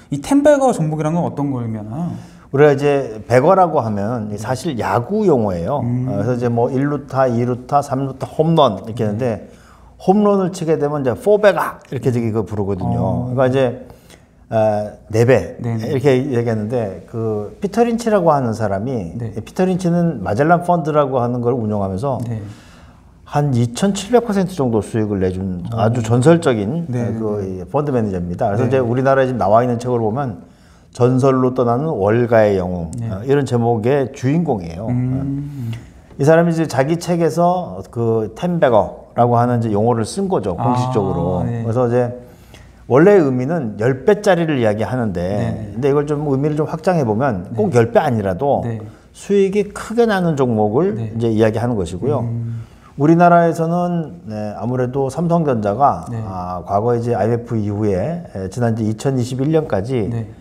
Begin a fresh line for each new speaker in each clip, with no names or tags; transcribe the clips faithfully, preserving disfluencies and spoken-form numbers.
이 텐베거 종목이란 건 어떤 걸 의미하나요?
우리가 이제 백어라고 하면 사실 야구 용어예요. 음. 그래서 이제 뭐 일 루타, 이 루타, 삼 루타 홈런 이렇게 했는데 홈런을 치게 되면 이제 포베가 이렇게 저기 그 부르거든요. 어. 그러니까 이제 어, 네 배 네네. 이렇게 얘기했는데 그 피터 린치라고 하는 사람이 네. 피터 린치는 마젤란 펀드라고 하는 걸 운영하면서 네. 한 이천칠백 퍼센트 정도 수익을 내준 오. 아주 전설적인 네. 그 펀드 매니저입니다. 그래서 네. 이제 우리나라에 지금 나와 있는 책을 보면 전설로 떠나는 월가의 영웅 네. 이런 제목의 주인공이에요. 음. 이 사람이 이제 자기 책에서 그 텐베거라고 하는 이제 용어를 쓴 거죠, 공식적으로. 아, 네. 그래서 이제 원래 의미는 십 배짜리를 이야기하는데, 네. 근데 이걸 좀 의미를 좀 확장해 보면 꼭 십 배 아니라도 네. 수익이 크게 나는 종목을 네. 이제 이야기하는 것이고요. 음. 우리나라에서는 네, 아무래도 삼성전자가 네. 아, 과거 이제 아이엠에프 이후에 에, 지난 이천이십일 년까지 네.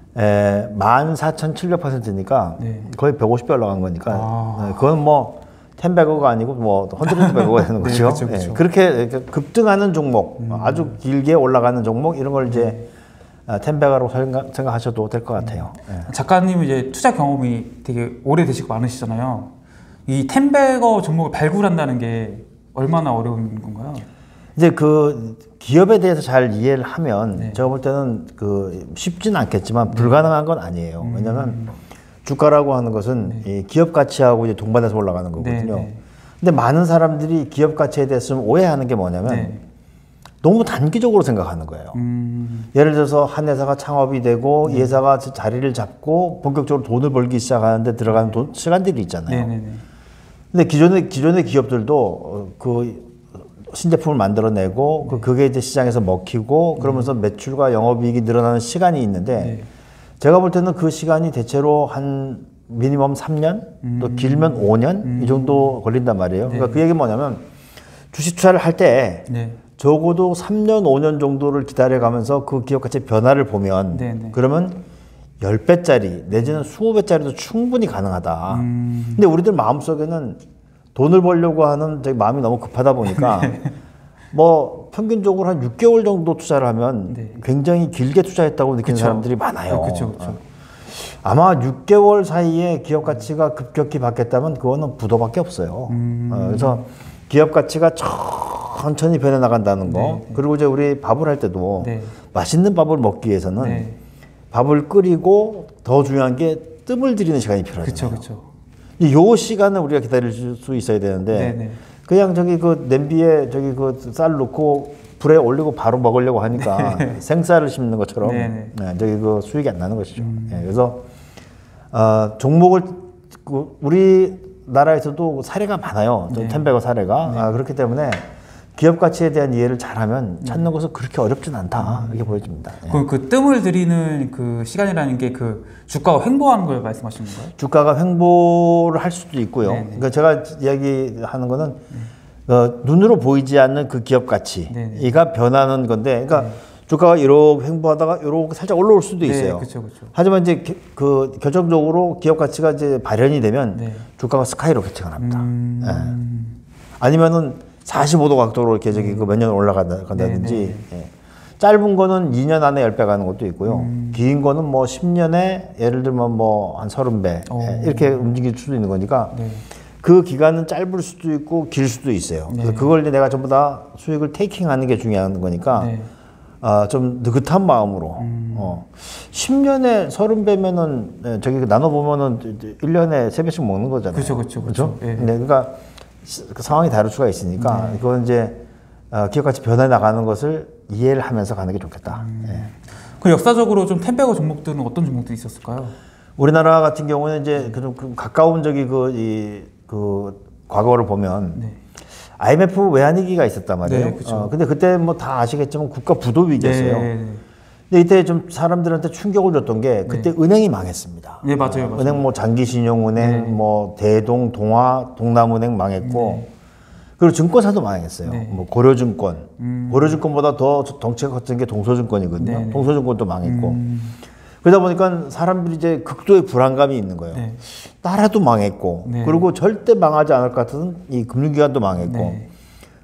에, 만 사천칠백 퍼센트니까 네. 거의 백오십 배 올라간 거니까 아. 네, 그건 뭐 텐베거가 아니고 뭐 헌드레드 베거가 되는 거죠. 네, 그쵸, 그쵸. 네, 그렇게 급등하는 종목, 음. 아주 길게 올라가는 종목 이런 걸 이제 음. 텐베거로 생각, 생각하셔도 될 것 같아요. 네.
작가님은 이제 투자 경험이 되게 오래되시고 많으시잖아요. 이 텐베거 종목을 발굴한다는 게 얼마나 어려운 건가요?
이제 그 기업에 대해서 잘 이해를 하면 네. 제가 볼 때는 그 쉽지는 않겠지만 불가능한 건 아니에요. 음. 왜냐하면 주가라고 하는 것은 네. 이 기업 가치하고 이제 동반해서 올라가는 거거든요. 네, 네. 근데 많은 사람들이 기업 가치에 대해서 좀 오해하는 게 뭐냐면 네. 너무 단기적으로 생각하는 거예요. 음. 예를 들어서 한 회사가 창업이 되고 네. 이 회사가 자리를 잡고 본격적으로 돈을 벌기 시작하는데 들어가는 돈, 시간들이 있잖아요. 네, 네, 네. 근데 기존의 기존의 기업들도 그 신제품을 만들어내고 네. 그게 이제 시장에서 먹히고 그러면서 네. 매출과 영업이익이 늘어나는 시간이 있는데 네. 제가 볼 때는 그 시간이 대체로 한 미니멈 삼 년 음. 또 길면 오 년 음. 이 정도 걸린단 말이에요. 네. 그러니까 그 얘기 뭐냐면 주식 투자를 할 때 네. 적어도 삼 년 오 년 정도를 기다려가면서 그 기업 가치의 변화를 보면 네. 네. 그러면 십 배짜리 내지는 이십 배짜리도 충분히 가능하다. 음. 근데 우리들 마음속에는 돈을 벌려고 하는 저기 마음이 너무 급하다 보니까 뭐 평균적으로 한 육 개월 정도 투자를 하면 네. 굉장히 길게 투자했다고 느끼는 그쵸. 사람들이 많아요.
그쵸, 그쵸.
아마 육 개월 사이에 기업 가치가 급격히 바뀌었다면 그거는 부도밖에 없어요. 음. 어, 그래서 기업 가치가 천천히 변해 나간다는 거. 네. 그리고 이제 우리 밥을 할 때도 네. 맛있는 밥을 먹기 위해서는 네. 밥을 끓이고 더 중요한 게 뜸을 들이는 시간이 필요하잖아요.
그쵸, 그쵸.
이 시간을 우리가 기다릴 수 있어야 되는데 네네. 그냥 저기 그 냄비에 저기 그 쌀 넣고 불에 올리고 바로 먹으려고 하니까 네. 생쌀을 심는 것처럼 네, 저기 그 수익이 안 나는 것이죠. 음. 네, 그래서 어, 종목을 그 우리나라에서도 사례가 많아요. 네. 텐베거 사례가 네. 아, 그렇기 때문에 기업 가치에 대한 이해를 잘하면 찾는 네. 것은 그렇게 어렵진 않다 음. 이렇게 보여집니다. 네.
그럼 그 뜸을 들이는 그 시간이라는 게 그 주가가 횡보하는 걸 말씀하시는 거예요?
주가가 횡보를 할 수도 있고요. 네네. 그러니까 제가 이야기하는 거는 네. 어, 눈으로 보이지 않는 그 기업 가치가 네네. 변하는 건데, 그러니까 네. 주가가 이렇게 횡보하다가 이렇게 살짝 올라올 수도 있어요.
네, 그쵸, 그쵸.
하지만 이제 그 결정적으로 기업 가치가 이제 발현이 되면 네. 주가가 스카이로켓팅을 합니다. 음... 네. 아니면은 사십오 도 각도로 이렇게 저기 음. 그 몇 년 올라간다든지 예. 짧은 거는 이 년 안에 십 배 가는 것도 있고요. 음. 긴 거는 뭐 십 년에 예를 들면 뭐 한 삼십 배 예. 이렇게 움직일 수도 있는 거니까 네. 그 기간은 짧을 수도 있고 길 수도 있어요. 네. 그래서 그걸 내가 전부 다 수익을 테이킹하는 게 중요한 거니까 네. 아, 좀 느긋한 마음으로 음. 어. 십 년에 삼십 배면은 예, 저기 나눠보면은 일 년에 세 배씩 먹는 거잖아요.
그렇죠, 그렇죠, 그렇죠.
네. 네, 그러니까 그 상황이 다를 수가 있으니까 네. 그건 이제 어, 기업가치 변해 나가는 것을 이해를 하면서 가는 게 좋겠다. 음. 네.
그 역사적으로 좀 텐베거 종목들은 어떤 종목들이 있었을까요?
우리나라 같은 경우는 이제 그 좀 가까운 저기 그 이 그 과거를 보면 네. 아이엠에프 외환위기가 있었단 말이에요. 네, 그렇죠. 어, 근데 그때 뭐 다 아시겠지만 국가 부도 위기였어요. 네. 근데 이때 좀 사람들한테 충격을 줬던 게 그때 네. 은행이 망했습니다.
네, 맞아요, 맞아요.
은행 뭐 장기신용은행, 네. 뭐 대동, 동아, 동남은행 망했고, 네. 그리고 증권사도 망했어요. 네. 뭐 고려증권, 음. 고려증권보다 더 덩치가 컸던 게 동서증권이거든요. 네. 동서증권도 망했고. 음. 그러다 보니까 사람들이 이제 극도의 불안감이 있는 거예요. 네. 나라도 망했고, 네. 그리고 절대 망하지 않을 것 같은 이 금융기관도 망했고. 네.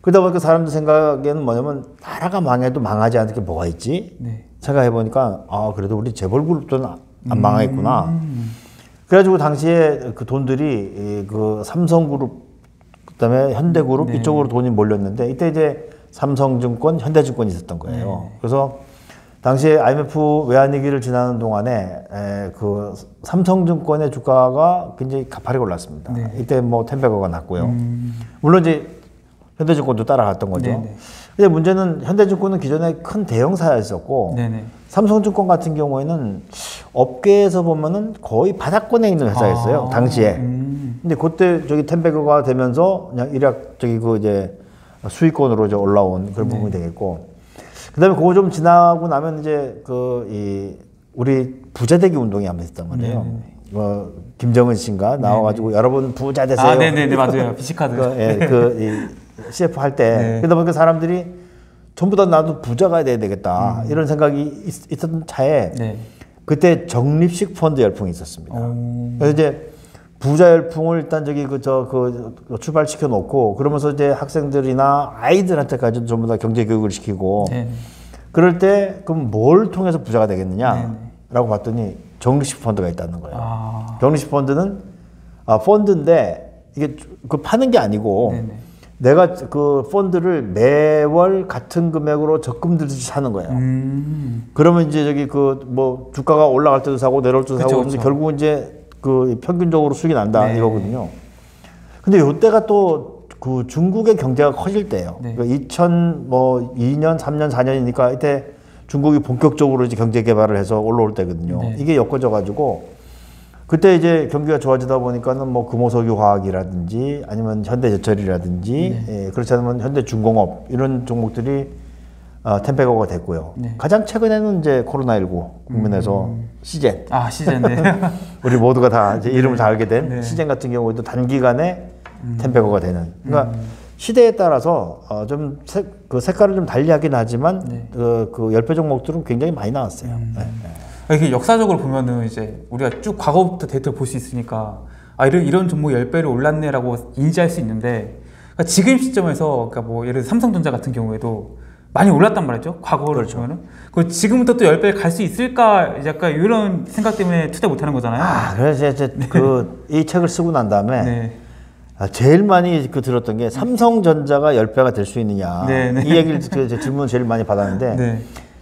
그러다 보니까 사람들 생각에는 뭐냐면 나라가 망해도 망하지 않을 게 뭐가 있지?
네.
생각해 보니까 아 그래도 우리 재벌그룹도 안 망하겠구나.
음.
그래가지고 당시에 그 돈들이 그 삼성그룹 그다음에 현대그룹
네.
이쪽으로 돈이 몰렸는데 이때 이제 삼성증권, 현대증권이 있었던 거예요.
네.
그래서 당시에 아이엠에프 외환위기를 지나는 동안에 에, 그 삼성증권의 주가가 굉장히 가파르게 올랐습니다.
네.
이때 뭐 텐베거가 났고요.
음.
물론 이제 현대증권도 따라갔던 거죠.
네네.
근데 문제는 현대증권은 기존에 큰 대형사였었고
네네.
삼성증권 같은 경우에는 업계에서 보면은 거의 바닥권에 있는 회사였어요.
아.
당시에.
음.
근데 그때 저기 텐베거가 되면서 그냥 일약 저기 그 이제 수익권으로 이제 올라온 그런
네.
부분이 되겠고. 그다음에 그거 좀 지나고 나면 이제 그 이 우리 부자되기 운동이 한번 있었단 말이에요.
네네.
뭐 김정은 씨인가 나와가지고 여러분 부자 되세요.
아, 네네네, 맞아요. 비씨카드.
그, 예, 그 이 씨에프 할 때
네.
그러다 보니까 사람들이 전부 다 나도 부자가 돼야 되겠다 이런 생각이 있, 있었던 차에
네.
그때 적립식 펀드 열풍이 있었습니다.
오.
그래서 이제 부자 열풍을 일단 저기 그 저 그 출발시켜 놓고 그러면서 이제 학생들이나 아이들한테까지 전부 다 경제 교육을 시키고
네.
그럴 때 그럼 뭘 통해서 부자가 되겠느냐라고
네네.
봤더니 적립식 펀드가 있다는 거예요.
아.
적립식 펀드는 아, 펀드인데 이게 그 파는 게 아니고
네네.
내가 그 펀드를 매월 같은 금액으로 적금 들듯이 사는 거예요.
음.
그러면 이제 저기 그 뭐 주가가 올라갈 때도 사고 내려올 때도
그쵸,
사고
그쵸.
그러면서 결국은 이제 그 평균적으로 수익이 난다
네.
이거거든요. 근데 요때가 또 그 중국의 경제가 커질 때예요.
네.
그러니까 이천이 년, 삼 년, 사 년이니까 이때 중국이 본격적으로 이제 경제 개발을 해서 올라올 때거든요.
네.
이게 엮어져 가지고 그때 이제 경기가 좋아지다 보니까는 뭐 금호석유 화학이라든지 아니면 현대제철이라든지
네.
예, 그렇지 않으면 현대중공업 이런 종목들이 어, 텐베거가 됐고요.
네.
가장 최근에는 이제 코로나십구 국면에서
음.
시젠
아, 시즌네.
우리 모두가 다 이제 이름을 다 알게 된
네.
시젠 같은 경우에도 단기간에
음.
텐베거가 되는. 그러니까 시대에 따라서 어, 좀 그 색깔을 좀 달리하긴 하지만
네.
그, 그 열배 종목들은 굉장히 많이 나왔어요.
음.
네.
이게 역사적으로 보면은 이제 우리가 쭉 과거부터 데이터를 볼 수 있으니까 아 이런 이런 종목이 십 배로 올랐네라고 인지할 수 있는데 그러니까 지금 시점에서 그러니까 뭐 예를 들어 삼성전자 같은 경우에도 많이 올랐단 말이죠. 과거를
그렇죠.
보면은 그 지금부터 또 십 배 갈 수 있을까 약간 이런 생각 때문에 투자 못 하는 거잖아요.
아, 그래서 이제 그 이 책을 쓰고 난 다음에
네.
아, 제일 많이 그 들었던 게 삼성전자가 십 배가 될 수 있느냐.
네, 네.
이 얘기를 그 질문을 제일 많이 받았는데
네.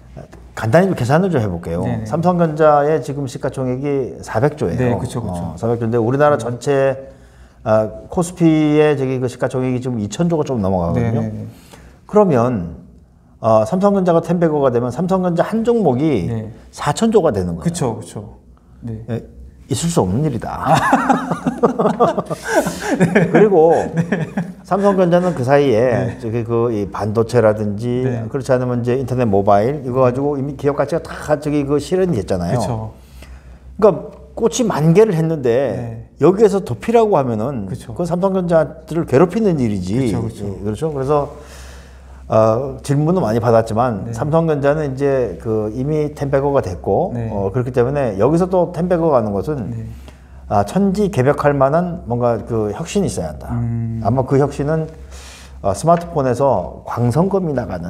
간단히 좀 계산을 좀 해볼게요.
네, 네.
삼성전자의 지금 시가총액이 사백조예요.
네, 그쵸, 그쵸.
어, 사백조인데 우리나라 전체 아, 코스피의 저기 그 시가총액이 지금 이천조가 좀 넘어가거든요.
네, 네, 네.
그러면 어, 삼성전자가 텐베거가 되면 삼성전자 한 종목이
네.
사천조가 되는 거예요.
그쵸, 그쵸. 네.
예, 있을 수 없는 일이다. 그리고 삼성전자는 그 사이에 저기 그 이 반도체라든지
네.
그렇지 않으면 이제 인터넷 모바일 이거 가지고 이미 기업 가치가 다 저기 그 실현이 됐잖아요.
그쵸.
그러니까 꽃이 만 개를 했는데 여기에서 더 피라고 하면은
그쵸.
그건 삼성전자들을 괴롭히는 일이지.
그쵸, 그쵸.
예, 그렇죠. 그래서 어, 질문은 많이 받았지만
네.
삼성전자는 이제 그 이미 텐베거가 됐고
네.
어, 그렇기 때문에 여기서 또 텐베거가 가는 것은
네.
아, 천지 개벽할 만한 뭔가 그 혁신이 있어야 한다.
음.
아마 그 혁신은 어, 스마트폰에서 광선검이 나가는.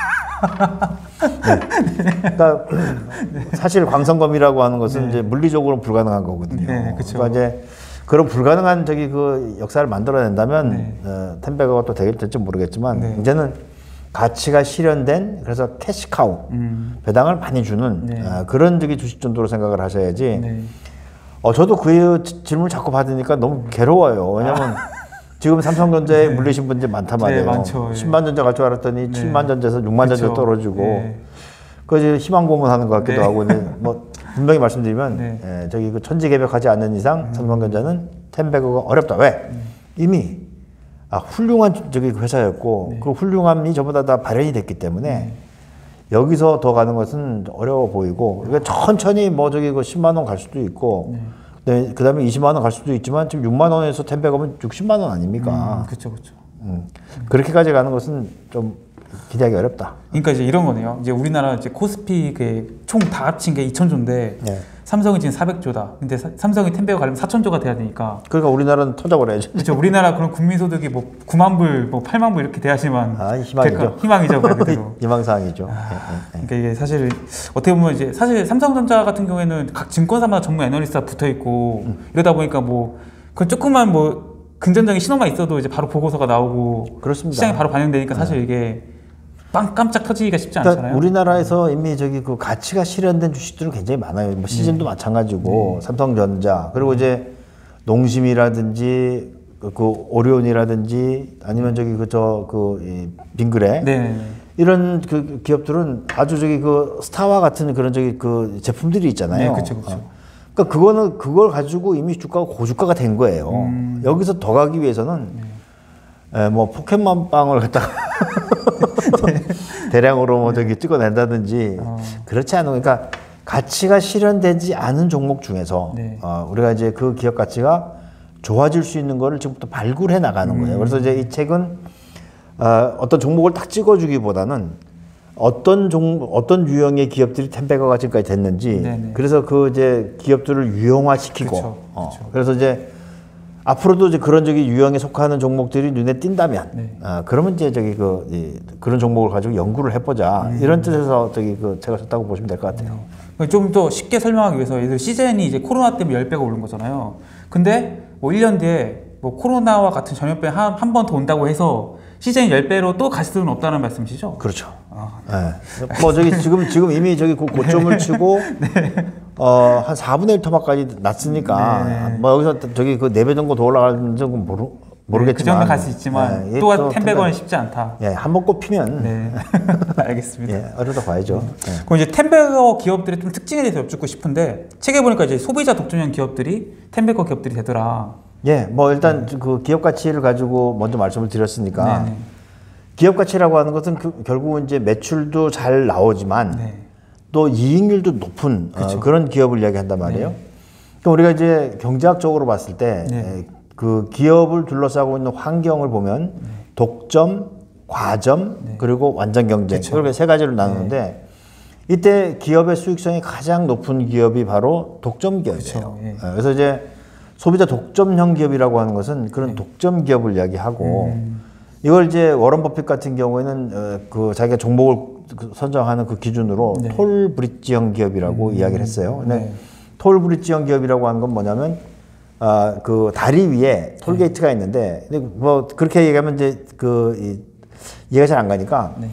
네. 그러니까 사실 광선검이라고 하는 것은
네.
이제 물리적으로 불가능한 거거든요.
네, 그쵸.
그러니까 이제 그런 불가능한 저기 그 역사를 만들어낸다면
네.
어, 텐베거가 또 되게 될지 모르겠지만
네.
이제는 가치가 실현된 그래서 캐시카우
음.
배당을 많이 주는
네.
아, 그런 저기 주식 정도로 생각을 하셔야지.
네.
어, 저도 그 지- 질문을 자꾸 받으니까 너무 괴로워요. 왜냐면 지금 삼성전자에 물리신 분들이 많단 말이에요.
네, 많죠. 예.
십만 전자 갈 줄 알았더니
네.
칠만 전자에서 육만 전자
그쵸.
떨어지고
네.
그 이제 희망 고문하는 것 같기도
네.
하고 이제 뭐 분명히 말씀드리면
네.
예, 저기 그 천지개벽하지 않는 이상 삼성전자는 텐베거가 어렵다. 왜? 이미 아, 훌륭한 저기 그 회사였고
네.
그 훌륭함이 전부 다, 다 발현이 됐기 때문에 여기서 더 가는 것은 어려워 보이고 그러니까 천천히 뭐 저기 그 십만 원 갈 수도 있고 네, 그다음에 이십만 원 갈 수도 있지만 지금 육만 원에서 텐베거면 육십만 원 아닙니까?
음, 그쵸, 그쵸.
음. 그렇게까지 가는 것은 좀 기대하기 어렵다.
그러니까 이제 이런 거네요. 이제 우리나라 이제 코스피 그 총 다 합친 게 이천 조인데
네.
삼성이 지금 사백 조다. 근데 사, 삼성이 텐베어 가려면 사천 조가 돼야 되니까.
그러니까 우리나라는 터져버려야죠.
그렇죠. 우리나라 그런 국민 소득이 뭐 구만 불, 뭐 팔만 불 이렇게 돼야지만
아, 희망이죠.
될까? 희망이죠, 말 그대로.
희망사항이죠.
아,
예, 예, 예.
그러니까 이게 사실 어떻게 보면 이제 사실 삼성전자 같은 경우에는 각 증권사마다 전문 애널리스트가 붙어 있고
음.
이러다 보니까 뭐 그 조금만 뭐 긍정적인 신호만 있어도 이제 바로 보고서가 나오고
그렇습니다.
시장에 바로 반영되니까 사실 이게 빵 깜짝 터지기가 쉽지
그러니까
않잖아요.
우리나라에서 이미 저기 그 가치가 실현된 주식들은 굉장히 많아요. 뭐 시즌도
네.
마찬가지고 삼성전자 그리고 이제 농심이라든지 그, 그 오리온이라든지 아니면 저기 그 저 그 빙그레
네.
이런 그 기업들은 아주 저기 그 스타와 같은 그런 저기 그 제품들이 있잖아요.
네, 그렇죠, 그렇죠.
어. 그러니까 그거는 그걸 가지고 이미 주가가 고주가가 된 거예요.
음.
여기서 더 가기 위해서는 에, 뭐 포켓몬 빵을 갖다가 대량으로 뭐 저기 찍어낸다든지
어.
그렇지 않은 그러니까 가치가 실현되지 않은 종목 중에서
네.
어, 우리가 이제 그 기업 가치가 좋아질 수 있는 거를 지금부터 발굴해 나가는
음.
거예요. 그래서 이제 이 책은 어, 어떤 종목을 딱 찍어주기보다는 어떤 종 어떤 유형의 기업들이 텐베거가 지금까지 됐는지
네네.
그래서 그 이제 기업들을 유형화시키고
그쵸,
어,
그쵸.
그래서 이제 앞으로도 이제 그런 저기 유형에 속하는 종목들이 눈에 띈다면,
네.
아, 그러면 이제 저기 그 이, 그런 종목을 가지고 연구를 해보자
음.
이런 뜻에서 저기 그 책을 썼다고 보시면 될 것 같아요.
좀 더 쉽게 설명하기 위해서 예를 들어 시젠이 이제 코로나 때문에 십 배가 오른 거잖아요. 근데 뭐 일 년 뒤에 뭐 코로나와 같은 전염병 한 한 번 더 온다고 해서 시즌이 십 배로 또 갈 수는 없다는 말씀이시죠?
그렇죠.
아,
예. 뭐 저기 지금 지금 이미 저기 고- 고점을 치고 어, 한 사분의 일 토막까지 났으니까
네.
뭐 여기서 저기 그 네 배 정도 더 올라가는지 모르 모르겠지만
그 정도 갈 수 있지만
예,
또 텐백원은 쉽지 않다.
예, 한번 꼽히면
네, 알겠습니다.
예, 어려도 봐야죠. 예.
그럼 이제 텐베거 기업들의 좀 특징에 대해서 여쭙고 싶은데 책에 보니까 이제 소비자 독점형 기업들이 텐베거 기업들이 되더라.
예, 뭐 일단 그 기업 가치를 가지고 먼저 말씀을 드렸으니까
네네.
기업 가치라고 하는 것은 그, 결국은 이제 매출도 잘 나오지만
네.
또 이익률도 높은 어,
그쵸.
그런 기업을 이야기한단 말이에요. 그럼 우리가 이제 경제학적으로 봤을 때
네.
그 기업을 둘러싸고 있는 환경을 보면 독점, 과점, 그리고 완전 경쟁
그쵸.
이렇게 세 가지로 나누는데 이때 기업의 수익성이 가장 높은 기업이 바로 독점 기업이에요.
그쵸, 예.
어, 그래서 이제 소비자 독점형 기업이라고 하는 것은 그런 독점 기업을 이야기하고
음.
이걸 이제 워런 버핏 같은 경우에는 어, 그 자기가 종목을 그 선정하는 그 기준으로
네.
톨 브릿지형 기업이라고 이야기를 했어요. 근데
네.
톨 브릿지형 기업이라고 하는 건 뭐냐면 아, 그 다리 위에 톨게이트가 있는데 근데 뭐 그렇게 얘기하면 이제 그 이, 이해가 잘 안 가니까
네.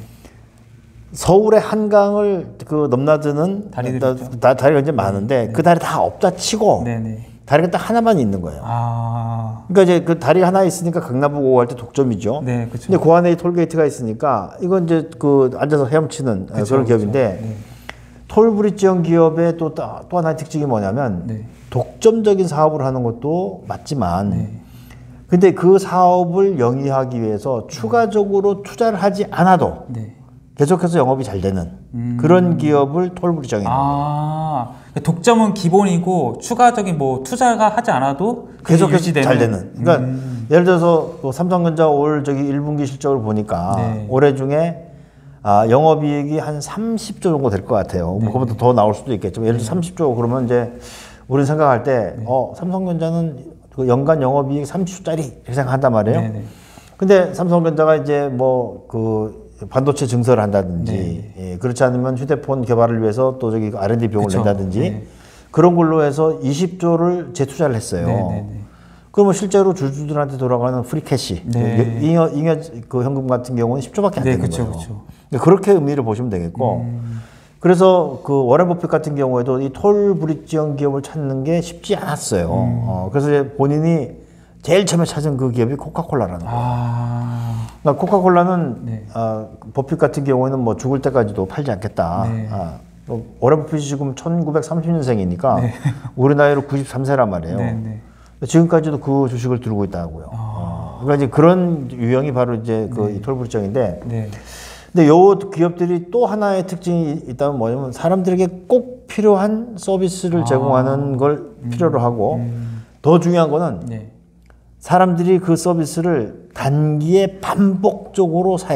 서울의 한강을 그 넘나드는
다리들이
다,
있죠.
다, 다리가 이제 많은데 그 다리 다 없다 치고
네네.
다리가 딱 하나만 있는 거예요.
아,
그러니까 이제 그 다리 하나 있으니까 강남북 오고 할 때 독점이죠.
네, 그렇죠.
근데 그 안에 이 톨게이트가 있으니까 이건 이제 그 앉아서 헤엄치는
그쵸,
그런 기업인데
그쵸. 네.
톨브릿지형 기업의 또, 또 하나의 특징이 뭐냐면
네.
독점적인 사업을 하는 것도 맞지만
네.
근데 그 사업을 영위하기 위해서 추가적으로 투자를 하지 않아도
네.
계속해서 영업이 잘 되는
음.
그런 기업을 톨브릿지형이에요.
아, 독점은 기본이고 추가적인 뭐 투자가 하지 않아도
계속해서
유지되는.
잘 되는. 그러니까
음.
예를 들어서 그 삼성전자 올 저기 일 분기 실적을 보니까
네.
올해 중에 아, 영업이익이 한 삼십 조 정도 될 것 같아요.
네.
뭐 그거보다 더 나올 수도 있겠지만 예를 들어 삼십 조 그러면 이제 우리는 생각할 때
네.
어, 삼성전자는 그 연간 영업이익 삼십 조짜리 이렇게 생각한단 말이에요.
네, 네.
근데 삼성전자가 이제 뭐 그 반도체 증설을 한다든지
네.
예, 그렇지 않으면 휴대폰 개발을 위해서 또 저기 알 앤 디 비용을
그쵸.
낸다든지
네.
그런 걸로 해서 이십 조를 재투자를 했어요.
네, 네, 네.
그러면 실제로 주주들한테 돌아가는 프리캐시,
네.
잉여, 잉여 그 현금 같은 경우는 십 조밖에 안
네,
되는
그쵸,
거예요.
그쵸.
그러니까 그렇게 의미를 보시면 되겠고,
음.
그래서 그 워렌 버핏 같은 경우에도 이 톨 브릿지형 기업을 찾는 게 쉽지 않았어요.
음.
어, 그래서 이제 본인이 제일 처음에 찾은 그 기업이 코카콜라라는 거예요.
아,
그러니까 코카콜라는
네.
아, 버핏 같은 경우에는 뭐 죽을 때까지도 팔지 않겠다.
네.
아, 또 워렌 버핏이 지금 천구백삼십 년생이니까
네.
우리 나이로 구십삼 세란 말이에요.
네, 네.
지금까지도 그 주식을 들고 있다고요.
아.
어, 그러니까 이제 그런 유형이 바로 이제 그
네.
톨브릿지형인데,
네.
근데 요 기업들이 또 하나의 특징이 있다면 뭐냐면 사람들에게 꼭 필요한 서비스를
아.
제공하는 걸 필요로 하고
음.
더 중요한 거는
네.
사람들이 그 서비스를 단기에 반복적으로 사야 돼요.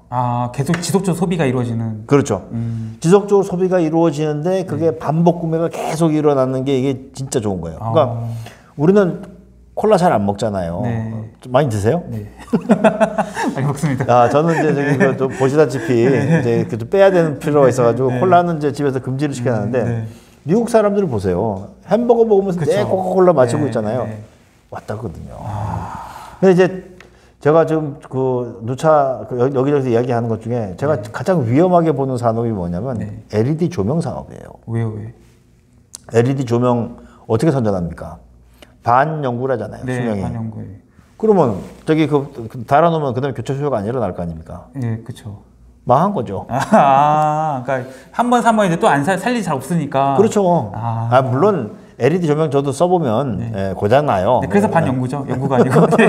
아, 계속 지속적 소비가 이루어지는.
그렇죠.
음.
지속적으로 소비가 이루어지는데 그게 반복 구매가 계속 일어나는 게 이게 진짜 좋은 거예요. 그러니까
아.
우리는 콜라 잘 안 먹잖아요.
네.
좀 많이 드세요?
네. 많이 먹습니다.
아, 저는 이제 저기 그 좀 보시다시피 이제 그 좀 빼야 되는 필요가 있어가지고
네.
콜라는 이제 집에서 금지를 시켜놨는데
네.
미국 사람들을 보세요. 햄버거 먹으면서 내
그쵸.
코카콜라 마시고
네.
있잖아요.
네.
왔다거든요. 근데 이제 제가 지금 그 누차 그 여- 여기저기서 이야기하는 것 중에 제가 가장 위험하게 보는 산업이 뭐냐면
네.
엘이디 조명 산업이에요.
왜요, 왜?
엘이디 조명 어떻게 선전합니까? 반영구라잖아요.
네,
수명이.
반영구에.
그러면 저기 그, 그 달아놓으면 그다음에 교체 수요가 안 일어날 거 아닙니까?
예, 그쵸.
망한 거죠.
아, 그러니까 한 번 사면 이제 또 안 살 일이 잘 없으니까.
그렇죠.
아.
아, 물론 엘이디 조명 저도 써보면 예, 고장 나요.
네, 그래서 반영구죠. 연구가 아니고. 네.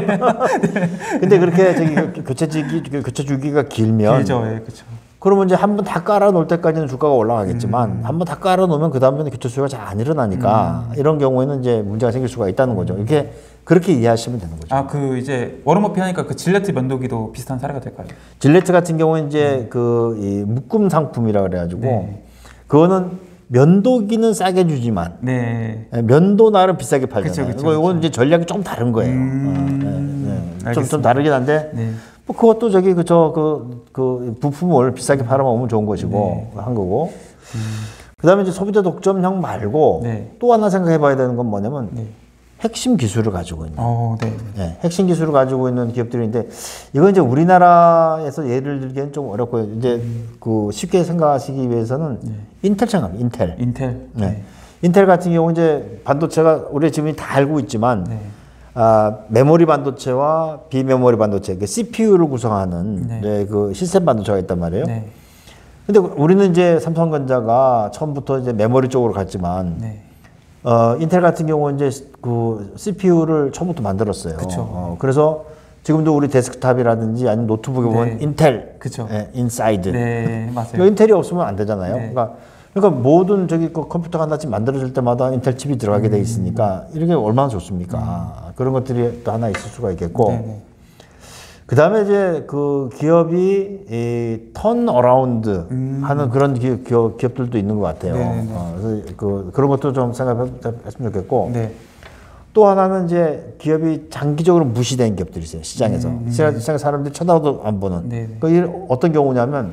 근데 그렇게 저기 그 교체 주기 교체 주기가 길면
길죠, 예, 그쵸.
그러면 이제 한 번 다 깔아 놓을 때까지는 주가가 올라가겠지만 한 번 다 깔아 놓으면 그 다음에는 교체 수요가 잘 안 일어나니까 이런 경우에는 이제 문제가 생길 수가 있다는 거죠. 이렇게 그렇게 이해하시면 되는 거죠.
아, 그 이제 워런 버핏 하니까 그 질레트 면도기도 비슷한 사례가 될까요?
질레트 같은 경우는 이제 그 이 묶음 상품이라 그래가지고
네.
그거는 면도기는 싸게 주지만
네.
면도 나름 비싸게 팔잖아요.
그쵸, 그쵸,
이거 이건 이제 전략이 좀 다른 거예요.
음.
어, 네, 네. 좀, 좀
알겠습니다.
다르긴 한데
네.
뭐 그것도 저기 그저 그, 그 부품을 비싸게 팔아먹으면 좋은 것이고 한 거고. 그다음에 이제 소비자 독점형 말고
네.
또 하나 생각해봐야 되는 건 뭐냐면
네.
핵심 기술을 가지고 있는.
어, 네.
네, 핵심 기술을 가지고 있는 기업들인데 이건 이제 우리나라에서 예를 들기엔 좀 어렵고요. 이제 그 쉽게 생각하시기 위해서는 인텔 창업, 인텔.
인텔.
네. 인텔 같은 경우 이제 반도체가 우리 지금 다 알고 있지만
네.
아, 메모리 반도체와 비메모리 반도체, 그 씨피유를 구성하는
네.
이제 그 시스템 반도체가 있단 말이에요.
네.
근데 우리는 이제 삼성전자가 처음부터 이제 메모리 쪽으로 갔지만
네.
어, 인텔 같은 경우는 이제 그 씨피유를 처음부터 만들었어요.
그쵸.
어, 그래서 지금도 우리 데스크탑이라든지 아니면 노트북에 보면
네.
인텔,
그쵸.
예, 인사이드.
네, 맞아요.
그러니까 인텔이 없으면 안 되잖아요.
네.
그러니까, 그러니까 모든 저기 그 컴퓨터가 하나씩 만들어질 때마다 인텔 칩이 들어가게 돼 있으니까 이렇게 얼마나 좋습니까? 그런 것들이 또 하나 있을 수가 있겠고.
음. 네, 네.
그 다음에 이제 그 기업이 이 턴 어라운드 하는 그런 기, 기업, 기업들도 있는 것 같아요.
음. 네, 네, 네.
어, 그래서 그, 그런 것도 좀 생각했으면 좋겠고.
네.
또 하나는 이제 기업이 장기적으로 무시된 기업들이 있어요. 시장에서. 시장, 시장 사람들이 쳐다도 안 보는.
음, 네, 네.
그 일- 어떤 경우냐면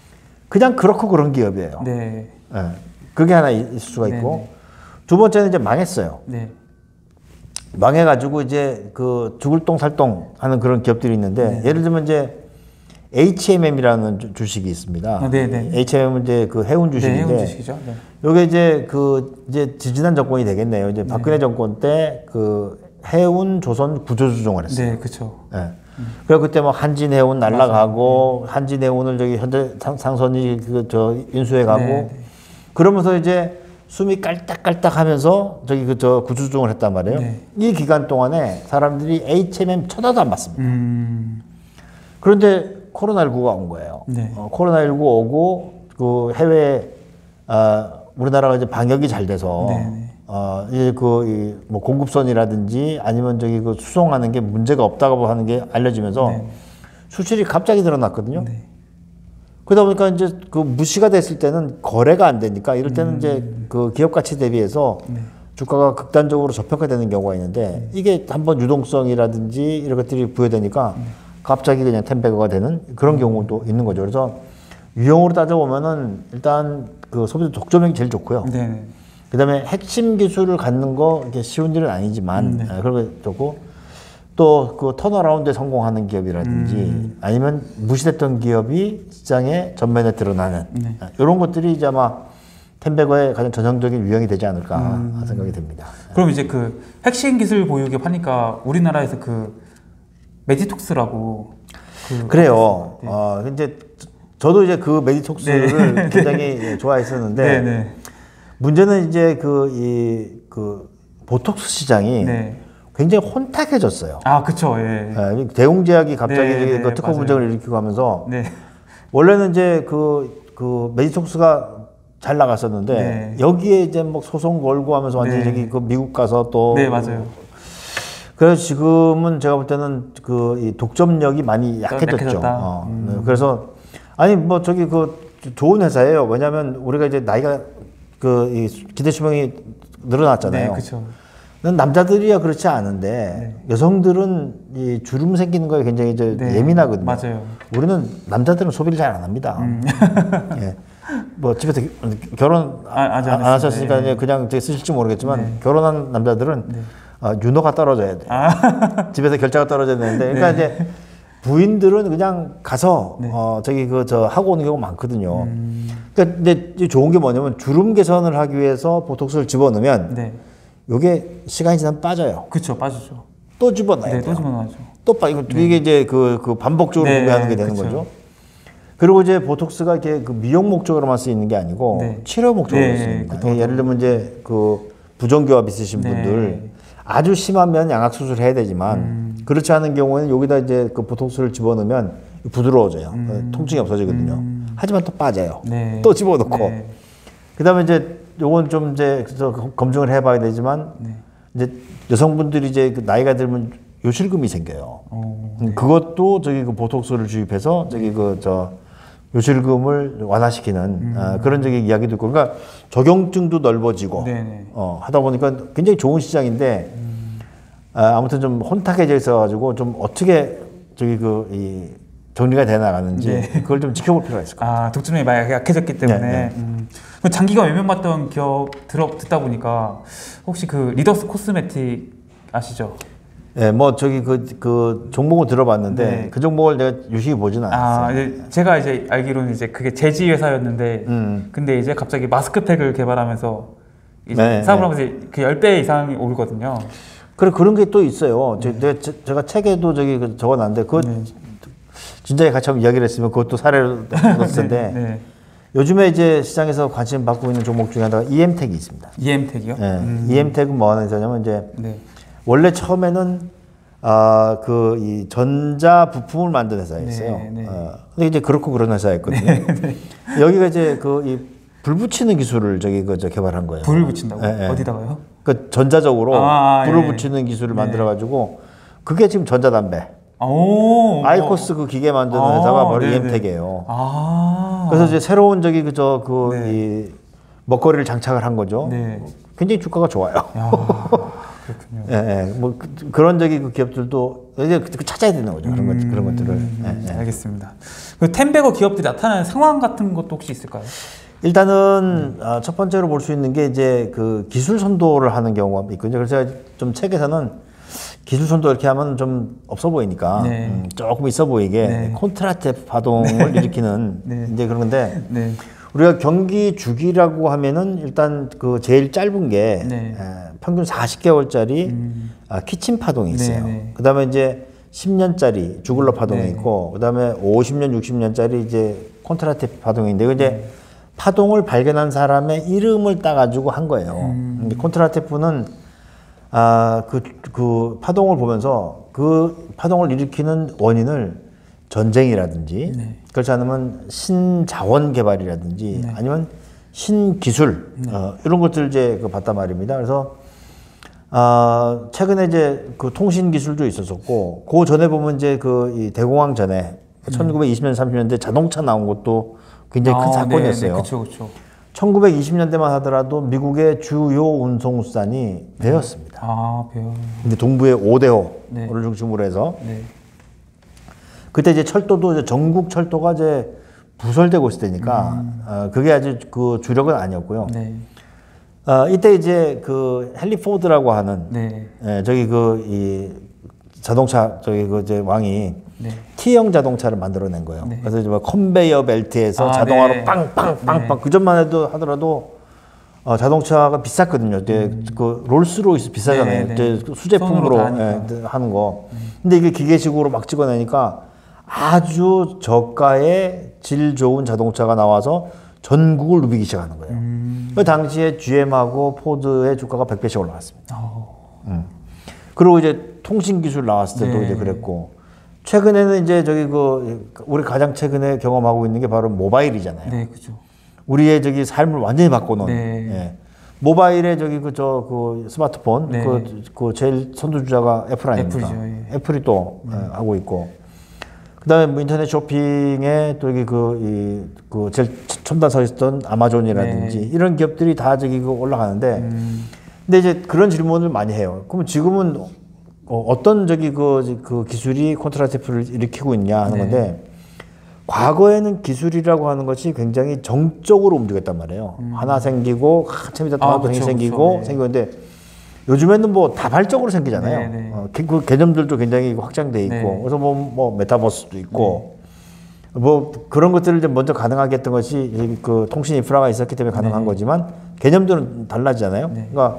그냥 그렇고 그런 기업이에요.
네.
예. 그게 하나 있을 수가 있고.
네, 네.
두 번째는 이제 망했어요.
네.
망해가지고 이제 그 죽을 똥 살 똥 하는 그런 기업들이 있는데 예를 들면 이제 에이치엠엠이라는 주- 주식이 있습니다.
아, 네, 네.
에이치엠엠은 이제 그 해운 주식인데
네, 해운 주식이죠. 네.
요게 이제 그 이제 지지난 정권이 되겠네요. 이제 박근혜 정권 때 그 해운 조선 구조조정을 했어요.
네, 그렇죠.
예. 그래서 그때 뭐 한진 해운 날라가고 한진 해운을 저기 현대 상- 상선이 그 저 인수해 가고
네, 네.
그러면서 이제 숨이 깔딱깔딱 하면서 저기 그 저 구조조정을 했단 말이에요.
네.
이 기간 동안에 사람들이 에이치엠엠 쳐다도 안 봤습니다.
음.
그런데 코로나십구가 온 거예요.
네.
어, 코로나십구 오고 그 해외 아, 우리나라가 이제 방역이 잘 돼서
네, 네.
어, 이제 그뭐 공급선이라든지 아니면 저기 그 수송하는 게 문제가 없다고 하는 게 알려지면서
네.
수출이 갑자기 늘어났거든요.
네.
그러다 보니까 이제 그 무시가 됐을 때는 거래가 안 되니까 이럴 때는 이제 그 기업 가치 대비해서
네.
주가가 극단적으로 저평가되는 경우가 있는데 이게 한번 유동성이라든지 이런 것들이 부여되니까 갑자기 그냥 텐베거가 되는 그런 경우도 있는 거죠. 그래서 유형으로 따져보면은 일단 그 소비자 독점력이 제일 좋고요.
네. 네.
그다음에 핵심 기술을 갖는 거 이게 쉬운 일은 아니지만
네.
아, 그런 게 좋고 또 그 턴어라운드에 성공하는 기업이라든지
음.
아니면 무시됐던 기업이 시장에 전면에 드러나는
네.
아, 이런 것들이 이제 아마 텐베거의 가장 전형적인 유형이 되지 않을까
음.
하는 생각이 듭니다.
그럼 이제 그 핵심 기술 보유기업 하니까 우리나라에서 그 메디톡스라고 그
그래요.
네.
어, 이제 저도 이제 그 메디톡스를
네.
굉장히 예, 좋아했었는데
네, 네.
문제는 이제 그 이 그 보톡스 시장이
네.
굉장히 혼탁해졌어요.
아, 그쵸. 예.
예, 대웅제약이 갑자기
네, 네,
그 특허
맞아요.
분쟁을 일으키고 하면서
네.
원래는 이제 그, 그 메디톡스가 잘 나갔었는데
네.
여기에 이제 뭐 소송 걸고 하면서 완전히
네.
저기 그 미국 가서 또
네, 맞아요.
그래서 지금은 제가 볼 때는 그 이 독점력이 많이 약해졌죠.
약해졌다.
어,
음.
네, 그래서 아니 뭐 저기 그 좋은 회사예요. 왜냐하면 우리가 이제 나이가 그 이 기대 수명이 늘어났잖아요.
네, 그렇죠.
난 남자들이야 그렇지 않은데
네.
여성들은 이 주름 생기는 거에 굉장히 이제
네,
예민하거든요.
맞아요.
우리는 남자들은 소비를 잘 안 합니다.
음.
예. 뭐 집에서 결혼
아, 아직
안,
안
안 하셨으니까
했어요. 네.
이제 그냥 되게 쓰실지 모르겠지만
네.
결혼한 남자들은
네.
어, 윤호가 떨어져야 돼.
아.
집에서 결제가 떨어져야 되는데, 그러니까
네.
이제 부인들은 그냥 가서
네.
어 저기 그 저 하고 오는 경우가 많거든요.
음.
그러니까 근데 이제 좋은 게 뭐냐면 주름 개선을 하기 위해서 보톡스를 집어넣으면
네.
이게 시간이 지나면 빠져요.
그렇죠. 빠지죠.
또 집어넣어야
네,
돼요.
또 집어넣어야죠.
또 빠, 이거 이게 이제 그, 그 반복적으로
네,
구매하는 게 되는
그쵸.
거죠. 그리고 이제 보톡스가 이렇게 그 미용 목적으로만 쓰이는 게 아니고
네.
치료 목적으로
네,
쓰입니다.
그쵸.
예를 들면 이제 그 부정교합 있으신
네.
분들 아주 심하면 양악 수술을 해야 되지만
음.
그렇지 않은 경우에는 여기다 이제 그 보톡스를 집어넣으면 부드러워져요.
음.
통증이 없어지거든요.
음.
하지만 또 빠져요.
네.
또 집어넣고.
네.
그다음에 이제 요건 좀 이제 그래서 검증을 해봐야 되지만
네.
이제 여성분들이 이제 그 나이가 들면 요실금이 생겨요.
어,
음, 그것도 저기 그 보톡스를 주입해서 저기 그 저 요실금을 완화시키는
음.
아, 그런 저기 이야기도 있고, 그러니까 적용증도 넓어지고
네네.
어, 하다 보니까 굉장히 좋은 시장인데 아, 아무튼 좀 혼탁해져 있어가지고 좀 어떻게 저기 그 이 정리가 돼 나가는지
네.
그걸 좀 지켜볼 필요가 있을 것 같아요.
아, 독점이 많이 약해졌기 때문에
네, 네.
음. 그럼 장기간 외면받던 기업 들어 듣다 보니까 혹시 그 리더스 코스메틱 아시죠?
예, 뭐 저기 그, 그 종목을 들어봤는데
네.
그 종목을 내가 유심히 보지는 않았어요.
아, 이제 제가 이제 알기로는 이제 그게 제지 회사였는데,
음.
근데 이제 갑자기 마스크팩을 개발하면서 이제
네,
사업을
네.
하면서 그 십 배 이상이 오르거든요.
그래 그런 게 또 있어요. 제, 내가 제- 제가 책에도 저기 그 적어놨는데 그거
네.
진작에 같이 한번 이야기를 했으면 그것도 사례로 넣었을 텐데
네.
요즘에 이제 시장에서 관심 받고 있는 종목 중에 하나가 이엠텍이 있습니다.
이엠텍이요?
예, 이엠텍은 뭐 하는 회사냐면 이제
네.
원래 처음에는 아 그 이 전자 부품을 만든 회사였어요.
네, 네.
어, 근데 이제 그렇고 그런 회사였거든요. 여기가 이제 그 이 불 붙이는 기술을 저기 그저 개발한 거예요.
불을 붙인다고?
예, 예.
어디다가요?
그 전자적으로
아,
불을
예.
붙이는 기술을
네.
만들어 가지고 그게 지금 전자담배.
오.
아이코스 그 기계 만드는
아,
회사가 바로
네네.
이엠텍이에요.
아.
그래서 이제 새로운 저기 그저 그
네.
이 먹거리를 장착을 한 거죠.
네.
굉장히 주가가 좋아요.
야, 그렇군요.
예, 예. 뭐 그, 그런 저기 그 기업들도 이제 그 찾아야 되는 거죠. 그런 것 그런 것들을.
음,
예, 예.
알겠습니다. 그 텐베거 기업들이 나타나는 상황 같은 것도 혹시 있을까요?
일단은 아, 첫 번째로 볼 수 있는 게 이제 그 기술 선도를 하는 경우가 있거든요. 그래서 제가 좀 책에서는 기술 선도 이렇게 하면 좀 없어 보이니까
네.
음, 조금 있어 보이게
네.
콘트라테 파동을 일으키는
네.
이제 그런 건데
네.
우리가 경기 주기라고 하면은 일단 그 제일 짧은 게
네.
에, 평균 사십 개월짜리
음.
아, 키친 파동이 있어요.
네, 네.
그다음에 이제 십 년짜리 주글러 파동이
네.
있고 그다음에 오십 년, 육십 년짜리 이제 콘트라테 파동인데 그 이제 파동을 발견한 사람의 이름을 따가지고 한 거예요.
음.
콘트라테프는 아, 그, 그 파동을 보면서 그 파동을 일으키는 원인을 전쟁이라든지
네.
그렇지 않으면 신자원 개발이라든지
네.
아니면 신기술 어, 이런 것들 이제 그 봤단 말입니다. 그래서 아, 최근에 이제 그 통신 기술도 있었었고 그 전에 보면 이제 그 이 대공황 전에 천구백이십 년, 삼십 년대 자동차 나온 것도 굉장히 큰
아,
사건이었어요.
네, 네, 그렇죠, 그렇죠.
천구백이십 년대만 하더라도 미국의 주요 운송수단이 배였습니다.
아, 배요.
근데 동부의 오대호를
네.
중심으로 해서
네.
그때 이제 철도도 이제 전국 철도가 이제 부설되고 있을 때니까 어, 그게 아주 그 주력은 아니었고요.
네.
어, 이때 이제 그 헨리 포드라고 하는
네.
예, 저기 그 이 자동차 저기 그 이제 왕이
네.
T형 자동차를 만들어낸 거예요.
네.
그래서 이제 뭐 컨베이어 벨트에서
아,
자동화로
네.
빵빵빵빵
네.
그 전만 해도 하더라도 어, 자동차가 비쌌거든요. 이제 그 롤스로이스 비싸잖아요.
네, 네.
이제 수제품으로
손으로 다 하니까.
예, 하는 거. 근데 이게 기계식으로 막 찍어내니까 아주 저가의 질 좋은 자동차가 나와서 전국을 누비기 시작하는 거예요.
음.
그 당시에 지엠하고 포드의 주가가 백 배씩 올라갔습니다.
어.
그리고 이제 통신 기술 나왔을 때도
네.
이제 그랬고 최근에는 이제 저기 그 우리 가장 최근에 경험하고 있는 게 바로 모바일이잖아요.
네, 그죠.
우리의 저기 삶을 완전히 바꿔놓은
네.
예. 모바일의 저기 그 저 그 스마트폰
네.
그, 그 제일 선두주자가 애플 아닙니까?
애플이죠, 예.
애플이 또 예, 하고 있고 그다음에 뭐 인터넷 쇼핑에 또 여기 그, 이, 그 제일 첨단 서 있었던 아마존이라든지
네.
이런 기업들이 다 저기 그 올라가는데,
음.
근데 이제 그런 질문을 많이 해요. 그러면 지금은 어, 어떤 저기 그, 그 기술이 콘트라세프를 일으키고 있냐 하는
네.
건데, 과거에는 기술이라고 하는 것이 굉장히 정적으로 움직였단 말이에요.
음.
하나 생기고 한참 있다 또
아,
하나
그쵸,
생기고
그쵸. 네.
생기는데, 요즘에는 뭐 다발적으로 생기잖아요.
네, 네.
어, 그, 그 개념들도 굉장히 확장돼 있고,
네.
그래서 뭐, 뭐 메타버스도 있고, 뭐 그런 것들을 이제 먼저 가능하게 했던 것이 이 그 통신 인프라가 있었기 때문에 가능한
네.
거지만 개념들은 달라지잖아요.
네.
그러니까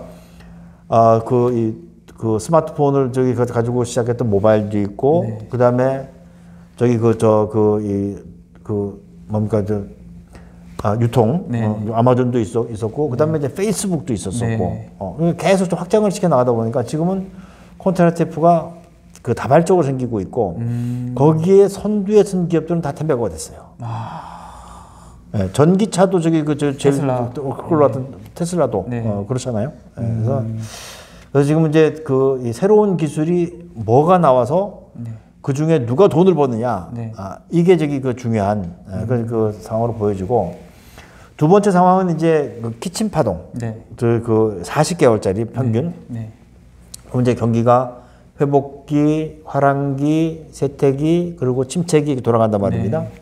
아그 이 그 스마트폰을 저기 가- 가지고 시작했던 모바일도 있고,
네.
그 다음에 저기 그 저 그 이 그 뭡니까 저 아, 유통
네.
어, 아마존도 있었, 있었고 그다음에 이제 페이스북도 있었었고
네.
어, 계속 좀 확장을 시켜 나가다 보니까 지금은 콘트라테프가 그 다발적으로 생기고 있고
음.
거기에 선두에 선 기업들은 다 텐베거가 됐어요. 예, 전기차도 저기 그저 제일
테슬라.
올라왔던 테슬라도
네.
어, 그렇잖아요. 예, 그래서 그래서 지금 이제 그 이 새로운 기술이 뭐가 나와서
네.
그 중에 누가 돈을 버느냐,
네.
아, 이게 저기 그 중요한 예, 그, 그 상황으로 보여지고 두 번째 상황은 이제 그 키친 파동,
네.
그 사십 개월짜리 평균.
네.
그럼 이제 경기가 회복기, 화랑기, 세태기 그리고 침체기 돌아간단 말입니다.
네.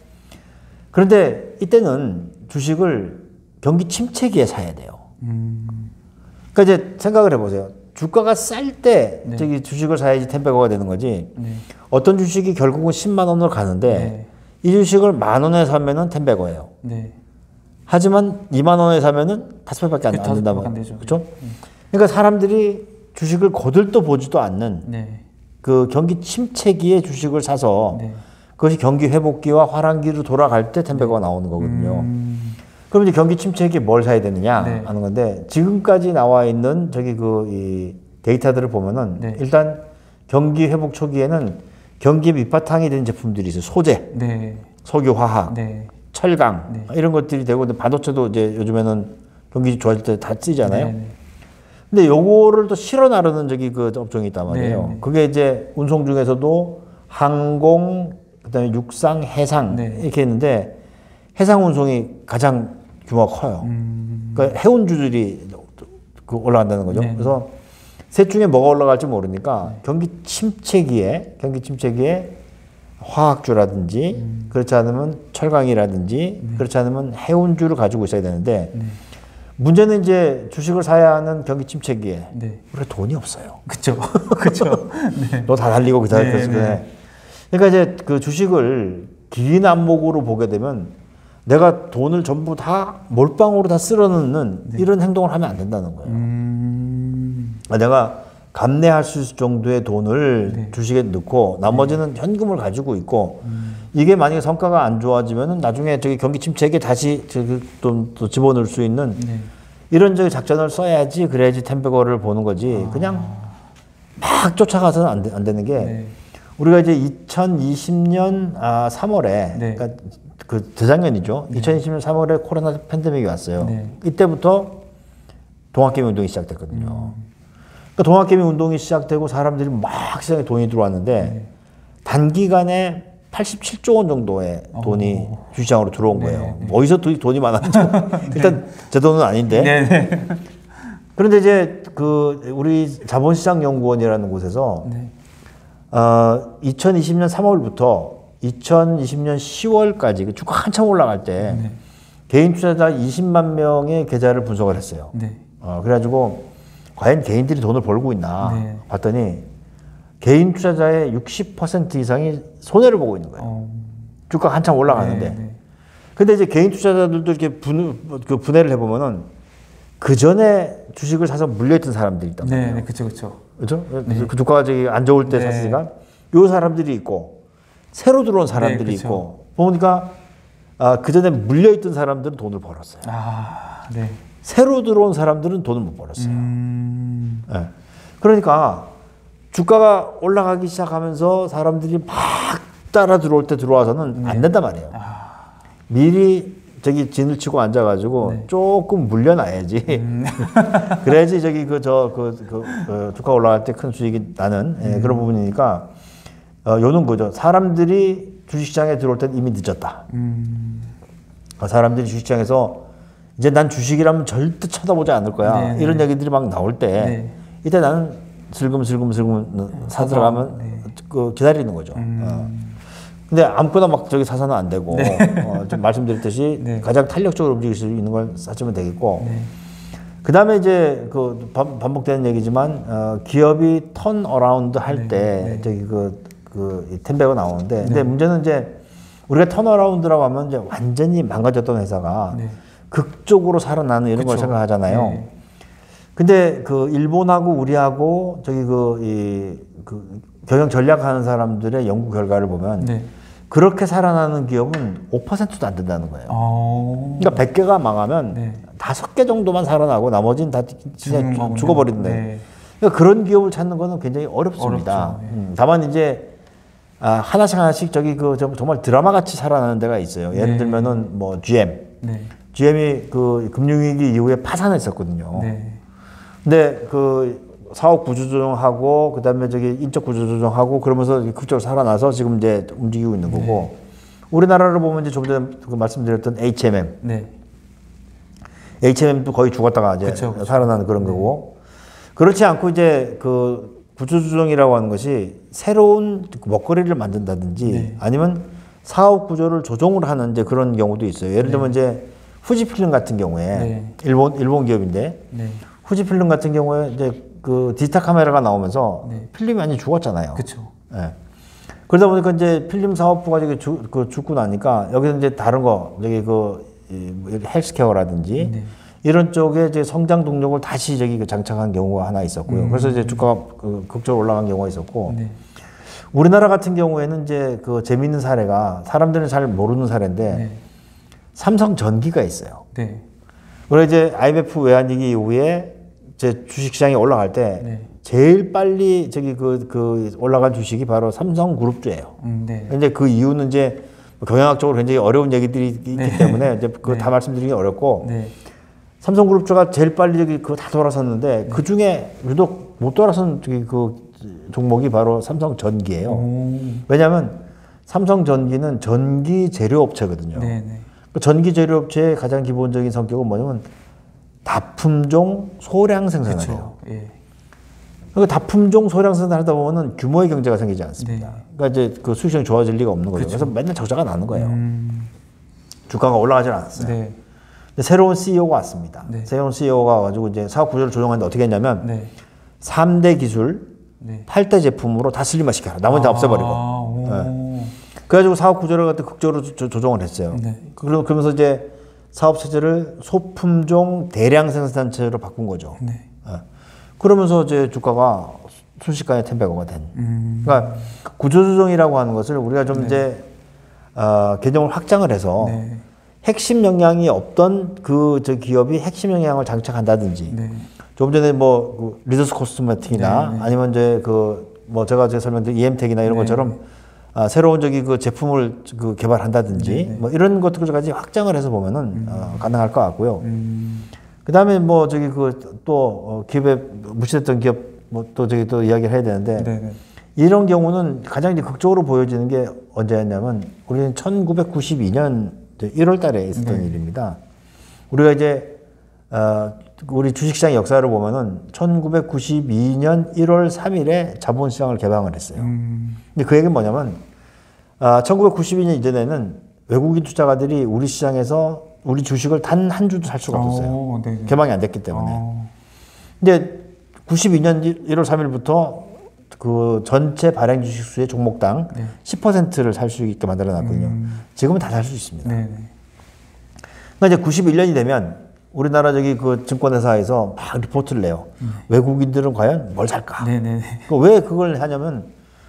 그런데 이때는 주식을 경기 침체기에 사야 돼요.
음.
그러니까 이제 생각을 해보세요. 주가가 쌀 때
네.
저기 주식을 사야지 텐베거가 되는 거지.
네.
어떤 주식이 결국은 십만 원으로 가는데
네.
이 주식을 만 원에 사면은 텐베거예요.
네.
하지만 이만 원에 사면은 다섯 배밖에 안,
그
안
다섯
된단
배밖에 안
말이에요.
되죠.
그렇죠? 그러니까 사람들이 주식을 거들떠 보지도 않는
네.
그 경기 침체기에 주식을 사서
네.
그것이 경기 회복기와 화랑기로 돌아갈 때 텐베거가 나오는 거거든요.
음.
그럼 이제 경기 침체기에 뭘 사야 되느냐
네.
하는 건데 지금까지 나와 있는 저기 그 이 데이터들을 보면은
네.
일단 경기 회복 초기에는 경기 밑바탕이 된 제품들이 있어요. 소재,
네.
석유화학,
네.
철강
네.
이런 것들이 되고 근데 반도체도 이제 요즘에는 경기 좋아질 때 다 쓰잖아요.
네. 네.
근데 요거를 또 실어 나르는 저기 그 업종이 있단 말이에요.
네, 네.
그게 이제 운송 중에서도 항공, 그다음에 육상, 해상
네.
이렇게 있는데 해상 운송이 가장 규모가 커요.
음.
그러니까 해운주들이 그 올라간다는 거죠.
네.
그래서 셋 중에 뭐가 올라갈지 모르니까 경기 침체기에 경기 침체기에 화학주라든지
음.
그렇지 않으면 철강이라든지
네.
그렇지 않으면 해운주를 가지고 있어야 되는데
네.
문제는 이제 주식을 사야 하는 경기 침체기에
네.
우리가 돈이 없어요.
그쵸. 그쵸. 네.
너 다 달리고 그다
네,
그래서
네.
그래. 그러니까 이제 그 주식을 긴 안목으로 보게 되면 내가 돈을 전부 다 몰빵으로 다 쓸어넣는 이런 행동을 하면 안 된다는 거예요.
음.
내가 감내할 수 있을 정도의 돈을
네.
주식에 넣고 나머지는 현금을 가지고 있고 이게 만약에 성과가 안 좋아지면은 나중에 저기 경기 침체기에 다시 저기 또, 또 집어넣을 수 있는
네. 이런
이런 저기 작전을 써야지 그래야지 텐베거를 보는 거지
아.
그냥 막 쫓아가서는 안, 되, 안 되는 게
네.
우리가 이제 이천이십 년 아, 삼월에
네.
그러니까 그 재작년이죠. 이천이십 년 삼월에 코로나 팬데믹이 왔어요.
네.
이때부터 동학개미 운동이 시작됐거든요.
음.
그러니까 동학개미 운동이 시작되고 사람들이 막 시장에 돈이 들어왔는데
네.
단기간에 팔십칠조 원 정도의 돈이 주시장으로 들어온
네,
거예요.
네.
어디서 돈이, 돈이 많았죠? 일단 제 돈은 아닌데.
네. 네.
그런데 이제 그 우리 자본시장연구원이라는 곳에서
네.
어, 이천이십 년 삼월부터 이천이십 년 시월까지 그 주가 한참 올라갈 때
네.
개인 투자자 이십만 명의 계좌를 분석을 했어요.
네.
어, 그래가지고 과연 개인들이 돈을 벌고 있나
네.
봤더니 개인 투자자의 육십 퍼센트 이상이 손해를 보고 있는 거예요.
어.
주가가 한참 올라가는데.
네, 네.
근데 이제 개인 투자자들도 이렇게 분, 그 분해를 해보면은 그 전에 주식을 사서 물려있던 사람들이 있단 말이에요.
네, 네, 그쵸, 그쵸.
그렇죠? 그 주가가 저기 안 좋을 때
네.
샀으니까 요 사람들이 있고 새로 들어온 사람들이
네, 그쵸.
있고 보니까 아, 그 전에 물려있던 사람들은 돈을 벌었어요.
아, 네.
새로 들어온 사람들은 돈을 못 벌었어요.
음.
예. 그러니까 주가가 올라가기 시작하면서 사람들이 막 따라 들어올 때 들어와서는 안 된단 말이에요.
아.
미리 저기 진을 치고 앉아가지고
네.
조금 물려놔야지.
음.
그래야지 저기 그 저 그 그 그 주가 올라갈 때 큰 수익이 나는 예, 그런 부분이니까 어, 요는 거죠. 사람들이 주식시장에 들어올 땐 이미 늦었다.
음.
사람들이 주식시장에서 이제 난 주식이라면 절대 쳐다보지 않을 거야.
네,
이런
네.
얘기들이 막 나올 때
네.
이때 나는 슬금슬금슬금 사 들어가면
네.
그 기다리는 거죠.
음.
어. 근데 아무거나 막 저기 사서는 안 되고
네.
어, 좀 말씀드렸듯이
네.
가장 탄력적으로 움직일 수 있는 걸 사시면 되겠고
네.
그 다음에 이제 그 반- 반복되는 얘기지만 어, 기업이 턴 어라운드 할
네.
때
네.
저기 그, 그 텐베가 나오는데 근데
네.
문제는 이제 우리가 턴 어라운드라고 하면 이제 완전히 망가졌던 회사가
네.
극적으로 살아나는 이런 걸
그쵸.
생각하잖아요.
네.
근데 그 일본하고 우리하고 저기 그, 이, 그 경영 전략하는 사람들의 연구 결과를 보면
네.
그렇게 살아나는 기업은 오 퍼센트도 안 된다는 거예요.
어.
그러니까 백 개가 망하면
네.
다섯 개 정도만 살아나고 나머지는 다
죽는
진짜
거군요.
죽어버린대.
네.
그러니까 그런 기업을 찾는 거는 굉장히 어렵습니다.
어렵죠. 네.
음, 다만 이제 아, 하나씩 하나씩 저기 그 정- 정말 드라마 같이 살아나는 데가 있어요. 예를
네.
들면은 뭐 지엠,
네.
지엠이 그 금융위기 이후에 파산했었거든요.
네.
근데 그 사업 구조 조정하고 그다음에 저기 인적 구조 조정하고 그러면서 극적으로 살아나서 지금 이제 움직이고 있는 거고 우리나라를 보면 이제 좀 전에 그 말씀드렸던 에이치엠엠,
네.
에이치엠엠도 거의 죽었다가 이제
그쵸, 그쵸.
살아나는 그런 거고 그렇지 않고 이제 그 구조 조정이라고 하는 것이 새로운 먹거리를 만든다든지
네.
아니면 사업 구조를 조정을 하는 이제 그런 경우도 있어요. 예를 들면 이제 후지필름 같은 경우에
네.
일본 일본 기업인데
네.
후지필름 같은 경우에 이제 그 디지털 카메라가 나오면서
네.
필름이 많이 죽었잖아요.
그렇죠.
예. 그러다 보니까 이제 필름 사업부가 저기 죽, 그 죽고 나니까 여기서 이제 다른 거 저기 그 이, 뭐 헬스케어라든지
네.
이런 쪽에 이제 성장 동력을 다시 저기 그 장착한 경우가 하나 있었고요. 그래서 이제 주가가 그 극적으로 올라간 경우가 있었고
네.
우리나라 같은 경우에는 이제 그 재미있는 사례가 사람들은 잘 모르는 사례인데
네.
삼성전기가 있어요.
네.
그래 이제 아이엠에프 외환위기 이후에 제 주식시장이 올라갈 때
네.
제일 빨리 저기 그, 그 올라간 주식이 바로 삼성그룹주예요.
음, 네.
근데 그 이유는 이제 경영학적으로 굉장히 어려운 얘기들이 있기
네.
때문에 이제 그거 다 말씀드리기 어렵고
네.
삼성그룹주가 제일 빨리 저기 그거 다 돌아섰는데 그 중에 유독 못 돌아선 저기 그 종목이 바로 삼성전기예요.
오.
왜냐하면 삼성전기는 전기 제조업체거든요.
네. 네.
그 전기 제조업체의 가장 기본적인 성격은 뭐냐면 다품종 소량 생산을 해요.
그렇죠. 예.
그 다품종 소량 생산하다 보면은 규모의 경제가 생기지 않습니다.
네.
그러니까 이제 그 수익성이 좋아질 리가 없는 거죠.
그쵸.
그래서 맨날 적자가 나는 거예요.
음.
주가가 올라가질 않았어요.
네.
근데 새로운 씨이오가 왔습니다.
네.
새로운 씨이오가 와가지고 이제 사업 구조를 조정하는데 어떻게 했냐면
네.
삼 대 기술,
네.
팔 대 제품으로 다 슬림화 시켜라. 나머지 다 없애버리고.
아, 오.
그래가지고 사업 구조를 갖다 극적으로 조, 조정을 했어요.
네.
그러- 그러면서 이제 사업 체제를 소품종 대량 생산 체제로 바꾼 거죠.
네.
예. 그러면서 이제 주가가 순식간에 텐베거가 된.
음.
그러니까 구조조정이라고 하는 것을 우리가 좀 이제 어, 개념을 확장을 해서
네.
핵심 역량이 없던 그 저 기업이 핵심 역량을 장착한다든지
네.
조금 전에 뭐 그 리더스 코스메틱이나
네, 네.
아니면 이제 그 뭐 제가 제가 설명드린 이엠텍이나 이런
네.
것처럼 아, 새로운 저기 그 제품을 그 개발한다든지
네, 네.
뭐 이런 것들까지 확장을 해서 보면은 어, 가능할 것 같고요.
음.
그 다음에 뭐 저기 그 또 어, 기업에 무시됐던 기업 뭐 또 저기 또 이야기를 해야 되는데
네. 네.
이런 경우는 가장 이제 극적으로 보여지는 게 언제였냐면 우리는 천구백구십이 년 일월 달에 있었던
네.
일입니다. 우리가 이제 어, 우리 주식시장 역사를 보면은 천구백구십이 년 일월 삼일에 자본시장을 개방을 했어요.
음.
근데 그 얘기는 뭐냐면 아, 천구백구십이 년 이전에는 외국인 투자가들이 우리 시장에서 우리 주식을 단 한 주도 살 수가 없었어요.
오, 네. 네.
개방이 안 됐기 때문에.
어.
근데 구십이 년 일월 삼일부터 그 전체 발행 주식 수의 종목당
네.
십 퍼센트를 살 수 있게 만들어 놨거든요.
음.
지금은 다 살 수 있습니다.
네. 네.
그러니까 이제 구십일 년이 되면 우리나라 저기 그 증권회사에서 막 리포트를 내요. 외국인들은 과연 뭘 살까?
네. 네.
그 왜 그걸 하냐면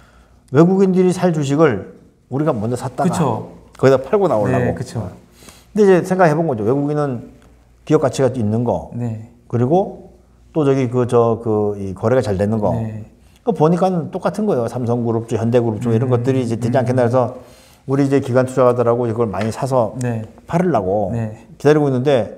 외국인들이 살 주식을 우리가 먼저 샀다가
그쵸.
거기다 팔고 나오려고.
네, 그쵸.
근데 이제 생각해 본 거죠. 외국인은 기업 가치가 있는 거,
네.
그리고 또 저기 그 저 그 이 거래가 잘 되는 거.
네.
그 보니까 똑같은 거예요. 삼성그룹주, 현대그룹주 이런 것들이 이제 되지 않겠나 해서 우리 이제 기관 투자가들하고 이걸 많이 사서
네.
팔으려고
네.
기다리고 있는데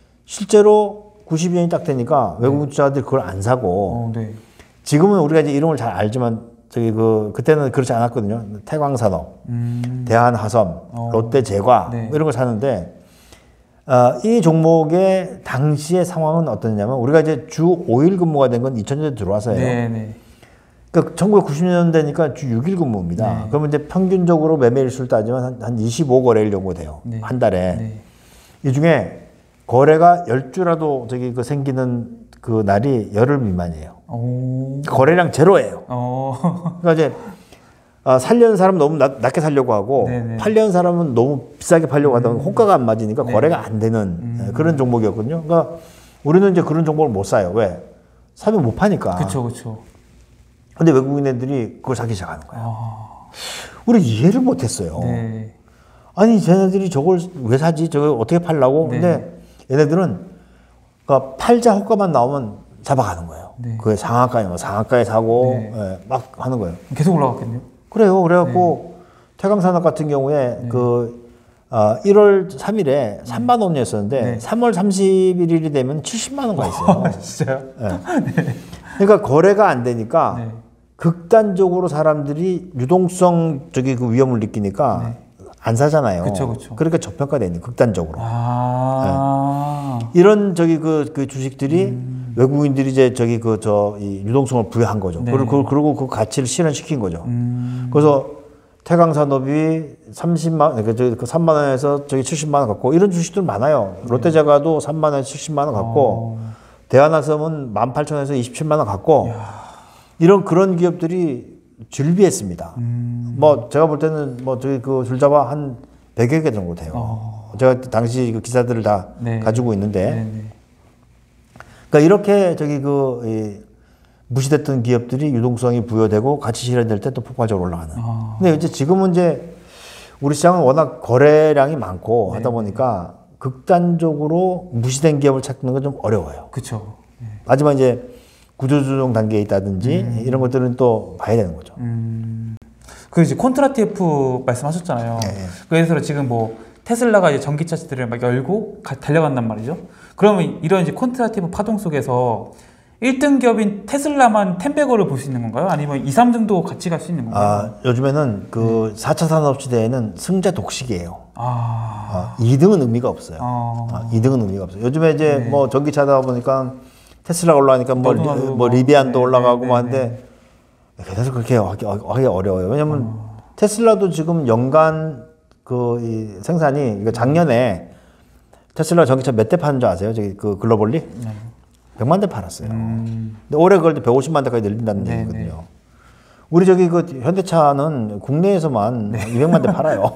실제로 구십이 년이 딱 되니까 외국인 투자자들이 그걸 안 사고
어, 네.
지금은 우리가 이제 이런 걸 잘 알지만 저기 그 그때는 그렇지 않았거든요. 태광산업,
음.
대한화섬,
어.
롯데제과
네.
뭐 이런 걸 사는데 어, 이 종목의 당시의 상황은 어떠냐면 우리가 이제 주 오 일 근무가 된 건 이천 년대 들어와서예요.
네, 네.
그러니까 천구백구십 년대니까 주 육 일 근무입니다.
네.
그러면 이제 평균적으로 매매일수를 따지면 한, 한 이십오 거래일 정도 돼요.
네.
한 달에.
네.
이 중에 거래가 열 주라도 저기 그 생기는 그 날이 열흘 미만이에요.
오.
거래량 제로예요.
어.
그러니까 이제 아, 살려는 사람은 너무 낮, 낮게 살려고 하고
네네.
팔려는 사람은 너무 비싸게 팔려고 하다 보면 호가가 안 맞으니까
네.
거래가 안 되는
음.
그런 종목이었거든요. 그러니까 우리는 이제 그런 종목을 못 사요. 왜? 사면 못 파니까.
그쵸, 그쵸.
근데 외국인 애들이 그걸 사기 시작하는 거예요.
아.
우리 이해를 못 했어요.
네.
아니, 쟤네들이 저걸 왜 사지? 저걸 어떻게 팔라고?
네.
근데 얘네들은 그러니까 팔자 호가만 나오면 잡아가는 거예요.
네.
그게 상한가에 뭐 상한가에 사고
네.
예, 막 하는 거예요.
계속 올라갔겠네요.
그래요. 그래갖고 태광산업 같은 경우에
네.
그 아, 일월 삼일에 삼만 원이었었는데
네.
삼월 삼십일이 되면 칠십만 원가 있어요.
진짜요?
예. 그러니까 거래가 안 되니까
네.
극단적으로 사람들이 유동성 저기 그 위험을 느끼니까
네.
안 사잖아요.
그쵸, 그쵸.
그러니까 저평가되는 극단적으로.
아.
이런 저기 그, 그 주식들이
음.
외국인들이 이제 저기 그 저 이 유동성을 부여한 거죠.
네.
그리고, 그리고 그 가치를 실현시킨 거죠.
음.
그래서 태광산업이 삼십만 원, 그 삼만 원에서 저기 칠십만 원 갖고 이런 주식들 많아요. 롯데제과도 삼만 원에서 칠십만 원 갖고
어.
대한화섬은 만 팔천 원에서 이십칠만 원 갖고 이런 그런 기업들이 즐비했습니다.
음.
뭐 제가 볼 때는 뭐 저기 그 줄잡아 한 백여 개 정도 돼요.
어.
제가 당시 그 기사들을 다
네.
가지고 있는데
네, 네.
그러니까 이렇게 저기 그 이, 무시됐던 기업들이 유동성이 부여되고 가치 실현될 때 또 폭발적으로 올라가는.
아.
근데 이제 지금은 이제 우리 시장은 워낙 거래량이 많고
네.
하다 보니까 극단적으로 무시된 기업을 찾는 건 좀 어려워요.
그쵸. 네.
하지만 이제 구조조정 단계에 있다든지
음.
이런 것들은 또 봐야 되는 거죠.
음. 그 이제 콘트라티에프 말씀하셨잖아요.
네.
그래서 지금 뭐 테슬라가 이제 전기차들을 막 열고 가, 달려간단 말이죠. 그러면 이런 이제 콘트라티브 파동 속에서 일 등 기업인 테슬라만 텐베거를 볼 수 있는 건가요? 아니면 이, 삼 등도 같이 갈 수 있는 건가요?
아, 요즘에는 그 사 차 산업시대에는 승자 독식이에요.
아.
아, 이 등은 의미가 없어요.
어.
아, 이 등은 의미가 없어요. 요즘에 이제
네.
뭐 전기차다 보니까 테슬라가 올라가니까 뭐, 리,
너도 나도
뭐
뭐.
리비안도
네,
올라가고
네,
뭐
네,
하는데 그래서 그렇게 하기, 하기 어려워요. 왜냐면 테슬라도 지금 연간 그 이 생산이 이거 작년에 테슬라 전기차 몇 대 파는 줄 아세요? 저기 그 글로벌리
네.
백만 대 팔았어요.
음.
근데 올해 그걸 백오십만 대까지 늘린다는
네,
얘기거든요.
네.
우리 저기 그 현대차는 국내에서만 이백만 대 팔아요.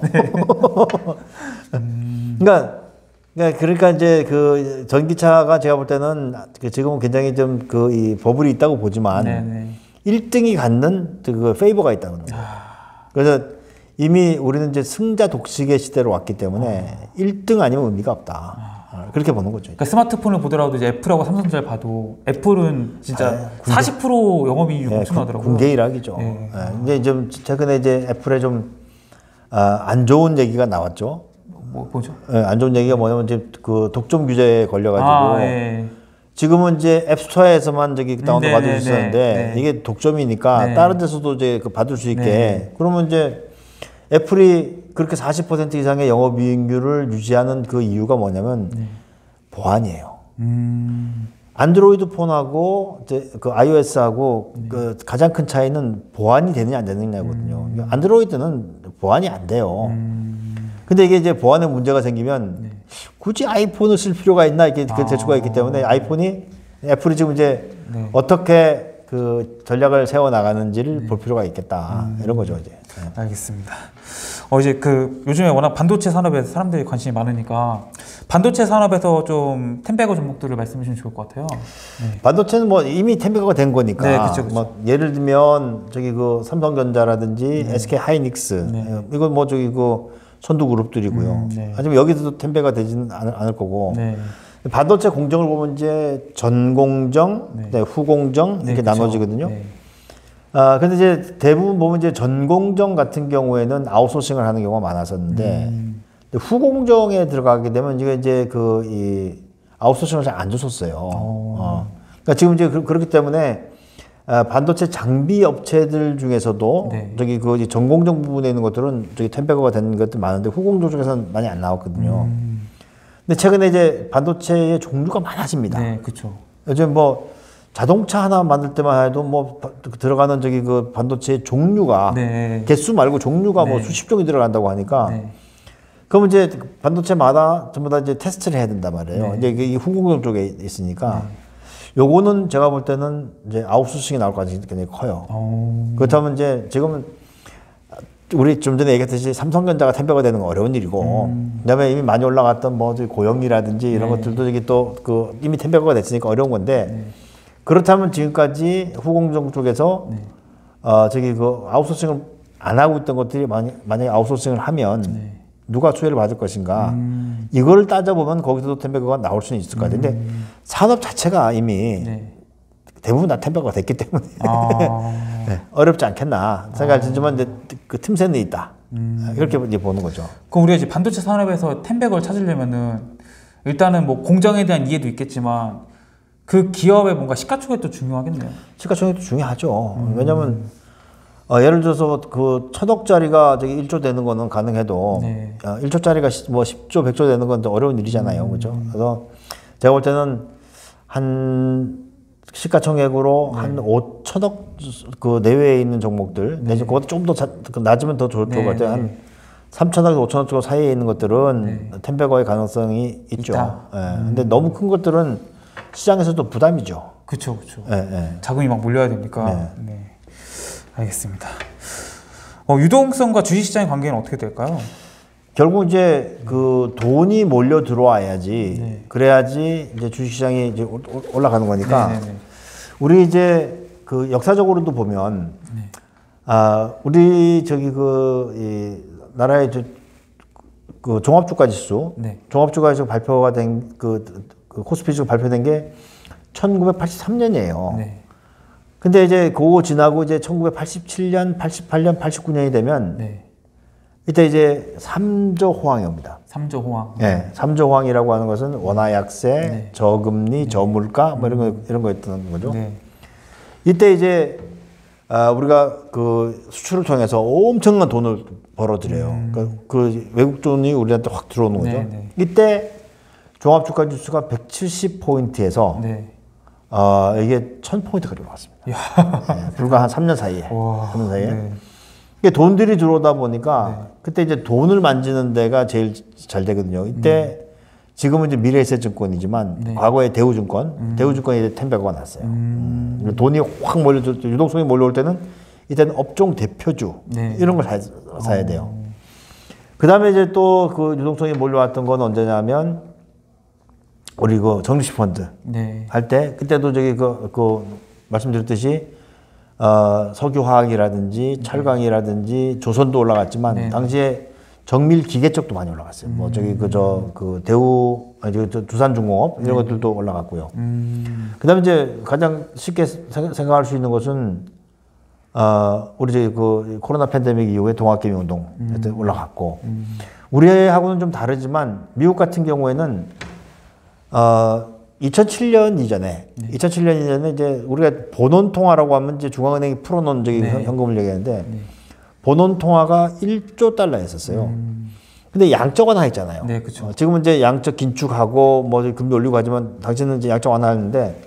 음.
그러니까, 그러니까 그러니까 이제 그 전기차가 제가 볼 때는 그 지금은 굉장히 좀 그 이 버블이 있다고 보지만
네네.
일 등이 갖는 그 페이버가 있다는 거예요.
아.
그래서 이미 우리는 이제 승자 독식의 시대로 왔기 때문에 일 등 아니면 의미가 없다. 어, 그렇게 보는 거죠.
그러니까 스마트폰을 보더라도 이제 애플하고 삼성전자를 봐도 애플은 진짜
아, 군대-
사십 퍼센트 영업이익이
예,
엄청나더라고요.
군계 일학이죠.
예.
예, 이제 좀 최근에 이제 애플에 좀 아, 안 좋은 얘기가 나왔죠.
뭐 뭐죠?
예, 안 좋은 얘기가 뭐냐면 이제 그 독점 규제에 걸려가지고
아, 예.
지금은 이제 앱스토어에서만 저기 다운로드
네,
받을
네,
수 있었는데
네, 네.
이게 독점이니까
네.
다른 데서도 이제 그 받을 수 있게
네.
그러면 이제 애플이 그렇게 사십 퍼센트 이상의 영업이익률을 유지하는 그 이유가 뭐냐면
네.
보안이에요.
음.
안드로이드 폰하고 이제 그 아이오에스하고
네.
그 가장 큰 차이는 보안이 되느냐 안 되느냐거든요.
음.
안드로이드는 보안이 안 돼요.
음.
근데 이게 이제 보안에 문제가 생기면
네.
굳이 아이폰을 쓸 필요가 있나 이렇게 그
아.
대처가 있기 때문에 아이폰이 애플이 지금 이제
네.
어떻게 그 전략을 세워 나가는지를
네.
볼 필요가 있겠다
음.
이런 거죠 이제. 네.
알겠습니다. 어 이제 그 요즘에 워낙 반도체 산업에 사람들이 관심이 많으니까 반도체 산업에서 좀 텐베거 종목들을 말씀해 주시면 좋을 것 같아요. 네.
반도체는 뭐 이미 텐베거가 된 거니까.
네, 그쵸, 그쵸.
뭐 예를 들면 저기 그 삼성전자라든지 에스케이 하이닉스
네.
예, 이건 뭐 저기 그 선두 그룹들이고요.
음, 네.
하지만 여기서도 텐베가 되지는 않을, 않을 거고.
네.
반도체 공정을 보면 이제 전공정,
네.
네, 후공정
네,
이렇게
그쵸.
나눠지거든요.
네.
아, 근데 이제 대부분 보면 이제 전공정 같은 경우에는 아웃소싱을 하는 경우가 많았었는데
음.
근데 후공정에 들어가게 되면 이게 이제 그 이 아웃소싱을 잘 안 줬었어요. 어. 그러니까 지금 이제 그, 그렇기 때문에 아, 반도체 장비 업체들 중에서도
네.
저기 그 이제 전공정 부분에 있는 것들은 저기 텐베거가 되는 것들 많은데 후공정 쪽에서는 많이 안 나왔거든요.
음.
근데 최근에 이제 반도체의 종류가 많아집니다.
네, 그렇죠.
요즘 뭐 자동차 하나 만들 때만 해도 뭐 바- 들어가는 저기 그 반도체 종류가
네.
개수 말고 종류가 뭐
네.
수십 종이 들어간다고 하니까
네.
그러면 이제 반도체마다 전부 다 이제 테스트를 해야 된단 말이에요.
네.
이제 이게 후공정 쪽에 있으니까 요거는 제가 볼 때는 이제 아웃소싱이 나올 가능성이 굉장히 커요.
어.
그렇다면 이제 지금은 우리 좀 전에 얘기했듯이 삼성전자가 텐베거 되는 건 어려운 일이고,
음.
그다음에 이미 많이 올라갔던 뭐 저기 고영이라든지 이런
네.
것들도 저기 또 그 이미 텐베거가 됐으니까 어려운 건데,
네.
그렇다면 지금까지 후공정 쪽에서
네.
어 저기 그 아웃소싱을 안 하고 있던 것들이 만약 만약에 아웃소싱을 하면
네.
누가 수혜를 받을 것인가?
음.
이거를 따져보면 거기서도 텐베거가 나올 수는 있을 것 같아요. 근데 산업 자체가 이미
네.
대부분 다 텐베거가 됐기 때문에
아.
네, 어렵지 않겠나 생각이 들지만 이제 그 틈새는 있다.
음.
이렇게 이제 보는 거죠.
그럼 우리가 이제 반도체 산업에서 텐백을 찾으려면은 일단은 뭐 공정에 대한 이해도 있겠지만 그 기업의 뭔가 시가총액도 중요하겠네요.
시가총액도 중요하죠. 왜냐하면 어, 예를 들어서 그 천억짜리가 저기 일조 되는 거는 가능해도
네.
어, 일조짜리가 뭐 십조, 백조 되는 건 어려운 일이잖아요. 그렇죠? 그래서 제가 볼 때는 한 시가총액으로 한 오천억 그 내외에 있는 종목들, 내지 그것도 좀 더 낮으면 더 좋을 것
네,
같아요.
네.
한 삼천억, 오천억 정도 사이에 있는 것들은
네.
텐베거의 가능성이 있죠.
있다.
예. 근데 너무 큰 것들은 시장에서도 부담이죠.
그렇죠, 그렇죠.
예, 예.
자금이 막 몰려야 되니까. 네. 알겠습니다. 어, 유동성과 주식시장의 관계는 어떻게 될까요?
결국 이제 그 돈이 몰려 들어와야지
네.
그래야지 이제 주식시장이 이제 올- 올- 올라가는 거니까
네, 네, 네.
우리 이제 그 역사적으로도 보면
네.
아 우리 저기 그 이 나라의 저, 그 종합주가 지수
네.
종합주가 지수 발표가 된그 그 코스피 지수 발표된 게 천구백팔십삼 년이에요.
네.
근데 이제 그거 지나고 이제 천구백팔십칠 년, 팔십팔 년, 팔십구 년이 되면
네.
이때 이제 삼조 호황이 옵니다.
삼조 호황.
예, 삼조 호황이라고 하는 것은 원화 약세,
네.
저금리, 저물가 뭐 이런 거 이런 거였던 거죠.
네.
이때 이제 아, 우리가 그 수출을 통해서 엄청난 돈을 벌어들여요.
음.
그, 그 외국 돈이 우리한테 확 들어오는 거죠. 네,
네.
이때 종합주가 지수가 백칠십 포인트에서
네.
어, 이게 천 포인트까지 올라갔습니다. 예, 불과 한 삼 년 사이에.
와.
삼 년 사이에.
네.
이게 돈들이 들어오다 보니까
네.
그때 이제 돈을 만지는 데가 제일 잘 되거든요. 이때 지금은 이제 미래에셋증권이지만
네.
과거에 대우증권, 대우증권이 이제 텐베거가 났어요.
음.
음, 돈이 확 몰려들 때, 유동성이 몰려올 때는 이때는 업종 대표주
네.
이런 걸 사, 사야 돼요. 그 다음에 이제 또 그 유동성이 몰려왔던 건 언제냐면 우리 그 정유시펀드
네.
할 때 그때도 저기 그, 그 말씀드렸듯이 어, 석유화학이라든지 철강이라든지 조선도 올라갔지만
네.
당시에 정밀 기계 쪽도 많이 올라갔어요. 뭐 저기 그 저 그 대우 아니 저, 저 두산중공업 이런 것들도 올라갔고요.
음.
그다음에 이제 가장 쉽게 생- 생각할 수 있는 것은 어, 우리 저기 그 코로나 팬데믹 이후에 동학개미 운동 음. 올라갔고
음.
우리하고는 좀 다르지만 미국 같은 경우에는 어, 이천칠 년 이전에
네.
이천칠 년 이전에 이제 우리가 본원 통화라고 하면 이제 중앙은행이 풀어놓은 저기
네.
현금을 얘기하는데
네.
본원 통화가 일조 달러였었어요.
음.
근데 양적 완화 했잖아요.
네, 그쵸.
어, 지금은 이제 양적 긴축하고 뭐 금리 올리고 하지만 당시는 이제 양적 완화했는데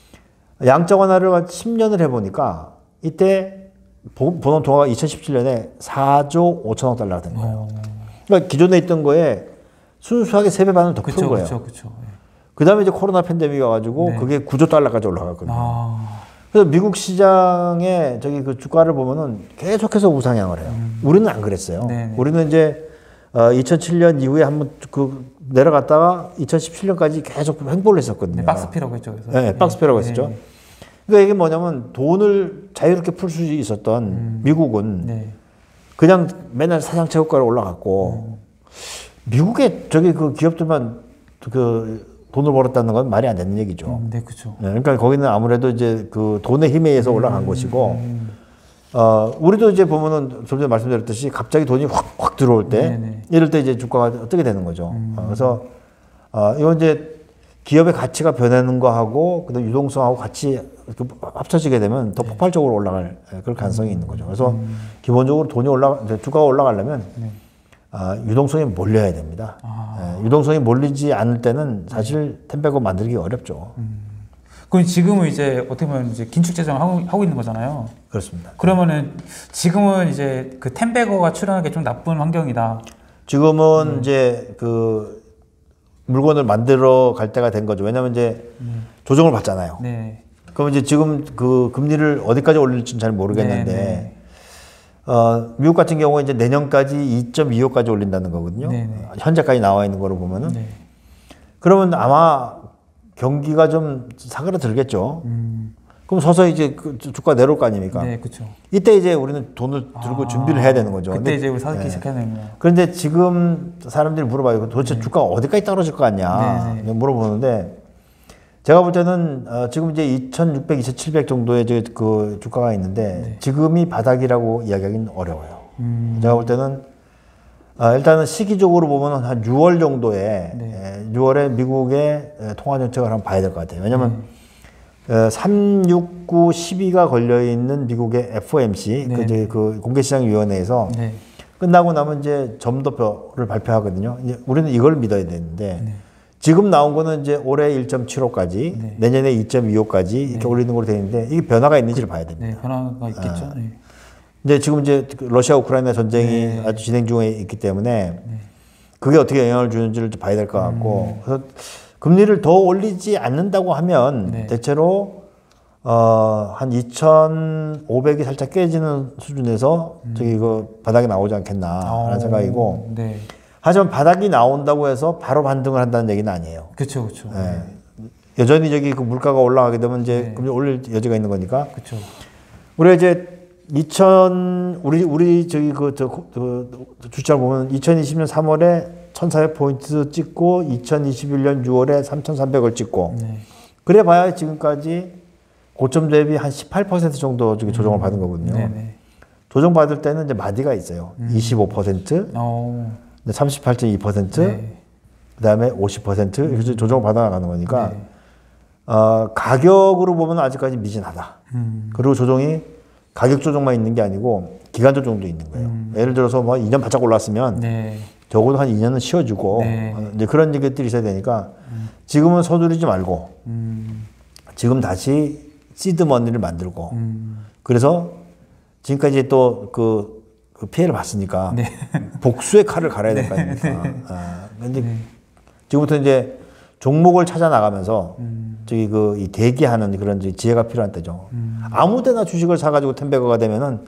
양적 완화를 십 년을 해보니까 이때 보- 본원 통화가 이천십칠 년에 사조 오천억 달러가 된 거예요.
어.
그러니까 기존에 있던 거에 순수하게 세 배 반을 더 푼
그쵸,
거예요.
그쵸, 그쵸. 네.
그 다음에 이제 코로나 팬데믹이 와가지고
네.
그게 구조 달러까지 올라갔거든요.
아.
그래서 미국 시장의 저기 그 주가를 보면은 계속해서 우상향을 해요. 우리는 안 그랬어요.
음. 네네.
우리는 이제 어, 이천칠 년 이후에 한번 그 내려갔다가 이천십칠 년까지 계속 횡보를 했었거든요.
네, 박스피라고 했죠. 그래서.
네, 박스피라고
네.
했었죠. 그러니까 이게 뭐냐면 돈을 자유롭게 풀 수 있었던
음.
미국은
네.
그냥 맨날 사상체육가로 올라갔고
음.
미국의 저기 그 기업들만 그 돈을 벌었다는 건 말이 안 되는 얘기죠.
음, 네, 그쵸.
네, 그러니까 거기는 아무래도 이제 그 돈의 힘에 의해서 올라간 것이고,
음.
어, 우리도 이제 보면은 좀 전에 말씀드렸듯이 갑자기 돈이 확, 확 들어올 때,
네네.
이럴 때 이제 주가가 어떻게 되는 거죠. 어, 그래서, 어, 이건 이제 기업의 가치가 변하는 거하고 그다음 유동성하고 같이 합쳐지게 되면 더
네.
폭발적으로 올라갈 그럴 가능성이 있는 거죠. 그래서
음.
기본적으로 돈이 올라 주가가 올라가려면
네.
아, 유동성이 몰려야 됩니다.
아.
예, 유동성이 몰리지 않을 때는 사실 텐백업 만들기 어렵죠.
음. 그럼 지금은 이제 어떻게 보면 이제 긴축 재정을 하고, 하고 있는 거잖아요.
그렇습니다.
그러면은 지금은 이제 그 텐베거가 출연하기 좀 나쁜 환경이다.
지금은
음.
이제 그 물건을 만들어 갈 때가 된 거죠. 왜냐하면 이제
음.
조정을 받잖아요.
네.
그럼 이제 지금 그 금리를 어디까지 올릴지는 잘 모르겠는데,
네, 네.
어, 미국 같은 경우에 이제 내년까지 이 점 이오까지 올린다는 거거든요.
네, 네.
현재까지 나와 있는 거로 보면은.
네.
그러면 아마 경기가 좀 사그라들겠죠.
음.
그럼 서서히 이제 그 주가 내려올 거 아닙니까?
네, 그렇죠.
이때 이제 우리는 돈을 들고
아,
준비를 해야 되는 거죠.
그때
근데-
이제 우리 사기
네.
시작해야 되는구나.
그런데 지금 사람들이 물어봐요. 도대체 주가가 어디까지 떨어질 거 같냐
네, 네.
물어보는데 제가 볼 때는 어, 지금 이제 이천육백, 이천칠백 정도의 이제 그 주가가 있는데
네.
지금이 바닥이라고 이야기하기는 어려워요.
음.
제가 볼 때는 어, 일단은 시기적으로 보면 한 유월 정도에
네.
에, 유월에 미국의 에, 통화 정책을 한번 봐야 될 것 같아요. 왜냐하면
네.
어, 삼, 육, 구, 십이가 걸려 있는 미국의 에프오엠씨
네.
그, 이제 그 공개시장위원회에서
네.
끝나고 나면 이제 점도표를 발표하거든요. 이제 우리는 이걸 믿어야 되는데
네.
지금 나온 거는 이제 올해 일 점 칠오까지
네.
내년에 이 점 이오까지 이렇게
네.
올리는 걸로 되어 있는데 이게 변화가 있는지를 봐야 됩니다.
네, 변화가 있겠죠.
아.
네.
근데 지금 이제 러시아 우크라이나 전쟁이
네.
아주 진행 중에 있기 때문에
네.
그게 어떻게 영향을 주는지를 좀 봐야 될 것 같고
음.
그래서 금리를 더 올리지 않는다고 하면
네.
대체로 어, 한 이천오백이 살짝 깨지는 수준에서 저기 그 바닥이 나오지 않겠나 하는
어,
생각이고
네.
하지만 바닥이 나온다고 해서 바로 반등을 한다는 얘기는 아니에요.
그렇죠, 그렇죠.
예. 여전히 저기 그 물가가 올라가게 되면 이제
네.
금리 올릴 여지가 있는 거니까
그렇죠.
우리가 이제 이천 우리 우리 저기 그저 그, 주차를 보면 이천이십 년 삼월에 천사백 포인트 찍고 이천이십일 년 유월에 삼천삼백을 찍고
네.
그래 봐야 지금까지 고점 대비 한 십팔 퍼센트 정도 저기 조정을 받은 거거든요.
네, 네.
조정 받을 때는 이제 마디가 있어요.
음.
이십오 퍼센트,
어.
삼십팔 점 이 퍼센트,
네.
그다음에 오십 퍼센트 이렇게 조정을 받아 나가는 거니까
네.
어, 가격으로 보면 아직까지 미진하다.
음.
그리고 조정이 가격 조정만 있는 게 아니고 기간 조정도 있는 거예요.
음.
예를 들어서 뭐 이 년 바짝 올랐으면
네.
적어도 한 이 년은 쉬어주고
네.
어, 이제 그런 얘기들이 있어야 되니까 지금은 서두르지 말고
음.
지금 다시 시드 머니를 만들고
음.
그래서 지금까지 또 그 그 피해를 봤으니까
네.
복수의 칼을 갈아야 될 거 아닙니까? 아, 근데
네.
지금부터 이제 종목을 찾아 나가면서
음.
저기 그 이 대기하는 그런 이제 지혜가 필요한 때죠.
음.
아무데나 주식을 사가지고 텐베거가 되면은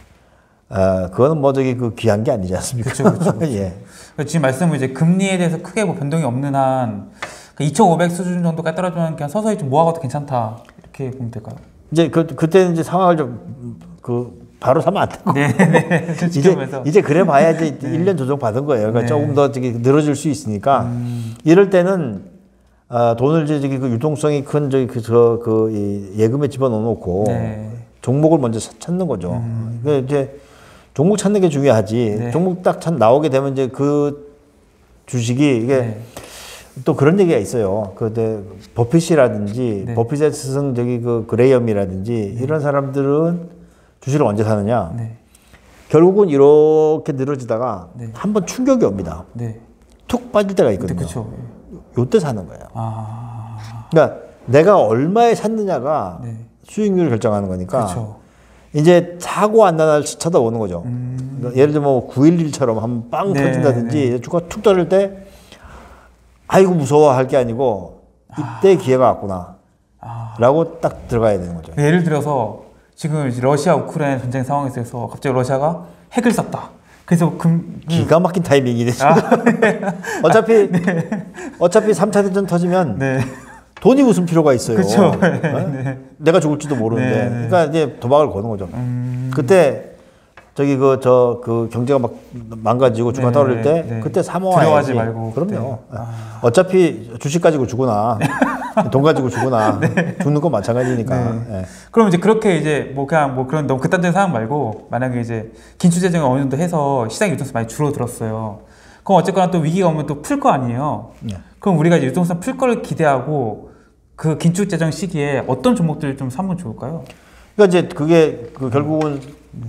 아 그거는 뭐 저기 그 귀한 게 아니지 않습니까?
그쵸, 그쵸, 그쵸.
예.
지금 말씀은 이제 금리에 대해서 크게 뭐 변동이 없는 한 이천오백 수준 정도까지 떨어지면 그냥 서서히 좀 모아가도 괜찮다 이렇게 보면 될까요?
이제 그 그때는 이제 상황을 좀 그 바로 사면 안 되고
네, 네. 좀
이제
지켜보면서.
이제 그래 봐야 이제 일 년 조정 받은 거예요. 그러니까
네.
조금 더 저기 늘어질 수 있으니까
음.
이럴 때는 아, 돈을 이제 저기 그 유동성이 큰 저기 그저그 예금에 집어넣어 놓고
네.
종목을 먼저 사- 찾는 거죠.
음.
그 이제 종목 찾는 게 중요하지.
네.
종목 딱 찾, 나오게 되면 이제 그 주식이 이게
네.
또 그런 얘기가 있어요. 그 네, 버핏이라든지
네.
버핏의 스승 저기 그 그레이엄이라든지 이런 사람들은 주식을 언제 사느냐?
네.
결국은 이렇게 늘어지다가
네.
한번 충격이 옵니다.
네.
툭 빠질 때가 있거든요.
그렇죠.
요때 사는 거예요.
아.
그러니까 내가 얼마에 샀느냐가
네.
수익률을 결정하는 거니까
그렇죠.
이제 사고 안 나날 쳐다보는 거죠.
음.
그러니까 예를 들면 뭐 구일일처럼 한번 빵
네,
터진다든지 주가 툭 떨어질 때 아이고 무서워 할 게 아니고 이때
아.
기회가 왔구나
아.
라고 딱 들어가야 되는 거죠.
예를 들어서 지금 이제 러시아 우크라이나 전쟁 상황에서 갑자기 러시아가 핵을 쐈다. 그래서 금
기가 막힌 타이밍이네.
아.
어차피 어차피 삼 차 대전 터지면
네.
돈이 무슨 필요가 있어요.
그쵸.
어?
네.
내가 죽을지도 모르는데.
네, 네.
그러니까 이제 도박을 거는 거죠.
음.
그때 저기 그 저 그 경제가 막 망가지고 주가
네,
떨어질 때
네.
그때 사모아야지.
두려워하지 말고
그럼요.
그때. 아.
어차피 주식 가지고 죽으나 돈 가지고 죽으나 죽는 건 마찬가지니까.
네.
예.
그럼 이제 그렇게 이제 뭐 그냥 뭐 그런 너무 극단적인 상황 말고 만약에 이제 긴축 재정을 어느 정도 해서 시장 유동성 많이 줄어들었어요. 그럼 어쨌거나 또 위기가 오면 또 풀 거 아니에요.
네.
그럼 우리가 이제 유동성 풀 걸 기대하고 그 긴축 재정 시기에 어떤 종목들을 좀 사면 좋을까요?
그러니까 이제 그게 그 결국은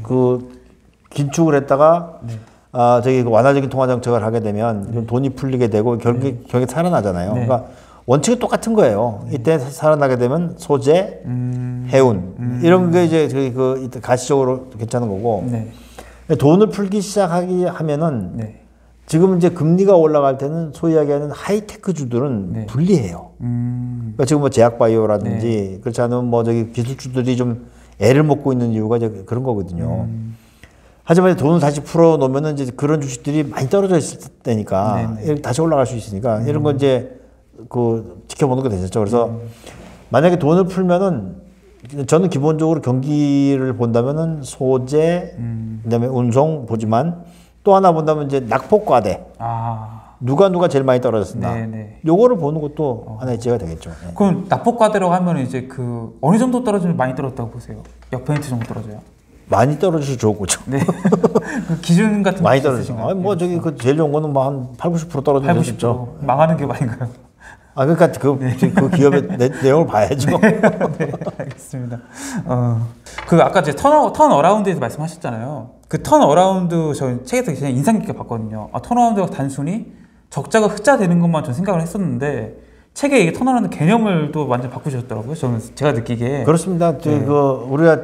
그 긴축을 했다가
네.
아 저기 그 완화적인 통화 정책을 하게 되면 좀 돈이 풀리게 되고 결국에
네.
결국에 살아나잖아요.
네.
그러니까 원칙은 똑같은 거예요. 이때 살아나게 되면 소재,
음...
해운
음...
이런 게 이제 저기 그 이때 가시적으로 괜찮은 거고
네.
돈을 풀기 시작하기 하면은
네.
지금 이제 금리가 올라갈 때는 소위 이야기하는 하이테크 주들은
네.
불리해요.
음...
그러니까 지금 뭐 제약바이오라든지
네.
그렇지 않으면 뭐 저기 기술주들이 좀 애를 먹고 있는 이유가 이제 그런 거거든요.
음...
하지만 돈을 다시 풀어 놓으면은 이제 그런 주식들이 많이 떨어져 있을 때니까
네, 네.
다시 올라갈 수 있으니까
음...
이런 거 이제 그 지켜보는 게 되셨죠. 그래서
음...
만약에 돈을 풀면은 저는 기본적으로 경기를 본다면은 소재,
음...
그다음에 운송 보지만 또 하나 본다면 이제 낙폭과대.
아...
누가 누가 제일 많이 떨어졌나.
네, 네.
요거를 보는 것도 어. 하나의 지혜가 되겠죠. 네.
그럼 낙폭과대라고 하면 이제 그 어느 정도 떨어지면 많이 떨어졌다고 보세요? 몇 퍼센트 정도 떨어져요?
많이 떨어져서 좋은 거죠.
네. 그 기준 같은
많이
거
떨어져.
있으신가요?
아니, 뭐 저기 그 제일 좋은 거는 뭐 한 팔, 구십 퍼센트 떨어지는
팔, 구십 퍼센트 망하는 게 아닌가요?
아 그러니까 그,
네.
그 기업의 내, 내용을 봐야죠.
네, 네, 알겠습니다. 어, 그 아까 이제 턴, 턴 어라운드에서 말씀하셨잖아요. 그 턴 어라운드 저 책에서 그냥 인상 깊게 봤거든요. 아, 턴 어라운드가 단순히 적자가 흑자 되는 것만 전 생각을 했었는데 책에 이게 턴 어라운드 개념을 또 완전 바꾸셨더라고요. 저는 제가 느끼기에.
그렇습니다. 네. 그 우리가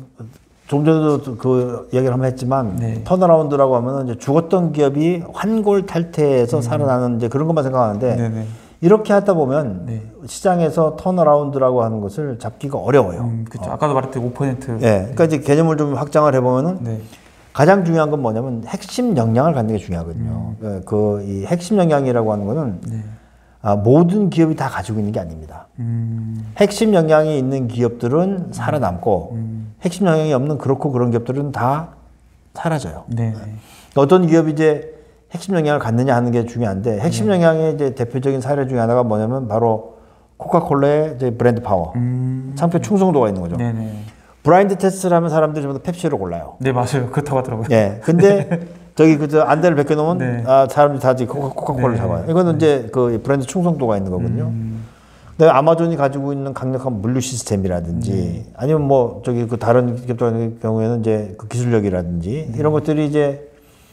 좀 전에도 그 이야기를 한번 했지만
네.
턴어라운드라고 하면 이제 죽었던 기업이 환골 탈퇴해서 음. 살아나는 이제 그런 것만 생각하는데
네네.
이렇게 하다 보면
네.
시장에서 턴어라운드라고 하는 것을 잡기가 어려워요.
음, 그렇죠.
어.
아까도 말했듯이 오 퍼센트.
예, 네. 그러니까 이제 개념을 좀 확장을 해보면은
네.
가장 중요한 건 뭐냐면 핵심 역량을 갖는 게 중요하거든요.
음.
그 이 핵심 역량이라고 하는 거는
네.
아, 모든 기업이 다 가지고 있는 게 아닙니다.
음.
핵심 역량이 있는 기업들은 살아남고
음.
핵심 역량이 없는 그렇고 그런 기업들은 다 사라져요.
네.
어떤 기업이 이제 핵심 역량을 갖느냐 하는 게 중요한데 핵심
네.
역량의 이제 대표적인 사례 중에 하나가 뭐냐면 바로 코카콜라의 이제 브랜드 파워,
음.
상표 충성도가 있는 거죠.
네네.
브라인드 테스트를 하면 사람들이 전부 다 펩시를 골라요.
네 맞아요. 그렇다고 하더라고요.
예. 근데 저기 그저 안대를 벗겨놓으면
네.
아, 사람들이 다 코카, 코카콜라를
네.
잡아요. 이거는 이제 그 브랜드 충성도가 있는 거거든요.
음.
근데 아마존이 가지고 있는 강력한 물류 시스템이라든지
네.
아니면 뭐 저기 그 다른 기업들 경우에는 이제 그 기술력이라든지
네.
이런 것들이 이제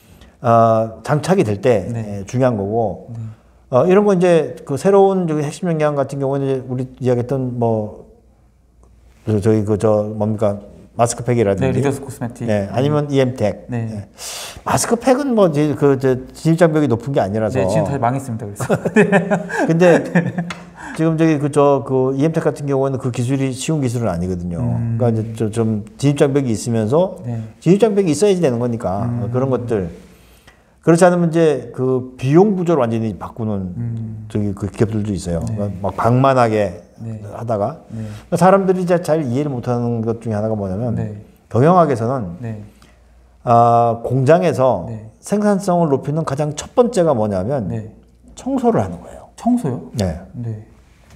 어, 장착이 될 때
네.
중요한 거고
네.
어, 이런 거 이제 그 새로운 저기 핵심 역량 같은 경우는 이제 우리 이야기했던 뭐 저, 저기 그 저 뭡니까 마스크팩이라든지
네, 리더스 코스메틱.
네, 아니면 이엠텍.
네.
네. 마스크팩은 뭐 이제 그 진입 장벽이 높은 게 아니라서.
네, 지금 다시 망했습니다. 그래서.
근데 지금 저기 그 저 그 이엠텍 같은 경우는 그 기술이 쉬운 기술은 아니거든요.
음.
그러니까 이제 저 좀 진입 장벽이 있으면서
네.
진입 장벽이 있어야지 되는 거니까
음.
그런 것들. 그렇지 않으면 이제 그 비용 구조를 완전히 바꾸는
음.
저기 그 기업들도 있어요.
네.
그러니까 막 방만하게
네.
하다가
네.
사람들이 이제 잘 이해를 못하는 것 중에 하나가 뭐냐면
네.
경영학에서는
네.
아, 공장에서
네.
생산성을 높이는 가장 첫 번째가 뭐냐면
네.
청소를 하는 거예요.
청소요?
네.
네.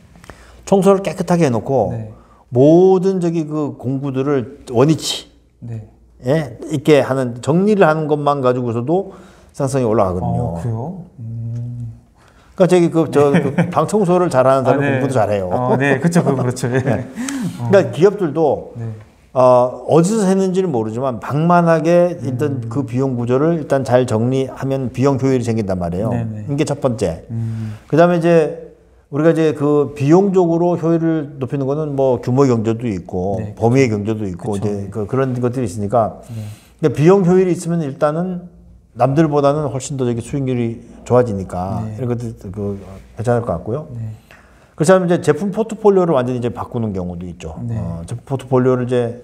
청소를 깨끗하게 해놓고
네.
모든 저기 그 공구들을 원위치
네.
예, 있게 하는 정리를 하는 것만 가지고서도 생산성이 올라가거든요.
어, 그래요? 음.
그러니까 저기 그 저 그 방 청소를 잘하는 사람은
아, 네.
공부도 잘해요.
어, 네, 그렇죠, 그렇죠. 네.
네. 그러니까 기업들도
네.
어, 어디서 했는지는 모르지만 방만하게 일단
음.
그 비용 구조를 일단 잘 정리하면 비용 효율이 생긴단 말이에요.
네네.
이게 첫 번째.
음.
그 다음에 이제 우리가 이제 그 비용적으로 효율을 높이는 거는 뭐 규모의 경제도 있고
네,
범위의 경제도 있고
그쵸.
이제 그 그런 것들이 있으니까
네.
근데 비용 효율이 있으면 일단은 남들보다는 훨씬 더 저기 수익률이 좋아지니까
네.
이런 것들 그 괜찮을 것 같고요.
네.
그렇지 않으면 이제 제품 포트폴리오를 완전히 이제 바꾸는 경우도 있죠.
네.
어, 제품 포트폴리오를 이제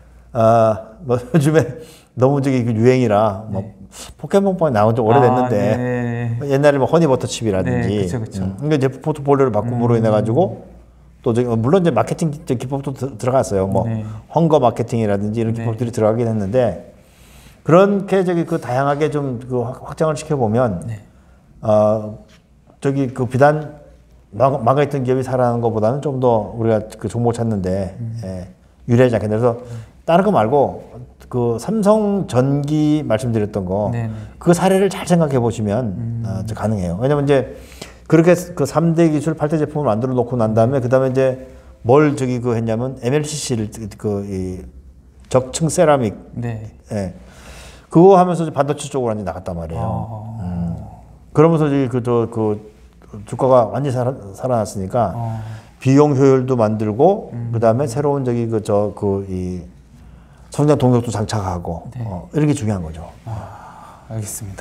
아, 뭐 요즘에 너무 저기 그 유행이라 뭐
네.
포켓몬빵이 나온 지 오래됐는데
아, 네.
옛날에 뭐 허니버터칩이라든지
네, 그쵸, 그쵸.
음, 그러니까 제품 포트폴리오를 바꿈으로
음.
인해 가지고 또 저기 물론 이제 마케팅 기법도 드- 들어갔어요. 뭐
네.
헝거 마케팅이라든지 이런
네.
기법들이 들어가긴 했는데 그렇게 저기 그 다양하게 좀 그 확장을 시켜 보면
네.
어, 저기 그 비단 망- 망가있던 기업이 살아나는 것보다는 좀 더 우리가 그 종목 찾는데
음.
예, 유리하지 않겠나. 그래서 다른 거 말고 그 삼성 전기 말씀드렸던 거 그 사례를 잘 생각해 보시면 음. 어, 가능해요. 왜냐면 이제 그렇게 그 삼 대 기술 팔 대 제품을 만들어 놓고 난 다음에 그 다음에 이제 뭘 저기 그 했냐면 엠엘씨씨를 그 이 적층 세라믹
네.
예. 그거 하면서 이제 반도체 쪽으로 완전히 나갔단 말이에요.
아.
음. 그러면서 이제 그저 그 주가가 완전히 살아, 살아났으니까
아.
비용 효율도 만들고
음.
그 다음에 새로운 저기 그 저 그 이 성장 동력도 장착하고
네.
어, 이런 게 중요한 거죠.
아, 알겠습니다.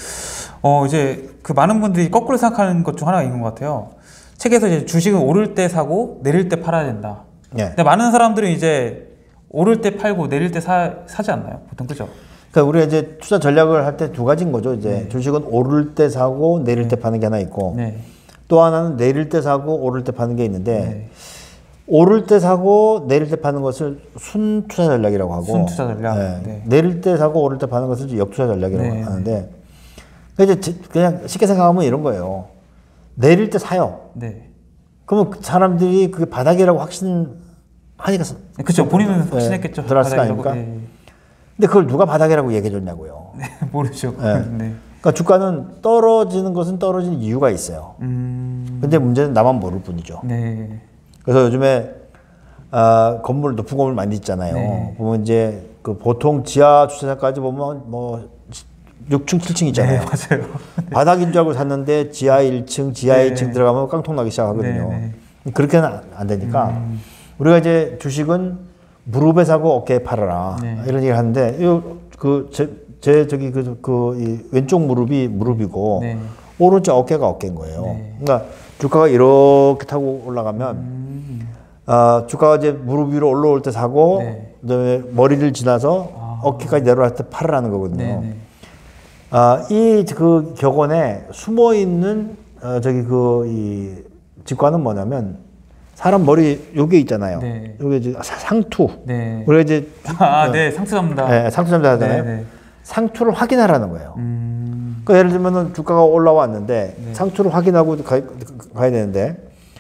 어 이제 그 많은 분들이 거꾸로 생각하는 것 중 하나가 있는 것 같아요. 책에서 이제 주식은 오를 때 사고 내릴 때 팔아야 된다.
네.
근데 많은 사람들은 이제 오를 때 팔고 내릴 때 사, 사지 않나요? 보통 그죠?
그러니까 우리가 이제 투자 전략을 할 때 두 가지인 거죠. 이제
네.
주식은 오를 때 사고 내릴 때 파는 게 하나 있고
네.
또 하나는 내릴 때 사고 오를 때 파는 게 있는데
네.
오를 때 사고 내릴 때 파는 것을 순 투자 전략이라고 하고
순투자 전략.
네.
네.
내릴 때 사고 오를 때 파는 것을 역투자 전략이라고
네.
하는데 그러니까 이제 그냥 쉽게 생각하면 이런 거예요. 내릴 때 사요.
네.
그러면 그 사람들이 그게 바닥이라고 확신하니까
그렇죠. 본인은 확신했겠죠.
네, 들어왔을 거
바닥이라고.
아닙니까?
네.
근데 그걸 누가 바닥이라고 얘기해 줬냐고요.
네. 모르죠.
네.
네.
그러니까 주가는 떨어지는 것은 떨어지는 이유가 있어요.
음.
근데 문제는 나만 모를 뿐이죠.
네.
그래서 요즘에 아, 건물 높은 건물 많이 있잖아요.
네.
보면 이제 그 보통 지하 주차장까지 보면 뭐 육 층, 칠 층 있잖아요.
네, 맞아요.
바닥인 줄 알고 샀는데 지하 일 층, 지하
네.
이 층 들어가면 깡통 나기 시작하거든요.
네,
그렇게는 안- 안 되니까
음.
우리가 이제 주식은 무릎에 사고 어깨에 팔아라
네.
이런 얘기를 하는데 그제 제 저기 그, 그 이 왼쪽 무릎이 무릎이고
네.
오른쪽 어깨가 어깨인 거예요.
네.
그러니까 주가가 이렇게 타고 올라가면
음.
아, 주가가 이제 무릎 위로 올라올 때 사고
네.
그다음에 머리를 지나서
아.
어깨까지 내려갈 때 팔으라는 거거든요.
네, 네.
아, 이 그 격언에 숨어 있는 어, 저기 그 이 직관은 뭐냐면 사람 머리 요게 있잖아요.
네.
요게 이제 사- 상투.
네.
우리가 이제
아, 네. 상투 잡는다.
네, 상투 잡자 하잖아요.
네, 네.
상투를 확인하라는 거예요.
음.
그러니까 예를 들면은 주가가 올라왔는데
네.
상투를 확인하고 가, 가야 되는데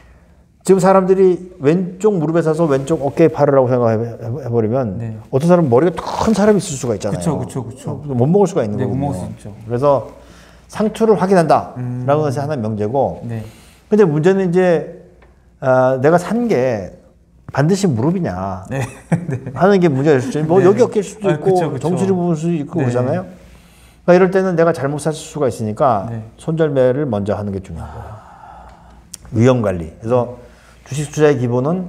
지금 사람들이 왼쪽 무릎에 서서 왼쪽 어깨에 팔으라고 생각해버리면
네.
어떤 사람은 머리가 큰 사람이 있을 수가 있잖아요.
그쵸, 그쵸, 그쵸.
못 먹을 수가 있는
네, 못
거거든요.
먹을 수 있죠.
그래서 상투를 확인한다라는
음.
것이 하나의 명제고
네.
근데 문제는 이제 아, 내가 산 게 반드시 무릎이냐
네. 네.
하는 게 문제가 될 수 있죠. 뭐
네.
여기 어깨일 수도
아,
있고
그쵸, 그쵸.
정수리 부분 수도 있고
네.
그러잖아요. 그러니까 이럴 때는 내가 잘못 샀을 수가 있으니까
네.
손절매를 먼저 하는 게 중요한 거예요. 위험 관리. 그래서 주식 투자의 기본은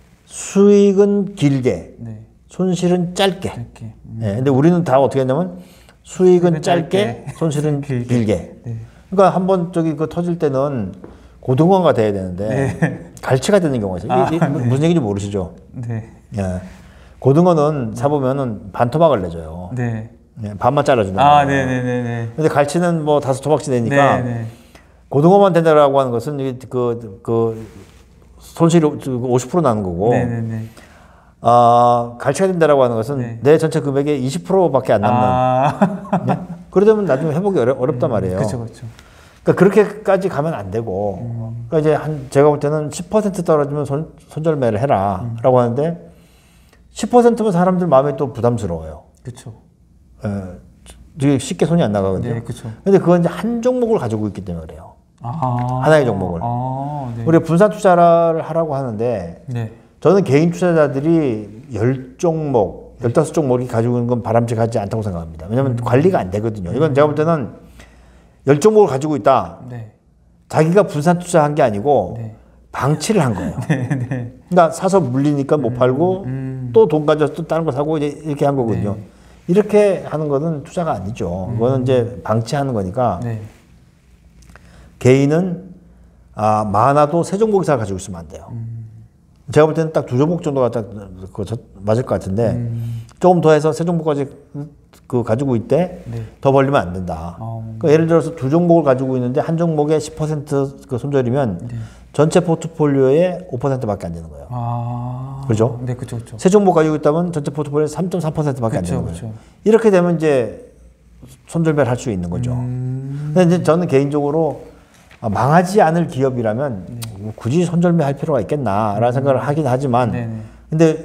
수익은 길게,
네.
손실은 짧게.
이렇게. 음.
예, 근데 우리는 다 어떻게 했냐면 수익은
수익은
짧게,
짧게,
손실은
길게.
길게.
네.
그러니까 한번 저기 그 터질 때는 고등어가 돼야 되는데
네.
갈치가 되는 경우가 있어요.
아,
이- 이 무슨 얘기인지 모르시죠?
네.
예. 고등어는 사보면은 반 토막을 내줘요.
네.
예, 반만 잘라준다.
아, 네, 네, 네, 네.
근데 갈치는 뭐 다섯 토막씩 되니까
네, 네.
고등어만 된다라고 하는 것은 이게 그, 그 손실이 오십 퍼센트 나는 거고,
네, 네, 네.
아, 갈치가 된다라고 하는 것은
네.
내 전체 금액의 이십 퍼센트밖에 안 남는.
아.
네? 그러다 보면 나중에 회복이 어려, 어렵단 말이에요.
그렇죠, 그렇죠.
그러니까 그렇게까지 가면 안 되고,
음.
그러니까 이제 한 제가 볼 때는 십 퍼센트 떨어지면 손, 손절매를 해라라고
음.
하는데 십 퍼센트면 사람들 마음에 또 부담스러워요.
그렇죠.
예, 되게 쉽게 손이 안 나가거든요.
네, 그렇죠.
근데 그건 이제 한 종목을 가지고 있기 때문에 그래요.
아.
하나의 종목을.
아, 네.
우리가 분산 투자를 하라고 하는데
네.
저는 개인 투자자들이 열 종목, 열다섯 종목이 가지고 있는 건 바람직하지 않다고 생각합니다. 왜냐하면
음.
관리가 안 되거든요. 이건 제가 볼 때는 열 종목을 가지고 있다.
네.
자기가 분산 투자한 게 아니고
네.
방치를 한 거예요.
네, 네.
그러니까 사서 물리니까 못 팔고
음.
또 돈 가져서 또 다른 거 사고 이제 이렇게 한 거거든요.
네.
이렇게 하는 거는 투자가 아니죠. 그거는 이제 방치하는 거니까
네.
개인은 아, 많아도 세 종목 이상 가지고 있으면 안 돼요.
음.
제가 볼 때는 딱 두 종목 정도가 딱 그, 저, 맞을 것 같은데
음.
조금 더 해서 세 종목까지 그 가지고 있대
네.
더 벌리면 안 된다.
어.
그러니까 예를 들어서 두 종목을 가지고 있는데 한 종목에 십 퍼센트 그 손절이면
네.
전체 포트폴리오의 오 퍼센트밖에 안 되는 거예요.
아.
그죠?
네, 그렇죠, 그렇죠.
세 종목 가지고 있다면 전체 포트폴리오의 삼 점 삼 퍼센트밖에 안
그쵸,
되는 거예요.
그쵸.
이렇게 되면 이제 손절매를 할 수 있는 거죠.
음.
근데 이제 저는 개인적으로 아, 망하지 않을 기업이라면
네.
뭐 굳이 손절매 할 필요가 있겠나라는 생각을 하긴 하지만
네, 네.
근데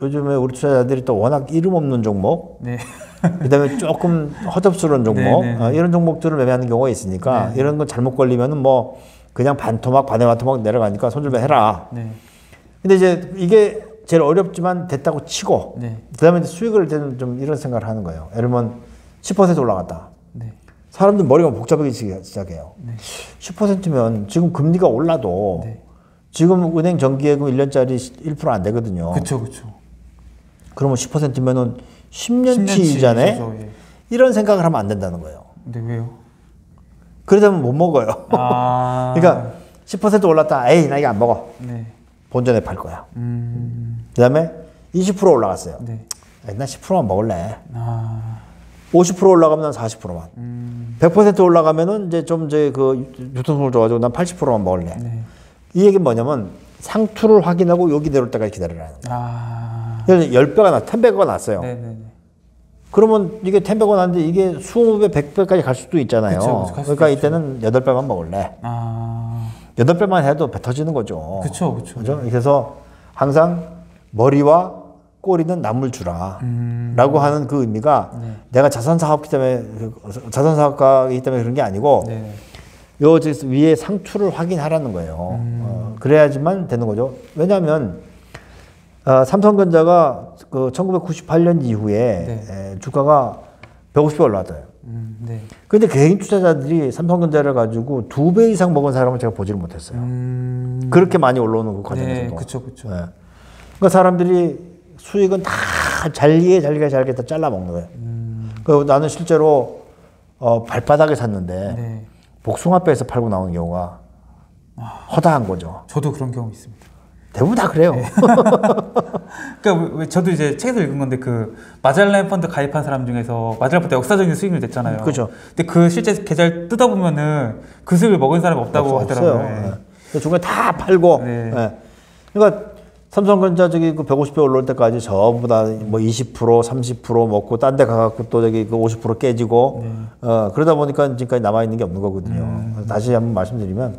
요즘에 우리 투자자들이 또 워낙 이름 없는 종목,
네.
그다음에 조금 허접스러운 종목,
네, 네, 네.
어, 이런 종목들을 매매하는 경우가 있으니까
네.
이런 건 잘못 걸리면은 뭐 그냥 반토막 반토막 내려가니까 손절매 해라.
네.
근데 이제 이게 제일 어렵지만 됐다고 치고
네.
그다음에 이제 수익을 때는 좀 이런 생각을 하는 거예요. 예를 들면 십 퍼센트 올라갔다.
네.
사람들 머리가 복잡해지기 시작해요.
네.
십 퍼센트면 지금 금리가 올라도
네.
지금 은행 정기예금 일 년짜리 일 퍼센트 안 되거든요.
그쵸, 그쵸.
그러면 십 퍼센트면은 십 년치
십 년치
이자네?
이자죠, 예.
이런 생각을 하면 안 된다는 거예요.
근데 왜요?
그러다면 못 먹어요.
아.
그러니까 십 퍼센트 올랐다. 에이, 나 이거 안 먹어.
네.
본전에 팔 거야.
음.
그 다음에 이십 퍼센트 올라갔어요.
네.
에이, 나 십 퍼센트만 먹을래.
아.
오십 퍼센트 올라가면 난 사십 퍼센트만.
음.
백 퍼센트 올라가면은 이제 좀 이제 그 유통성을 줘가지고 난 팔십 퍼센트만 먹을래.
네.
이 얘기는 뭐냐면 상투를 확인하고 여기 내려올 때까지 기다리라는 거예요.
아.
그래서 십 배가 나, 십 배가 났어요.
네네네.
그러면 이게 십 배가 났는데 이게 이십 배, 백 배까지 갈 수도 있잖아요.
그쵸, 그쵸, 갈 수도
그러니까
있죠.
이때는 여덟 배만 먹을래.
아.
여덟 배만 해도 배 터지는 거죠.
그쵸, 그쵸.
그죠? 그래서 항상 머리와 꼬리는 남을 주라.
음.
라고 하는 그 의미가
네.
내가 자산사업기 때문에, 자산사업가이기 때문에 그런 게 아니고,
네.
요 위에 상투를 확인하라는 거예요.
음.
어, 그래야지만 되는 거죠. 왜냐하면, 어, 삼성전자가 그 천구백구십팔 년 이후에
네.
에, 주가가 백오십 배 올라왔어요.
음. 네.
근데 개인 투자자들이 삼성전자를 가지고 두 배 이상 먹은 사람을 제가 보지를 못했어요.
음.
그렇게 많이 올라오는 그 과정에서도.
네, 그쵸, 그쵸.
네. 그러니까 사람들이 수익은 다 잘게 잘게 잘게 다 잘라 먹는 거예요.
음.
그 나는 실제로 어, 발바닥에 샀는데
네.
복숭아뼈에서 팔고 나오는 경우가 허다한 거죠.
저도 그런 경우 있습니다.
대부분 다 그래요.
그러니까 왜- 저도 이제 책에서 읽은 건데 그 마잘렌 펀드 가입한 사람 중에서 마잘렌 펀드 역사적인 수익률 냈잖아요.
그죠.
근데 그 실제 계좌를 뜯어보면은 그 수익을 먹은 사람이 없다고
없어,
하더라고요.
없어요.
예.
네. 그 중간에 다 팔고.
네.
네. 그러니까 삼성전자 저기 그 백오십 배 올라올 때까지 전부 다 뭐 이십 퍼센트, 삼십 퍼센트 먹고 딴 데 가갖고 또 저기 그 오십 퍼센트 깨지고
네.
어, 그러다 보니까 지금까지 남아있는 게 없는 거거든요.
음.
그래서 다시 한번 말씀드리면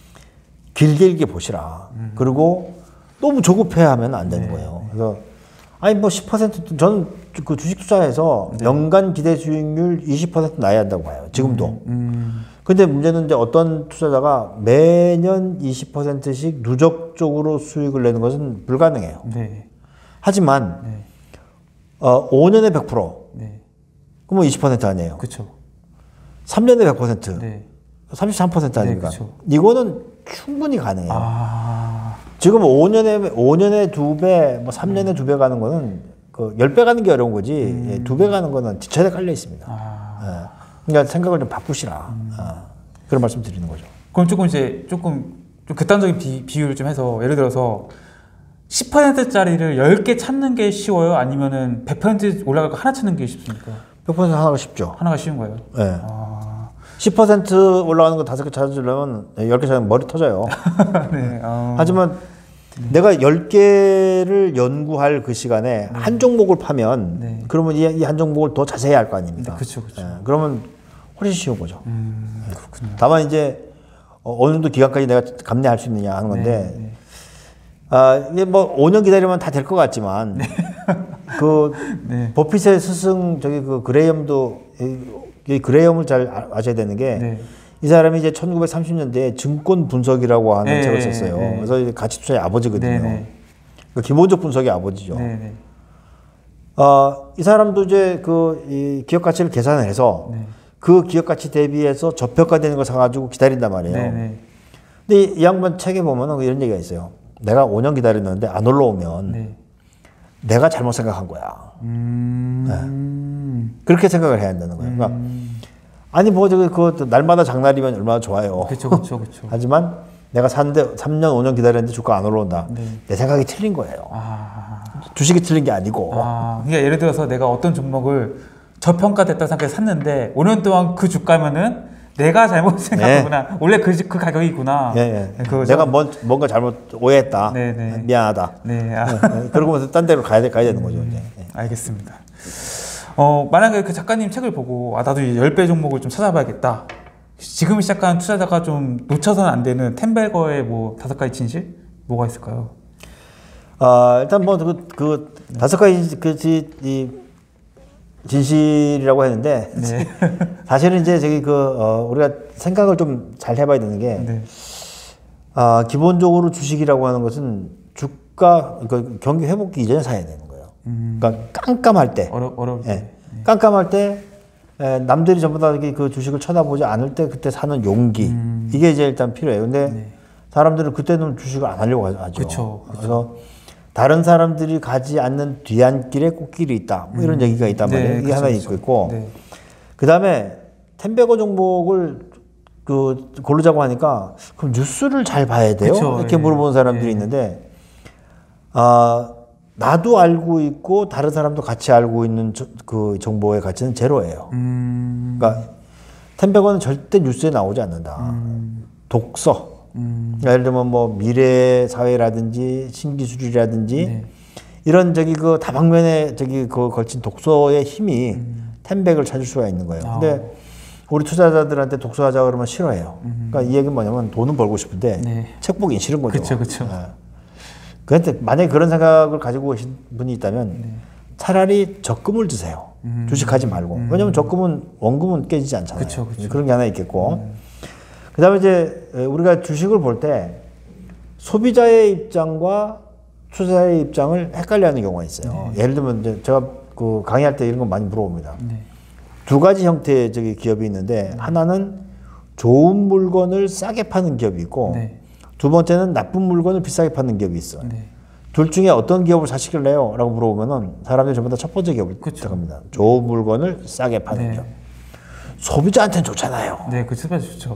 길게 길게 보시라.
음.
그리고 너무 조급해 하면 안 되는
네.
거예요. 그래서 아니 뭐 십 퍼센트 저는 그 주식 투자에서
네.
연간 기대 수익률 이십 퍼센트 나야 한다고 봐요. 지금도.
음.
근데 문제는 이제 어떤 투자자가 매년 이십 퍼센트씩 누적적으로 수익을 내는 것은 불가능해요.
네.
하지만
네.
어, 오 년에 백 퍼센트
네.
그러면 이십 퍼센트 아니에요.
그쵸.
삼 년에 백 퍼센트
네.
삼십삼 퍼센트 아닙니까?
네, 그쵸.
이거는 충분히 가능해요.
아.
지금 오 년에 오 년에 두 배, 뭐 삼 년에 두 배 가는 거는 그 십 배 가는 게 어려운 거지. 예, 두 배 가는 거는 지천에 깔려 있습니다.
아.
예. 그러니까 생각을 좀 바꾸시라.
음.
어, 그런 말씀 드리는 거죠.
그럼 조금 이제 조금 좀 극단적인 비, 비유를 좀 해서 예를 들어서 십 퍼센트짜리를 열 개 찾는 게 쉬워요? 아니면은 백 퍼센트 올라갈 거 하나 찾는 게 쉽습니까?
백 퍼센트 하나가 쉽죠.
하나가 쉬운 거예요?
예.
아.
십 퍼센트 올라가는 거 다섯 개 찾으려면 열 개 찾으면 머리 터져요.
네. 아.
하지만 내가 열 개를 연구할 그 시간에 한 종목을 파면
네.
그러면 이 한 종목을 더 자세히 할 거 아닙니까?
네, 그쵸, 그쵸.
예, 그러면 훨씬 쉬운 거죠.
음, 그렇군요.
다만 이제 어, 어느 정도 기간까지 내가 감내할 수 있느냐 하는 건데
네, 네.
아, 이게 뭐 오 년 기다리면 다 될 것 같지만 그
네.
버핏의 스승 저기 그 그레이엄도 이, 이 그레이엄을 잘 아- 아셔야 되는 게
네.
이 사람이 이제 천구백삼십 년대에 증권 분석이라고 하는
네,
책을 썼어요.
네.
그래서 이제 가치 투자의 아버지거든요.
네, 네.
그 기본적 분석의 아버지죠.
네, 네.
어, 이 사람도 이제 그 이 기업 가치를 계산을 해서
네.
그 기업 가치 대비해서 저평가되는 걸 사가지고 기다린단 말이에요.
네, 네.
근데 이, 이 양반 책에 보면은 이런 얘기가 있어요. 내가 오 년 기다렸는데 안 올라오면
네.
내가 잘못 생각한 거야.
음.
그렇게 생각을 해야 한다는 거예요. 그러니까 아니 뭐 저기 그 날마다 장날이면 얼마나 좋아요.
그렇죠, 그렇죠, 그렇죠.
하지만 내가 샀는데 삼 년, 오 년 기다렸는데 주가 안 올라온다.
네.
내 생각이 틀린 거예요.
아.
주식이 틀린 게 아니고.
아, 그러니까 예를 들어서 내가 어떤 종목을 저평가됐다 생각해서 샀는데 오 년 동안 그 주가면은 내가 잘못 생각하구나. 원래 그, 그 가격이구나.
예, 예.
네, 그거죠?
내가 뭔, 뭔가 잘못 오해했다.
네, 네.
미안하다.
네, 아,
예, 그러고서 딴 데로 가야, 돼, 가야 되는 거죠. 이제. 예.
알겠습니다. 어, 만약에 그 작가님 책을 보고 아 나도 이 십 배 종목을 좀 찾아봐야겠다. 지금 시작한 투자자가 좀 놓쳐서는 안 되는 텐베거의 뭐 다섯 가지 진실 뭐가 있을까요?
아, 일단 뭐 그 그 다섯 가지 그이 진실이라고 했는데
네.
사실은 이제 저기 그 어, 우리가 생각을 좀 잘 해봐야 되는 게
네.
아, 기본적으로 주식이라고 하는 것은 주가 그 경기 회복기 이전에 사야 되는 거예요.
음.
그러니까 깜깜할 때,
어려 어려울 때.
예.
네.
깜깜할 때 에, 남들이 전부 다 그 주식을 쳐다보지 않을 때 그때 사는 용기
음.
이게 이제 일단 필요해요. 근데
네.
사람들은 그때는 주식을 안 하려고 하죠.
그쵸, 그쵸.
그래서 다른 사람들이 가지 않는 뒤안길에 꽃길이 있다. 뭐 이런
음.
얘기가 있단
네,
말이에요. 이게
그쵸,
하나
그쵸.
있고 있고
네.
그 다음에 텐베거 종목을 그 고르자고 하니까 그럼 뉴스를 잘 봐야 돼요?
그쵸,
이렇게
예.
물어보는 사람들이
예.
있는데 아 나도 알고 있고 다른 사람도 같이 알고 있는 저, 그 정보의 가치는 제로예요.
음.
그러니까 텐베거는 절대 뉴스에 나오지 않는다.
음.
독서.
음.
그러니까 예를 들면 뭐 미래 사회라든지 신기술이라든지
네.
이런 저기 그 다방면에 저기 그 걸친 독서의 힘이
음.
텐백을 찾을 수가 있는 거예요.
아.
근데 우리 투자자들한테 독서하자 그러면 싫어해요.
음.
그러니까 이 얘기는 뭐냐면 돈은 벌고 싶은데
네.
책 보기 싫은 거죠.
그쵸, 그쵸.
예. 그런데 만약에 그런 생각을 가지고 계신 분이 있다면
네.
차라리 적금을 드세요.
음.
주식하지 말고.
음.
왜냐면 적금은 원금은 깨지지 않잖아요.
그쵸, 그쵸.
그런 게 하나 있겠고.
음.
그다음에 이제 우리가 주식을 볼 때 소비자의 입장과 투자자의 입장을 헷갈려하는 경우가 있어요.
네.
예를 들면 이제 제가 그 강의할 때 이런 거 많이 물어봅니다.
네.
두 가지 형태의 저기 기업이 있는데 하나는 좋은 물건을 싸게 파는 기업이 있고
네.
두 번째는 나쁜 물건을 비싸게 파는 기업이 있어요.
네.
둘 중에 어떤 기업을 사실래요? 라고 물어보면은 사람들이 전부 다 첫 번째 기업을
그쵸.
택합니다. 좋은 물건을 싸게 파는
네.
기업. 소비자한테는 좋잖아요.
네, 그 super 좋죠.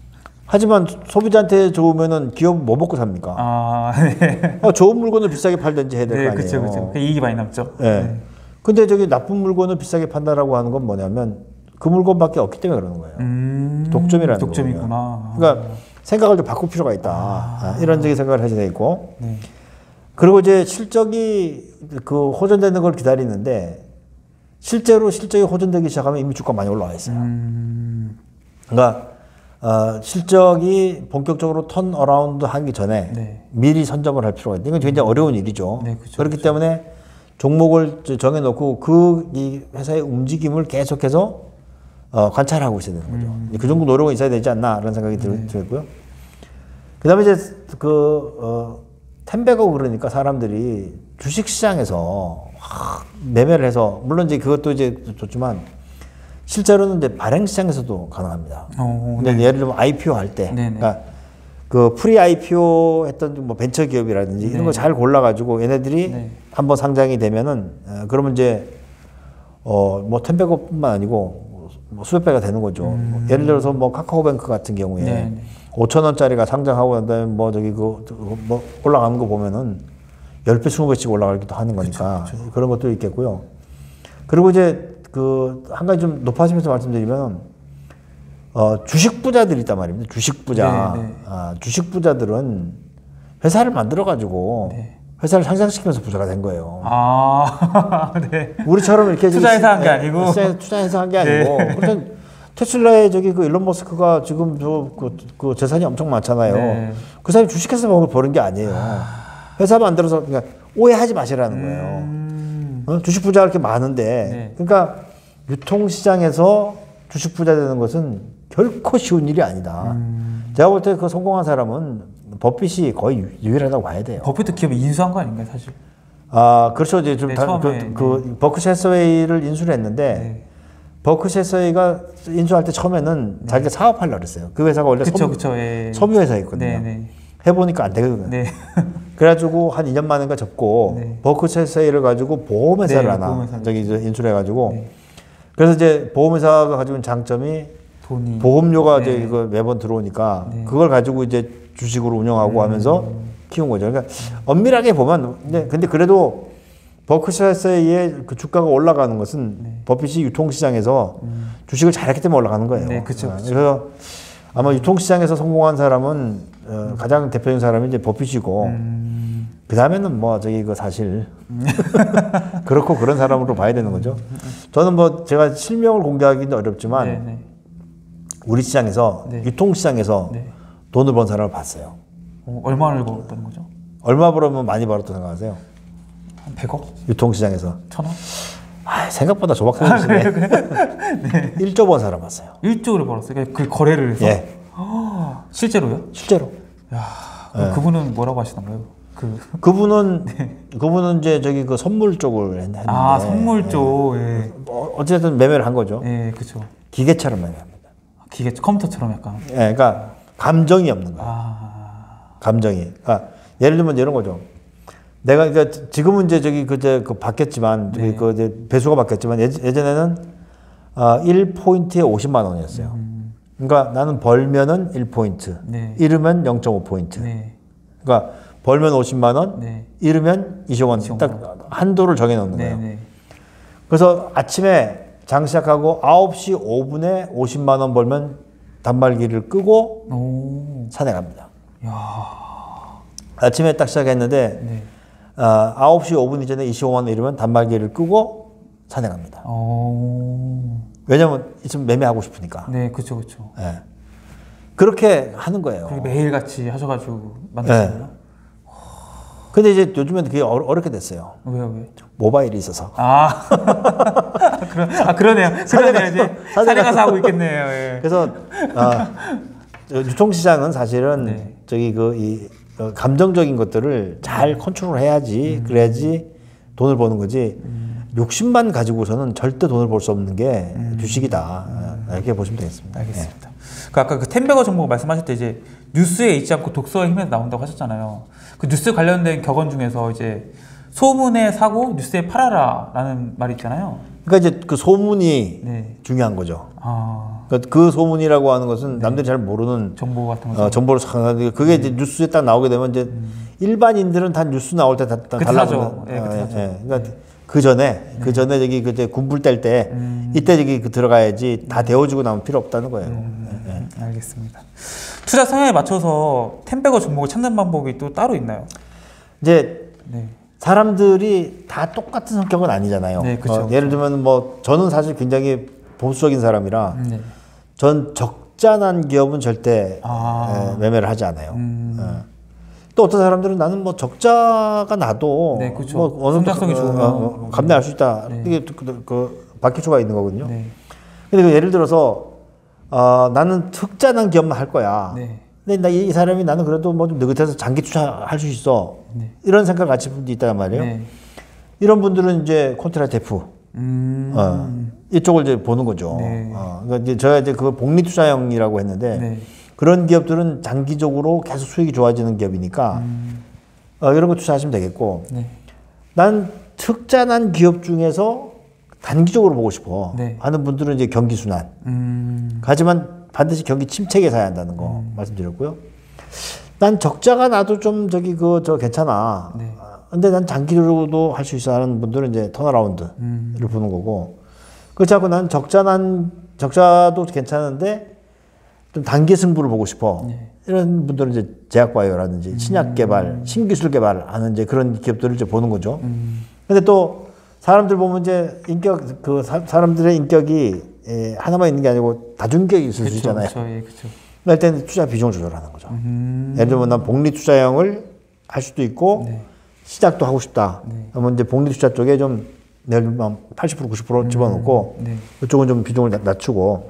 하지만 소비자한테 좋으면은 기업 뭐 먹고 삽니까?
아, 네.
어, 좋은 물건을 비싸게 팔든지 해야 될 거
네,
아니에요.
그쵸, 그쵸. 그 이익이 많이 남죠.
예.
네.
근데 저기 나쁜 물건을 비싸게 판다라고 하는 건 뭐냐면 그 물건밖에 없기 때문에 그러는 거예요.
음.
독점이라는
독점이구나.
그러니까 생각을 좀 바꿀 필요가 있다. 아, 이런 적인 생각을 하셔야 되고.
네.
그리고 이제 실적이 그 호전되는 걸 기다리는데 실제로 실적이 호전되기 시작하면 이미 주가 많이 올라와 있어요.
음.
그러니까 어, 실적이 본격적으로 턴 어라운드 하기 전에
네.
미리 선점을 할 필요가 있다. 이건 굉장히 어려운 일이죠.
네, 그쵸,
그렇기
그쵸.
때문에 종목을 정해놓고 그 이 회사의 움직임을 계속해서 어, 관찰하고 있어야 되는 거죠.
음.
그 정도 노력은 있어야 되지 않나 이런 생각이 들,
네.
들고요. 그다음에 이제 그 어, 텐베거 그러니까 사람들이 주식시장에서 확 매매를 해서 물론 이제 그것도 이제 좋지만 실제로는 이제 발행시장에서도 가능합니다.
어,
근데 예를 들면 아이피오 할 때,
네네.
그러니까 그 프리 아이피오 했던 뭐 벤처 기업이라든지 이런
네.
거 잘 골라가지고 얘네들이
네.
한번 상장이 되면은 어, 그러면 이제 어뭐 텐베거뿐만 아니고 뭐 수백 배가 되는 거죠. 뭐 예를 들어서 뭐 카카오뱅크 같은 경우에
음. 네.
오천 원짜리가 상장하고 난 다음에 뭐 저기 그뭐 올라가는 거 보면은 십 배, 이십 배씩 올라가기도 하는 거니까 그런 것도 있겠고요. 그리고 이제 그 한 가지 좀 높아지면서 말씀드리면 어 주식 부자들이 있단 말입니다. 주식 부자.
네, 네.
아, 주식 부자들은 회사를 만들어 가지고
네.
회사를 상장시키면서 부자가 된 거예요.
아, 네.
우리처럼 이렇게
투자해서 한 게
예,
아니고.
투자- 투자해서 한 게
네.
아니고. 그래서 테슬라의 저기 그 일론 머스크가 지금 저그 그 재산이 엄청 많잖아요.
네.
그 사람이 주식해서 먹을 버는 게 아니에요. 회사 만들어서 그러니까 오해하지 마시라는 거예요.
음.
어? 주식 부자가 이렇게 많은데,
네.
그러니까 유통시장에서 주식 부자 되는 것은 결코 쉬운 일이 아니다.
음.
제가 볼 때 그 성공한 사람은 버핏이 거의 유- 유일하다고 봐야 돼요.
버핏도 기업이 인수한 거 아닌가요, 사실?
아, 그렇죠. 이제 좀
네,
다, 그,
처음에,
그 버크셔 해서웨이를 인수를 했는데,
네.
버크셔 해서웨이가 인수할 때 처음에는 자기가 사업하려고 그랬어요. 그 회사가 원래
그쵸,
섬유,
그쵸. 예.
섬유 회사였거든요.
네, 네.
해보니까 안 되거든요.
네.
그래가지고 한 이 년 만인가 접고
네.
버크셔 해서웨이를 가지고 보험회사를
네,
하나
보험회사를.
저기 이제 인수를 해가지고
네.
그래서 이제 보험회사가 가지고 있는 장점이
돈이.
보험료가
네.
이제 이거 매번 들어오니까
네.
그걸 가지고 이제 주식으로 운영하고
음.
하면서 키운 거죠. 그러니까 엄밀하게 보면 근데, 근데 그래도 버크셔 해서웨이의 그 주가가 올라가는 것은
네.
버핏이 유통시장에서
음.
주식을 잘했기 때문에 올라가는 거예요.
네, 그쵸,
아,
그쵸.
그래서 아마 유통시장에서 성공한 사람은 어, 가장 대표적인 사람이 이제 버핏이고
음.
그 다음에는 뭐 저기 그 사실 그렇고 그런 사람으로 봐야 되는 거죠. 저는 뭐 제가 실명을 공개하기는 어렵지만
네, 네.
우리 시장에서
네.
유통시장에서
네.
돈을 번 사람을 봤어요.
어, 얼마를 벌었다는 거죠?
얼마 벌으면 많이 벌었다고 생각하세요?
한 백억?
유통시장에서.
천억?
아, 생각보다 조박스러우시네.
네.
일조 번 사람 봤어요.
일조를 벌었어요. 그 거래를 해서?
예.
아, 실제로요?
실제로.
야, 그럼 그분은 뭐라고 하시던가요? 그
그분은 그분은 이제 저기 그 선물 쪽을 했- 했는데.
아, 선물 쪽. 예.
어, 어쨌든 매매를 한 거죠.
예, 그렇죠.
기계처럼 매매합니다.
기계 컴퓨터처럼 약간.
예, 그러니까 감정이 없는 거예요.
아,
감정이. 그러니까 예를 들면 이런 거죠. 내가 그러니까 지금은 이제 저기 그제 그 바뀌었지만 저기
네.
그 이제 배수가 바뀌었지만 예, 예전에는 어, 일 포인트에 오십만 원이었어요.
음,
그러니까 나는 벌면은 일 포인트,
네.
잃으면 영 점 오 포인트.
네,
그러니까 벌면 오십만 원,
네,
잃으면 이십오 원.
이십오
딱 한도를 정해 놓는
네,
거예요.
네.
그래서 아침에 장 시작하고 아홉 시 오 분에 오십만 원 벌면 단말기를 끄고
오,
산에 갑니다.
야,
아침에 딱 시작했는데
네.
어, 아홉 시 오 분 이전에 이십오만 원 잃으면 단말기를 끄고 산에 갑니다.
오,
왜냐면 있으면 매매하고 싶으니까.
네, 그렇죠, 그렇죠.
예. 그렇게 하는 거예요.
그렇게 매일 같이 하셔가지고 만드셨나요?
근데 이제 요즘엔 그게 어, 어렵게 됐어요.
왜요, 왜?
모바일이 있어서.
아, 그러, 아 그러네요. 그러네요. 이제
산에
산에
가서-
가서 하고 있겠네요. 예.
그래서 아, 저 유통시장은 사실은
네.
저기 그 이 감정적인 것들을 잘 컨트롤 해야지 그래야지 돈을 버는 거지. 욕심만 가지고서는 절대 돈을 벌 수 없는 게 주식이다. 아, 이렇게 보시면 되겠습니다.
알겠습니다. 그 아까 그 텐베거 정보 말씀하실 때 이제 뉴스에 있지 않고 독서의 힘에서 나온다고 하셨잖아요. 그 뉴스 관련된 격언 중에서 이제 소문에 사고 뉴스에 팔아라라는 말이 있잖아요.
그러니까 이제 그 소문이
네.
중요한 거죠.
아,
그러니까 그 소문이라고 하는 것은 남들이 잘 모르는
정보 같은 거.
어, 정보를 상하는데 그게 이제 뉴스에 딱 나오게 되면 이제 일반인들은 다 뉴스 나올 때 다
그때
달라붙는.
사죠. 예, 그때 사죠.
그러니까 그 전에 그 전에 저기 그 이제 군불 뗄 때 이때 저기 그 들어가야지 다 데워주고 나면 필요 없다는 거예요.
음, 알겠습니다. 투자 성향에 맞춰서 텐베거 종목을 찾는 방법이 또 따로 있나요?
이제
네.
사람들이 다 똑같은 성격은 아니잖아요.
네, 그쵸,
어, 예를 들면 뭐 저는 사실 굉장히 보수적인 사람이라
네.
전 적자난 기업은 절대
아.
에, 매매를 하지 않아요.
음.
어. 또 어떤 사람들은 나는 뭐 적자가 나도
네, 그쵸.
뭐 어느 정도
성장성이
어,
좋으면.
어, 감내할 수 있다.
네.
이게 그, 그, 그 바뀔 수가 있는 거거든요.
네.
근데 그 예를 들어서 어, 나는 적자난 기업만 할 거야.
네.
근데 나 이 사람이 나는 그래도 뭐 좀 느긋해서 장기 투자할 수 있어.
네.
이런 생각 가진 분도 있단 말이에요.
네.
이런 분들은 이제 콘트라테프
음.
어, 이쪽을 이제 보는 거죠.
네.
어, 그러니까 이제 저희가 이제 그 복리 투자형이라고 했는데
네.
그런 기업들은 장기적으로 계속 수익이 좋아지는 기업이니까
음.
어, 이런 거 투자하시면 되겠고.
네.
난 특자난 기업 중에서 단기적으로 보고 싶어
네.
하는 분들은 이제 경기 순환.
음.
하지만 반드시 경기 침체기에 사야 한다는 거 말씀드렸고요. 난 적자가 나도 좀 저기 그 저 괜찮아.
네.
근데 난 장기로도 할 수 있어 하는 분들은 이제 턴어라운드를
음.
보는 거고. 그렇지 않고 난 적자 난 적자도 괜찮은데 좀 단기 승부를 보고 싶어.
네.
이런 분들은 이제 제약바이오라든지 신약 개발, 신기술 개발하는 이제 그런 기업들을 이제 보는 거죠.
음.
근데 또 사람들 보면 이제 인격 그 사, 사람들의 인격이 예, 하나만 있는 게 아니고 다중격이 있을 수
그쵸,
있잖아요.
그쵸, 예, 그쵸.
그럴 때는 투자 비중을 조절하는 거죠.
음.
예를 들면 난 복리 투자형을 할 수도 있고
네.
시작도 하고 싶다.
네.
그러면 이제 복리 투자 쪽에 좀 예를 들면 팔십 퍼센트 구십 퍼센트 집어넣고
네.
그쪽은 좀 비중을 낮- 낮추고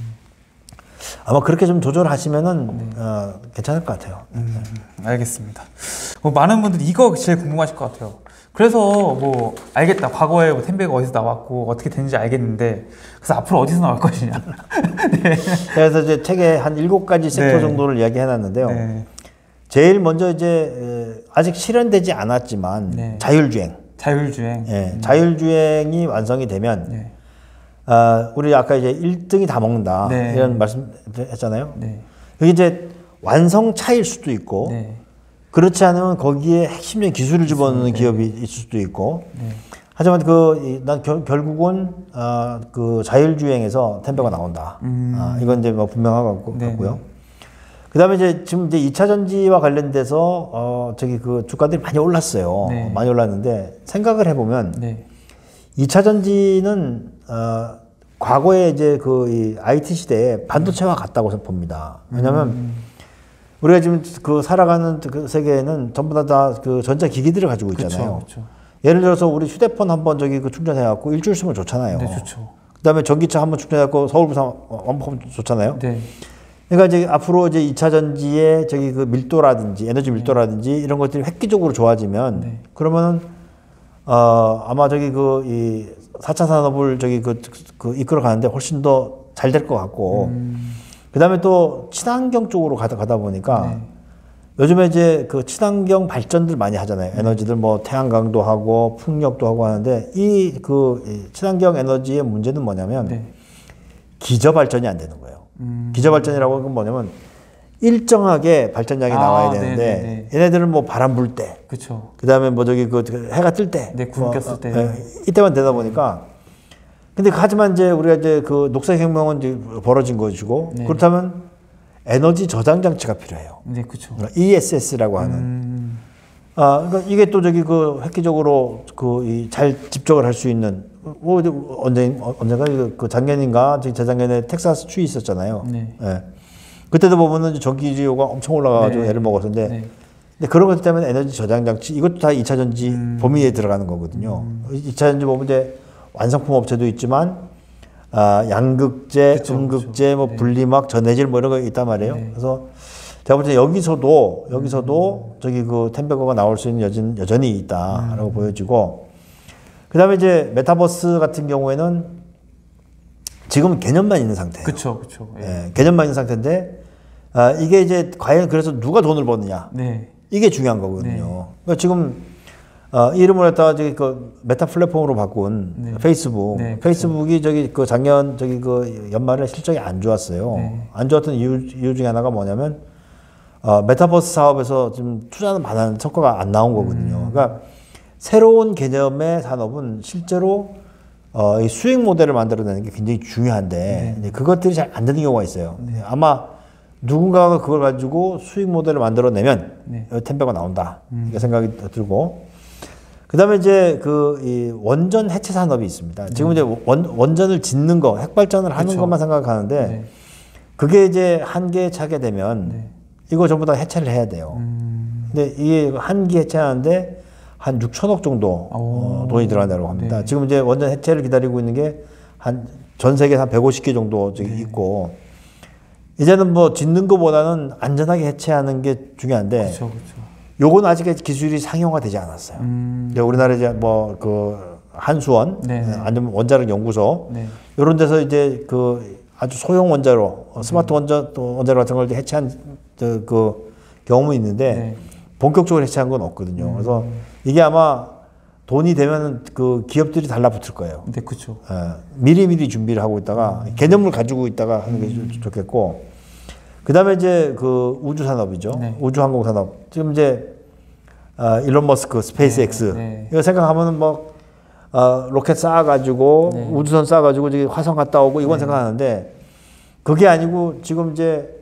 아마 그렇게 좀 조절하시면은
네.
어, 괜찮을 것 같아요.
음, 알겠습니다. 뭐 많은 분들이 이거 제일 궁금하실 것 같아요. 그래서 뭐 알겠다. 과거에 뭐 텐베가 어디서 나왔고 어떻게 되는지 알겠는데 그래서 앞으로 어디서 나올 것이냐. 네.
그래서 이제 책에 한 일곱 가지 섹터
네.
정도를 이야기해 놨는데요.
네.
제일 먼저 이제 에, 아직 실현되지 않았지만
네.
자율주행.
자율주행.
예, 자율주행이 완성이 되면
네.
아, 우리 아까 이제 일 등이 다 먹는다
네.
이런 말씀했잖아요.
네.
그게 이제 완성차일 수도 있고
네.
그렇지 않으면 거기에 핵심적인 기술을 집어넣는 기업이 있을 수도 있고.
네.
하지만 그난 결국은 아, 그 자율주행에서 텐베가 나온다.
음.
아, 이건 이제 뭐 분명하고
네.
같고요. 그다음에 이제 지금 이제 이 차 전지와 관련돼서 어 저기 그 주가들이 많이 올랐어요.
네.
많이 올랐는데 생각을 해보면
네.
이 차 전지는 어 과거에 이제 그 이 아이티 시대에 반도체와 같다고 봅니다. 왜냐하면
음.
우리가 지금 그 살아가는 그 세계에는 전부 다 다 그 전자 기기들을 가지고 있잖아요.
그쵸, 그쵸.
예를 들어서 우리 휴대폰 한번 저기 그 충전해갖고 일주일 쓰면 좋잖아요.
네, 좋죠.
그다음에 전기차 한번 충전해갖고 서울 부산 완복하면 좋잖아요.
네.
그러니까 이제 앞으로 이제 이 차 전지의 저기 그 밀도라든지 에너지 밀도라든지 이런 것들이 획기적으로 좋아지면
네.
그러면은 어 아마 저기 그 이 사 차 산업을 저기 그, 그 이끌어 가는데 훨씬 더 잘 될 것 같고
음.
그다음에 또 친환경 쪽으로 가다 가다 보니까
네.
요즘에 이제 그 친환경 발전들 많이 하잖아요. 에너지들 뭐 태양광도 하고 풍력도 하고 하는데 이 그 친환경 에너지의 문제는 뭐냐면
네.
기저 발전이 안 되는 거예요.
음.
기저 발전이라고 하는 건 뭐냐면 일정하게 발전량이
아,
나와야
네,
되는데
네, 네.
얘네들은 뭐 바람 불 때,
그쵸.
그다음에 뭐 저기 그 해가 뜰 때,
네, 구름 꼈을 때.
예, 이때만 되다 보니까 근데 하지만 이제 우리가 이제 그 녹색 혁명은 이제 벌어진 것이고
네.
그렇다면 에너지 저장 장치가 필요해요.
네, 그쵸.
이에스에스라고 하는.
음.
아, 그러니까 이게 또 저기 그 획기적으로 그 이 잘 집적을 할 수 있는 뭐 언제 언젠가 그 작년인가 재작년에 텍사스 추위 있었잖아요.
네.
예. 그때도 보면은 전기지효가 엄청 올라가가지고
네.
애를 먹었는데,
네.
근데 그런 것 때문에 에너지 저장 장치 이것도 다 이 차 전지
음.
범위에 들어가는 거거든요. 이 차 전지 보면 이제 완성품 업체도 있지만 아, 양극재,
그쵸,
음극재,
그쵸.
뭐
네.
분리막, 전해질 뭐 이런 거 있단 말이에요.
네.
그래서 제가 볼 때 여기서도 여기서도
음.
저기 그 텐베거가 나올 수 있는 여전 여전히 있다라고
음.
보여지고, 그다음에 이제 메타버스 같은 경우에는 지금 개념만 있는 상태예요.
그쵸, 그쵸. 예.
예, 개념만 있는 상태인데 아, 이게 이제 과연 그래서 누가 돈을 버느냐
네.
이게 중요한 거거든요. 그러니까 지금 어, 이름을 갖다가 저기 그 메타 플랫폼으로 바꾼
네.
페이스북.
네, 그쵸.
페이스북이 저기 그 작년 저기 그 연말에 실적이 안 좋았어요.
네.
안 좋았던 이유, 이유 중에 하나가 뭐냐면 어, 메타버스 사업에서 지금 투자는 많은 성과가 안 나온 거거든요.
음.
그러니까 새로운 개념의 산업은 실제로 어, 이 수익 모델을 만들어내는 게 굉장히 중요한데
네.
이제 그것들이 잘 안 되는 경우가 있어요. 아마 누군가가 그걸 가지고 수익 모델을 만들어내면
네.
텐베가 나온다.
음.
이렇게 생각이 들고, 그다음에 이제 그 이 원전 해체 산업이 있습니다. 지금 이제 원, 원전을 짓는 거, 핵발전을 하는
그쵸.
것만 생각하는데
네.
그게 이제 한계에 차게 되면
네.
이거 전부 다 해체를 해야 돼요.
음.
근데 이게 한기 해체하는데 한 육천억 정도 어,
오.
돈이 들어간다고 합니다.
네.
지금 이제 원전 해체를 기다리고 있는 게 한 전 세계 한 백오십 개 정도 저기
네.
있고, 이제는 뭐 짓는 것보다는 안전하게 해체하는 게 중요한데
그쵸, 그쵸.
요건 아직 기술이 상용화되지 않았어요.
음.
이제 우리나라 이제 뭐 그 한수원
네.
아니면 원자력 연구소
네.
이런 데서 이제 그 아주 소형 원자로 어, 스마트 원자 또 원자로 같은 걸 해체한 그, 그 경험은 있는데
네.
본격적으로 해체한 건 없거든요. 그래서 이게 아마 돈이 되면 그 기업들이 달라붙을 거예요.
네, 그쵸.
예, 미리미리 준비를 하고 있다가 개념을 가지고 있다가 하는 게 좀 좋겠고, 그다음에 이제 그 우주 산업이죠.
네.
우주 항공 산업. 지금 이제 아, 일론 머스크 스페이스X
네, 네.
이거 생각하면은 뭐 어, 로켓 쌓아가지고
네.
우주선 쌓아가지고 저기 화성 갔다 오고 이건 생각하는데 그게 아니고 지금 이제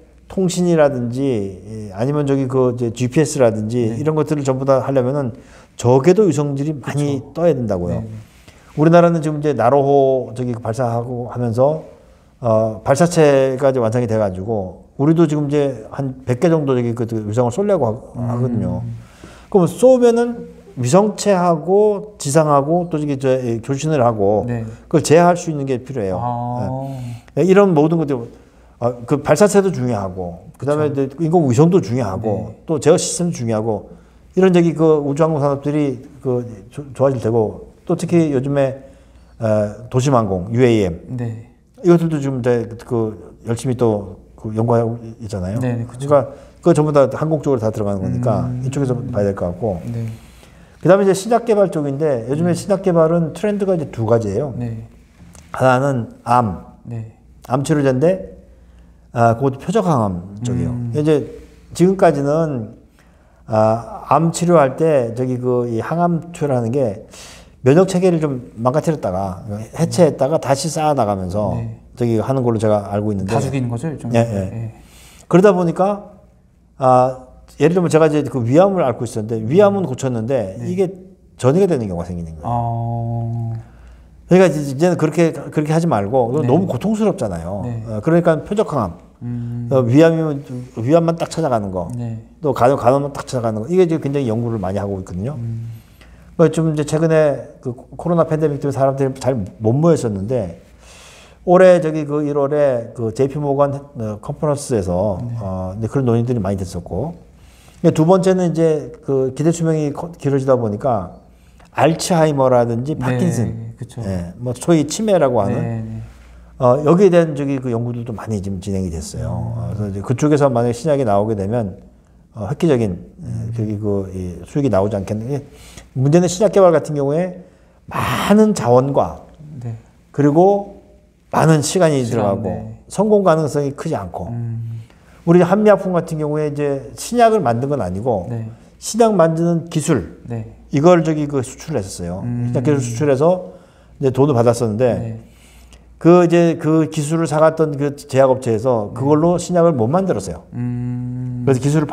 통신이라든지 예, 아니면 저기 그 이제 지피에스라든지
네.
이런 것들을 전부 다 하려면은 적게도 위성들이 많이 떠야 된다고요.
네.
우리나라는 지금 이제 나로호 저기 발사하고 하면서 어, 발사체가 이제 완성이 돼가지고 우리도 지금 이제 한 백 개 정도 저기 그 위성을 쏘려고 하, 하거든요. 그럼 쏘면은 위성체하고 지상하고 또 저기 저 교신을 하고
네.
그걸 제어할 수 있는 게 필요해요.
아.
네. 이런 모든 것들 어, 그 발사체도 중요하고 그다음에 이제 인공 위성도 중요하고
네.
또 제어 시스템도 중요하고 이런 저기 그 우주항공 산업들이 그 조- 좋아질 테고 또 특히 요즘에 어, 도심항공 유에이엠
네.
이것들도 지금 이제 그 열심히 또 그 연구하고 있잖아요.
네, 네, 그쵸.
그러니까 그거 전부 다 항공 쪽으로 다 들어가는 거니까
음.
이쪽에서 봐야 될 것 같고.
네.
그다음에 이제 신약 개발 쪽인데 요즘에 신약 개발은 트렌드가 이제 두 가지예요.
네.
하나는 암,
네.
암 치료제인데 아, 그것도 표적항암 쪽이에요.
음.
이제 지금까지는 아, 암 치료할 때 저기 그 이 항암 치료라는 게 면역 체계를 좀 망가뜨렸다가 해체했다가 다시 쌓아 나가면서
네.
저기 하는 걸로 제가 알고 있는데
다 죽이는 거죠, 일종의.
예, 예. 그러다 보니까 아, 예를 들면 제가 이제 그 위암을 앓고 있었는데 위암은 고쳤는데
네.
이게 전이가 되는 경우가 생기는 거예요.
아.
그러니까 이제는 그렇게 그렇게 하지 말고 이건
네.
너무 고통스럽잖아요.
네.
어, 그러니까 표적항암.
음.
어, 위암이면 위암만 딱 찾아가는 거,
네.
또 간염 간염만 딱 찾아가는 거. 이게 지금 굉장히 연구를 많이 하고 있거든요.
음.
좀 이제 최근에 그 코로나 팬데믹 때문에 사람들이 잘 못 모였었는데 올해 저기 그 일월에 그 제이피 모건 어, 컨퍼런스에서
네.
어, 근데 그런 논의들이 많이 됐었고 두 번째는 이제 그 기대 수명이 길어지다 보니까 알츠하이머라든지 파킨슨,
네, 그쵸.
예, 뭐 소위 치매라고 하는
네, 네.
어, 여기에 대한 저기 그 연구들도 많이 지금 진행이 됐어요. 어, 그래서 이제 그쪽에서 만약에 신약이 나오게 되면 어, 획기적인 음. 저기 그 이, 수익이 나오지 않겠느냐. 문제는 신약 개발 같은 경우에 많은 자원과
네.
그리고 많은 시간이
시간,
들어가고
네.
성공 가능성이 크지 않고
음.
우리 한미약품 같은 경우에 이제 신약을 만든 건 아니고
네.
신약 만드는 기술
네.
이걸 저기 그 수출을 했었어요.
음.
신약 기술 수출해서 이제 돈을 받았었는데
네.
그 이제 그 기술을 사갔던 그 제약업체에서 그걸로 신약을 못 만들었어요.
음.
그래서 기술을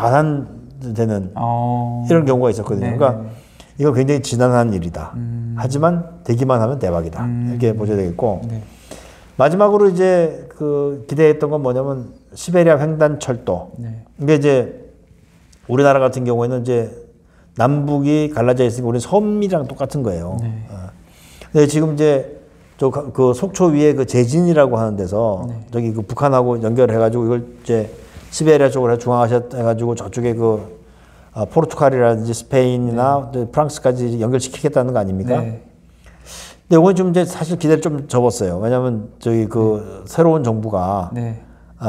반환되는
어.
이런 경우가 있었거든요.
네,
그러니까
네.
이거 굉장히 지난한 일이다.
음.
하지만 되기만 하면 대박이다.
음.
이렇게 보셔야 되겠고
네.
마지막으로 이제 그 기대했던 건 뭐냐면 시베리아 횡단 철도.
네.
이게 이제 우리나라 같은 경우에는 이제 남북이 갈라져 있으니까 우리 섬이랑 똑같은 거예요.
네.
어. 근데 지금 이제 저 그 속초 위에 그 제진이라고 하는 데서
네.
저기 그 북한하고 연결해가지고 이걸 이제 시베리아 쪽으로 중앙아시아 해가지고 저쪽에 그 아, 포르투갈이라든지 스페인이나 네. 프랑스까지 연결시키겠다는 거 아닙니까?
네.
근데 이건 좀 이제 사실 기대를 좀 접었어요. 왜냐하면 저기 그 네. 새로운 정부가
네.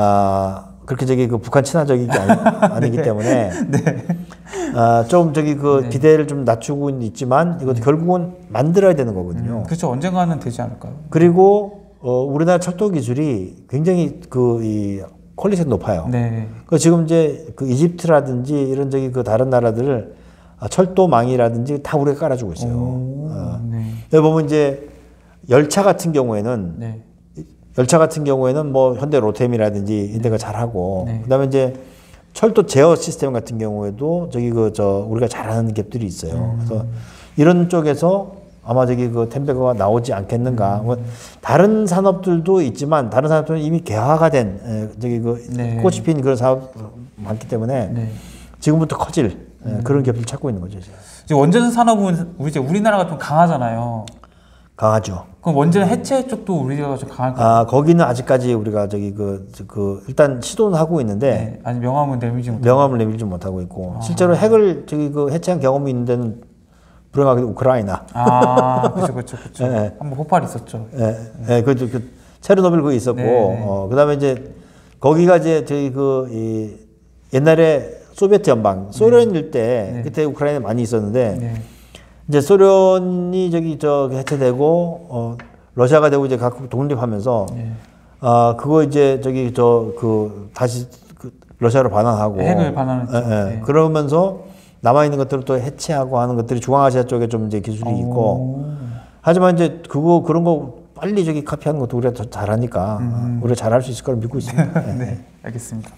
아 그렇게 저기 그 북한 친화적인 게 아니, 아니기
네.
때문에
네.
아, 좀 저기 그
네.
기대를 좀 낮추고 있지만 이것도 네. 결국은 만들어야 되는 거거든요.
음, 그렇죠. 언젠가는 되지 않을까요?
그리고 어, 우리나라 철도 기술이 굉장히 그 이 퀄리티가 높아요.
네.
그 지금 이제 그 이집트라든지 이런 저기 그 다른 나라들을 아, 철도망이라든지 다 우리가 깔아주고 있어요.
오,
어.
네.
여기 보면 이제 열차 같은 경우에는
네.
열차 같은 경우에는 뭐 현대 로템이라든지 이데가 잘하고
네.
그다음에 이제 철도 제어 시스템 같은 경우에도 저기 그 저 우리가 잘하는 갭들이 있어요.
음.
그래서 이런 쪽에서 아마 저기 그 템베거가 나오지 않겠는가.
음.
뭐 다른 산업들도 있지만 다른 산업들은 이미 개화가 된 에, 저기 그
네.
꽃이 핀 그런 사업 많기 때문에 네. 지금부터 커질 에,
음.
그런 갭을 찾고 있는 거죠. 이제.
이제 원전 산업은 우리 이제 우리나라가 좀 강하잖아요.
강하죠.
그럼 원전 해체 쪽도 우리가 좀 강할까요?
아 거기는 아직까지 우리가 저기 그, 그 일단 시도는 하고 있는데
네. 아니 명함은 내밀지 못.
명함을 내밀지 못하고 있고
아.
실제로 핵을 저기 그 해체한 경험이 있는 데는 불행하게도 우크라이나.
아 그렇죠 그렇죠 그렇죠.
네.
한번 폭발 있었죠.
예, 예, 그, 그 체르노빌 그거 있었고,
네.
어, 그다음에 이제 거기가 이제 저희 그 이 옛날에 소비에트 연방 소련일 때
네.
그때 우크라이나 많이 있었는데
네.
이제 소련이 저기 저 해체되고 어, 러시아가 되고 이제 각국 독립하면서
네.
아 그거 이제 저기 저 그 다시 그 러시아로 반환하고
핵을 반환했죠.
예, 예.
네.
그러면서 남아 있는 것들을 또 해체하고 하는 것들이 중앙아시아 쪽에 좀 이제 기술이 있고.
오.
하지만 이제 그거 그런 거 빨리 저기 카피하는 것도 우리가 더 잘하니까
음.
우리가 잘할 수 있을 거라 믿고 있습니다.
네.
네.
네, 알겠습니다.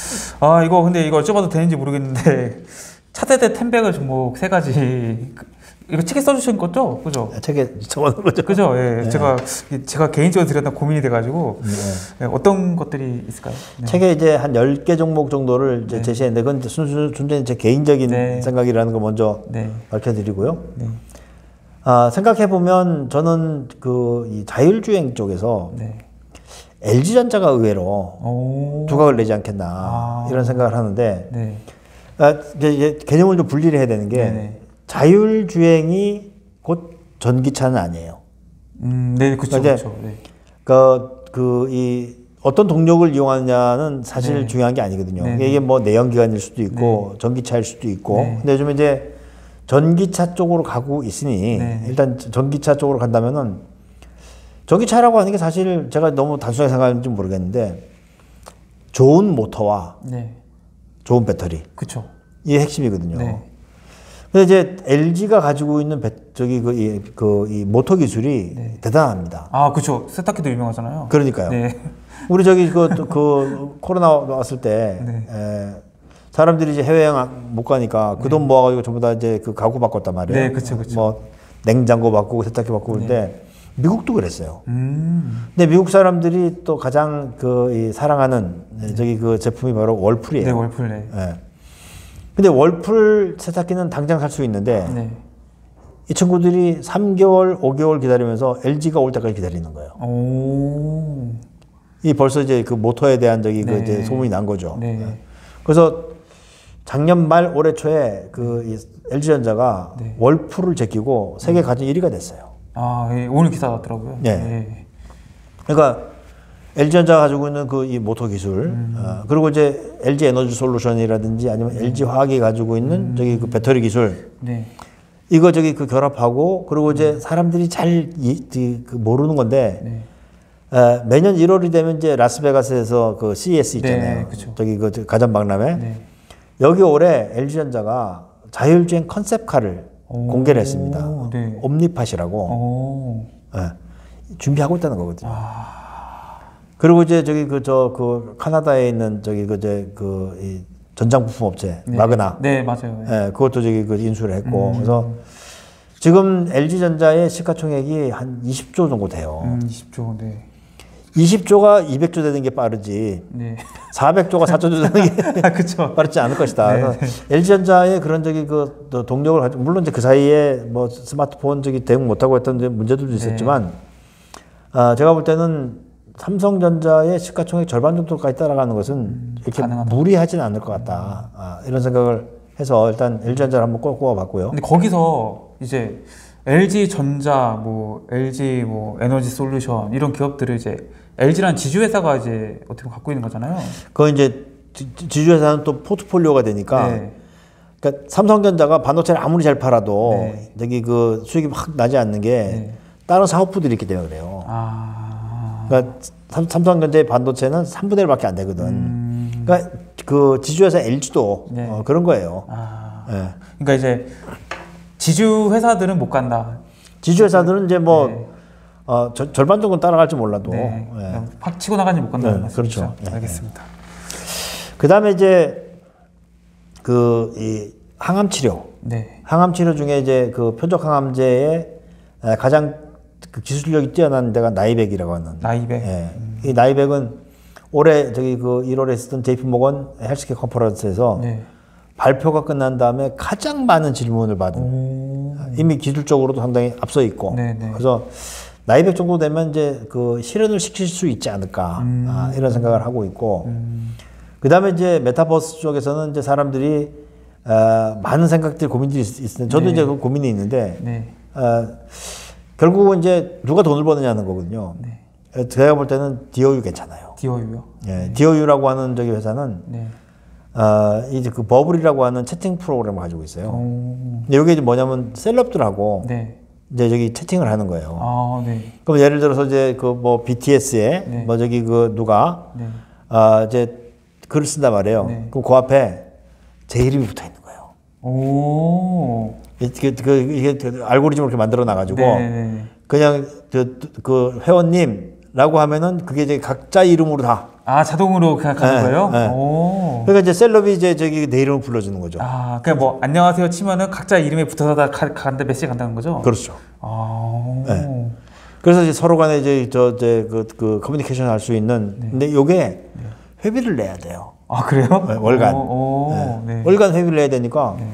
아 이거 근데 이거 어쩌봐도 되는지 모르겠는데 차세대 템백을 종목 세 가지 그, 이거 책에 써주신 거죠, 그죠?
책에 적어놓은 거죠.
그죠? 예,
네.
제가 제가 개인적으로 드렸던 고민이 돼가지고
네.
예, 어떤 것들이 있을까요? 네.
책에 이제 한 열 개 종목 정도를 이제
네.
제시했는데 그건 이제 순수 순전히 제 개인적인
네.
생각이라는 거 먼저
네.
밝혀드리고요.
네.
아, 생각해 보면 저는 그 이 자율주행 쪽에서
네.
엘지전자가 의외로
오.
두각을 내지 않겠나
아.
이런 생각을 하는데
네.
아, 이제 이제 개념을 좀 분리를 해야 되는 게
네네.
자율주행이 곧 전기차는 아니에요.
음, 네, 그렇죠,
그러니까
그렇죠. 네.
그, 그, 이, 어떤 동력을 이용하냐는 사실
네.
중요한 게 아니거든요.
네네.
이게 뭐 내연기관일 수도 있고 전기차일 수도 있고.
네.
근데 요즘 이제 전기차 쪽으로 가고 있으니
네.
일단 전기차 쪽으로 간다면은 전기차라고 하는 게 사실 제가 너무 단순하게 생각하는지 모르겠는데 좋은 모터와
네.
좋은 배터리
그렇죠.
이게 핵심이거든요.
네.
근데 이제 엘지가 가지고 있는 배, 저기 그, 이, 그, 이 모터 기술이
네.
대단합니다.
아, 그렇죠. 세탁기도 유명하잖아요.
그러니까요.
네.
우리 저기 그, 또 그 코로나 왔을 때
네.
에, 사람들이 이제 해외여행 못 가니까 그 돈 모아가지고 전부 다 이제 그 가구 바꿨단 말이에요.
네, 그쵸, 그쵸.
뭐 냉장고 바꾸고 세탁기 바꾸고 그런데 미국도 그랬어요.
음.
근데 미국 사람들이 또 가장 그 이 사랑하는 네. 저기 그 제품이 바로 월풀이에요.
네, 월풀. 네.
예. 근데 월풀 세탁기는 당장 살 수 있는데
네.
이 친구들이 삼 개월, 오 개월 기다리면서 엘지가 올 때까지 기다리는 거예요.
오.
이 벌써 이제 그 모터에 대한 저기
네.
그 이제 소문이 난 거죠.
네.
예. 그래서 작년 말 올해 초에 그 이 엘지전자가
네.
월풀을 제끼고 세계 가전 일 위가 됐어요.
아, 예. 오늘 기사 나왔더라고요.
네.
네.
그러니까 엘지전자가 가지고 있는 그 이 모터 기술, 음. 어, 그리고 이제 엘지 에너지 솔루션이라든지 아니면 음. 엘지 화학이 가지고 있는 음. 저기 그 배터리 기술,
네.
이거 저기 그 결합하고 그리고 이제 음. 사람들이 잘 이, 그 모르는 건데
네.
어, 매년 일월이 되면 이제 라스베가스에서 그 씨이에스 있잖아요.
네, 그쵸.
저기 그 가전 박람회.
네.
여기 올해 엘지전자가 자율주행 컨셉카를
오.
공개를 했습니다.
네.
옴니팟이라고
오.
예, 준비하고 있다는 거거든요.
아.
그리고 이제 저기 그 저 그 카나다에 있는 저기 그 이제 그 이 전장 부품 업체
네.
마그나,
네, 맞아요.
예, 그것도 저기 그 인수를 했고
음.
그래서 지금 엘지전자의 시가총액이 한 이십 조 정도 돼요.
음, 이십 조. 네.
이십 조가 이백 조 되는 게 빠르지.
네.
사백 조가 사천 조 되는 게
아, 그쵸.
빠르지 않을 것이다.
네.
그래서 엘지전자의 그런 저기 그 또 동력을 가지고 물론 이제 그 사이에 뭐 스마트폰 저기 대응 못하고 했던 이제 문제들도 있었지만 아, 제가 볼 때는 삼성전자의 시가총액 절반 정도까지 따라가는 것은
음,
이렇게
가능하다.
무리하지는 않을 것 같다. 아, 이런 생각을 해서 일단 엘지전자를 한번 꼭 꼽아봤고요.
근데 거기서 이제 엘지전자, 뭐 엘지 뭐 에너지 솔루션 이런 기업들을 이제 엘지라는 지주회사가 이제 어떻게 보면 갖고 있는 거잖아요.
그건 이제 지- 지주회사는 또 포트폴리오가 되니까
네.
그러니까 삼성전자가 반도체를 아무리 잘 팔아도
네.
저기 그 수익이 확 나지 않는 게
네.
다른 사업부들이 있기 때문에 그래요.
아.
그러니까 삼, 삼성전자의 반도체는 삼분의 일밖에 안 되거든.
음.
그러니까 그 지주회사 엘지도
네.
어, 그런 거예요.
아.
예.
그러니까 이제 지주 회사들은 못 간다.
지주회사들은 이제 뭐
네.
어, 저- 절반 정도는 따라갈지 몰라도
네.
예.
그냥 확 치고 나가지 못 간다는
네,
말씀이죠.
그렇죠. 네,
알겠습니다.
그다음에 이제 그 이 항암 치료,
네.
항암 치료 중에 이제 그 표적 항암제의 에, 가장 그 기술력이 뛰어난 데가 나이백이라고 하는.
나이백.
예. 이 나이백은 올해 저기 그 일월에 있었던 제이피모건 헬스케어 컨퍼런스에서
네.
발표가 끝난 다음에 가장 많은 질문을 받은.
오.
이미 기술적으로도 상당히 앞서 있고.
네, 네.
그래서 나이백 정도 되면 이제 그 실현을 시킬 수 있지 않을까
음.
아, 이런 생각을 하고 있고.
음.
그다음에 이제 메타버스 쪽에서는 이제 사람들이 어, 많은 생각들 고민들이 있- 있는데 저도
네.
이제 그 고민이 있는데
네.
어, 결국은 이제 누가 돈을 버느냐는 거거든요.
네.
어, 제가 볼 때는 디오유 괜찮아요.
디오유요.
예, 디오유라고 하는 저기 회사는
네.
어, 이제 그 버블이라고 하는 채팅 프로그램을 가지고 있어요.
오.
근데 이게 이제 뭐냐면 셀럽들하고
네.
이제 저기 채팅을 하는 거예요.
아, 네.
그럼 예를 들어서 이제 그 뭐 비티에스에
네.
뭐 저기 그 누가
네.
아 이제 글을 쓴단 말이에요.
네.
그럼 그 앞에 제 이름이 붙어 있는 거예요.
오.
이게 그 이게 그 알고리즘을 이렇게 만들어 놔가지고
네.
그냥 저 그 회원님라고 하면은 그게 이제 각자 이름으로 다.
아, 자동으로 그냥 가는
네,
거예요?
네.
오.
그러니까 이제 셀럽이 이제 저기 내 이름을 불러주는 거죠.
아, 그냥 뭐 안녕하세요 치면은 각자 이름에 붙어서 다 가, 간다 메시지 간다는 거죠?
그렇죠.
아.
네. 그래서 이제 서로 간에 이제 저 이제 그, 그 커뮤니케이션 할 수 있는.
네.
근데 요게 회비를 내야 돼요.
아, 그래요?
네, 월간.
오, 오,
네.
네.
월간 회비를 내야 되니까
네.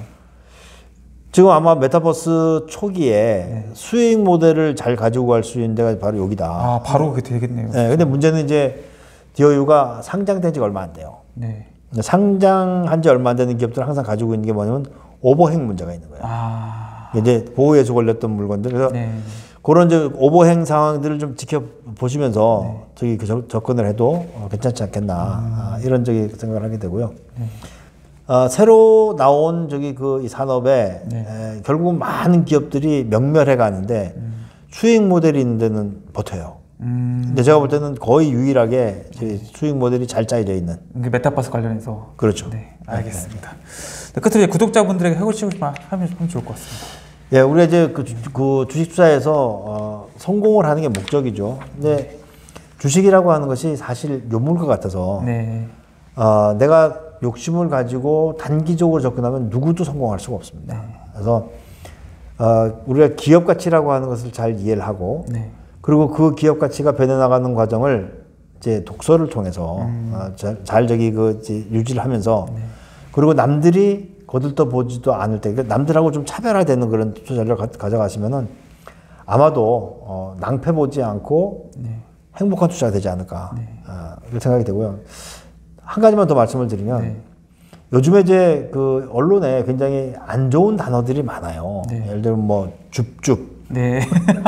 지금 아마 메타버스 초기에
네.
수익 모델을 잘 가지고 갈 수 있는 데가 바로 여기다.
아, 바로 그게 되겠네요.
네, 근데 문제는 이제 디오유가 상장된 지가 얼마 안 돼요.
네.
상장한 지 얼마 안 되는 기업들은 항상 가지고 있는 게 뭐냐면 오버행 문제가 있는 거예요.
아.
이제 보호에서 걸렸던 물건들. 그래서
네.
그런 이제 오버행 상황들을 좀 지켜보시면서 저기 그 접- 접근을 해도 어, 괜찮지 않겠나. 아, 이런 저기 생각을 하게 되고요.
네.
어, 새로 나온 저기 그 이 산업에
네.
에, 결국은 많은 기업들이 명멸해 가는데 수익 모델이 있는 데는 버텨요.
음.
근데 제가 볼 때는 거의 유일하게 저희 수익 모델이 잘 짜여져 있는.
이게 메타버스 관련해서.
그렇죠.
네, 알겠습니다. 네, 끝으로 이제 구독자분들에게 하고 싶은 말 하면 좀 좋을 것 같습니다.
예, 우리가 이제 그, 주, 그 주식 투자에서 어, 성공을 하는 게 목적이죠. 근데 주식이라고 하는 것이 사실 요물것 같아서
네.
어, 내가 욕심을 가지고 단기적으로 접근하면 누구도 성공할 수가 없습니다. 그래서 어, 우리가 기업 가치라고 하는 것을 잘 이해를 하고
네.
그리고 그 기업 가치가 변해나가는 과정을 이제 독서를 통해서
음.
어, 잘, 잘 저기 그 이제 유지를 하면서
네.
그리고 남들이 거들떠 보지도 않을 때 그러니까 남들하고 좀 차별화되는 그런 투자를 가, 가져가시면은 아마도 어, 낭패 보지 않고
네.
행복한 투자가 되지 않을까
네.
어, 이렇게 생각이 되고요. 한 가지만 더 말씀을 드리면
네.
요즘에 이제 그 언론에 굉장히 안 좋은 단어들이 많아요.
네.
예를 들면 뭐 줍줍,
네.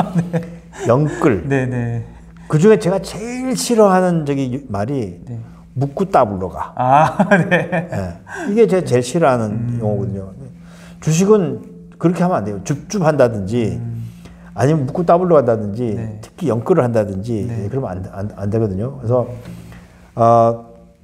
영끌.
네. 네.
그 중에 제가 제일 싫어하는 저기 말이
네.
묻고 따블러가.
아, 네.
예. 이게 제가 제일 싫어하는
음.
용어거든요. 주식은 그렇게 하면 안 돼요. 줍줍 한다든지
음.
아니면 묻고 따블러 한다든지
네.
특히 영끌을 한다든지
네.
그러면 안, 안, 안 되거든요. 그래서 어,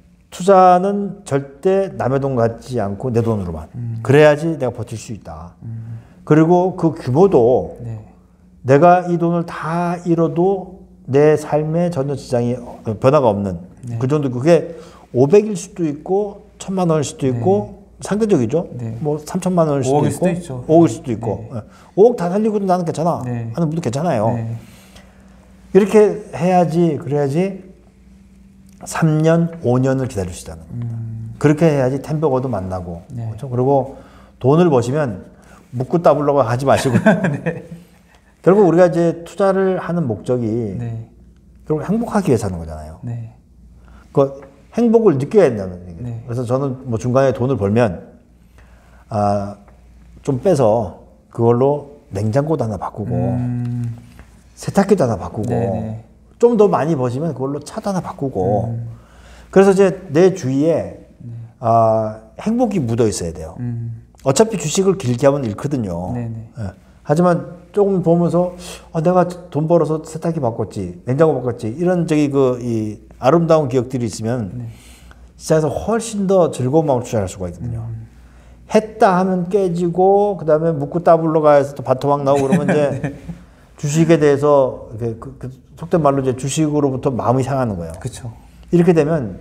투자는 절대 남의 돈 갖지 않고 내 돈으로만.
음.
그래야지 내가 버틸 수 있다.
음.
그리고 그 규모도
네.
내가 이 돈을 다 잃어도 내 삶에 전혀 지장이 어, 변화가 없는
네.
그 정도. 그게 오백일 수도 있고 천만 원일 수도 있고 상대적이죠.
네.
뭐 삼천만 원일 수도
오억일
있고
수도 있죠.
오억일 수도 있고
네.
예. 오억 다 살리고도 나는 괜찮아.
네.
하는 분도 괜찮아요.
네.
이렇게 해야지 그래야지 삼 년, 오 년을 기다릴 수 있다는 겁니다.
음.
그렇게 해야지 템버거도 만나고
네.
그렇죠? 그리고 돈을 버시면 묻고 따블러고 하지 마시고
네.
결국 우리가 이제 투자를 하는 목적이
네.
결국 행복하기 위해서 하는 거잖아요.
네.
그 행복을 느껴야 된다는 얘기예요.
네.
그래서 저는 뭐 중간에 돈을 벌면 아, 좀 빼서 그걸로 냉장고도 하나 바꾸고
음.
세탁기도 하나 바꾸고
네네.
좀 더 많이 버시면 그걸로 차도 하나 바꾸고
음.
그래서 이제 내 주위에 아, 행복이 묻어 있어야 돼요.
음.
어차피 주식을 길게 하면 잃거든요.
네네.
예. 하지만 조금 보면서 아, 내가 돈 벌어서 세탁기 바꿨지, 냉장고 바꿨지 이런 저기 그 이 아름다운 기억들이 있으면
네.
시장에서 훨씬 더 즐거운 마음으로 투자할 수가 있거든요.
음.
했다 하면 깨지고 그 다음에 묻고 따블러 가서 또 바토막 나오고 그러면 이제
네.
주식에 대해서 그, 그, 그 속된 말로 이제 주식으로부터 마음이 상하는 거예요.
그렇죠.
이렇게 되면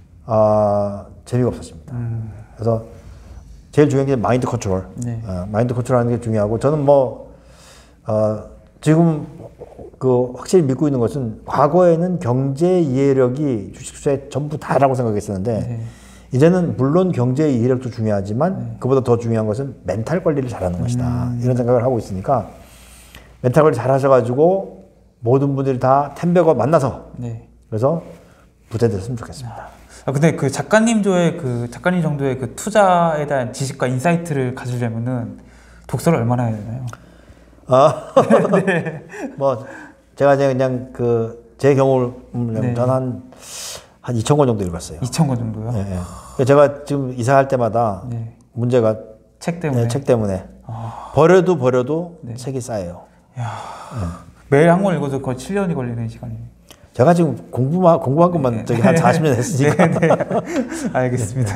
아, 재미가 없어집니다.
음.
그래서 제일 중요한 게 마인드 컨트롤.
네.
어, 마인드 컨트롤하는 게 중요하고 저는 뭐 어, 지금 그 확실히 믿고 있는 것은 과거에는 경제 이해력이 주식 투자에 전부 다라고 생각했었는데
네.
이제는 물론 경제 이해력도 중요하지만 그보다 더 중요한 것은 멘탈 관리를 잘하는 것이다.
음.
이런 생각을 하고 있으니까 멘탈 관리 잘 하셔가지고 모든 분들이 다 템베거 만나서
네.
그래서 부자 됐으면 좋겠습니다.
아 근데 그 작가님 조의 그 작가님 정도의 그 투자에 대한 지식과 인사이트를 가지려면은 독서를 얼마나 해야 되나요?
아, 뭐 제가 이제 그냥 그 제 경우를
네.
전한 한 이천 권 정도 읽었어요.
이천 권 정도요?
예, 예. 제가 지금 이사할 때마다
네.
문제가
책 때문에.
네, 책 때문에
아.
버려도 버려도
네.
책이 쌓여요.
매일 한 권 읽어도 거의 칠 년이 걸리는 시간이에요.
제가 지금 공부만 공부한 것만 저기 한 사십 년 했으니까.
네, 네. 알겠습니다.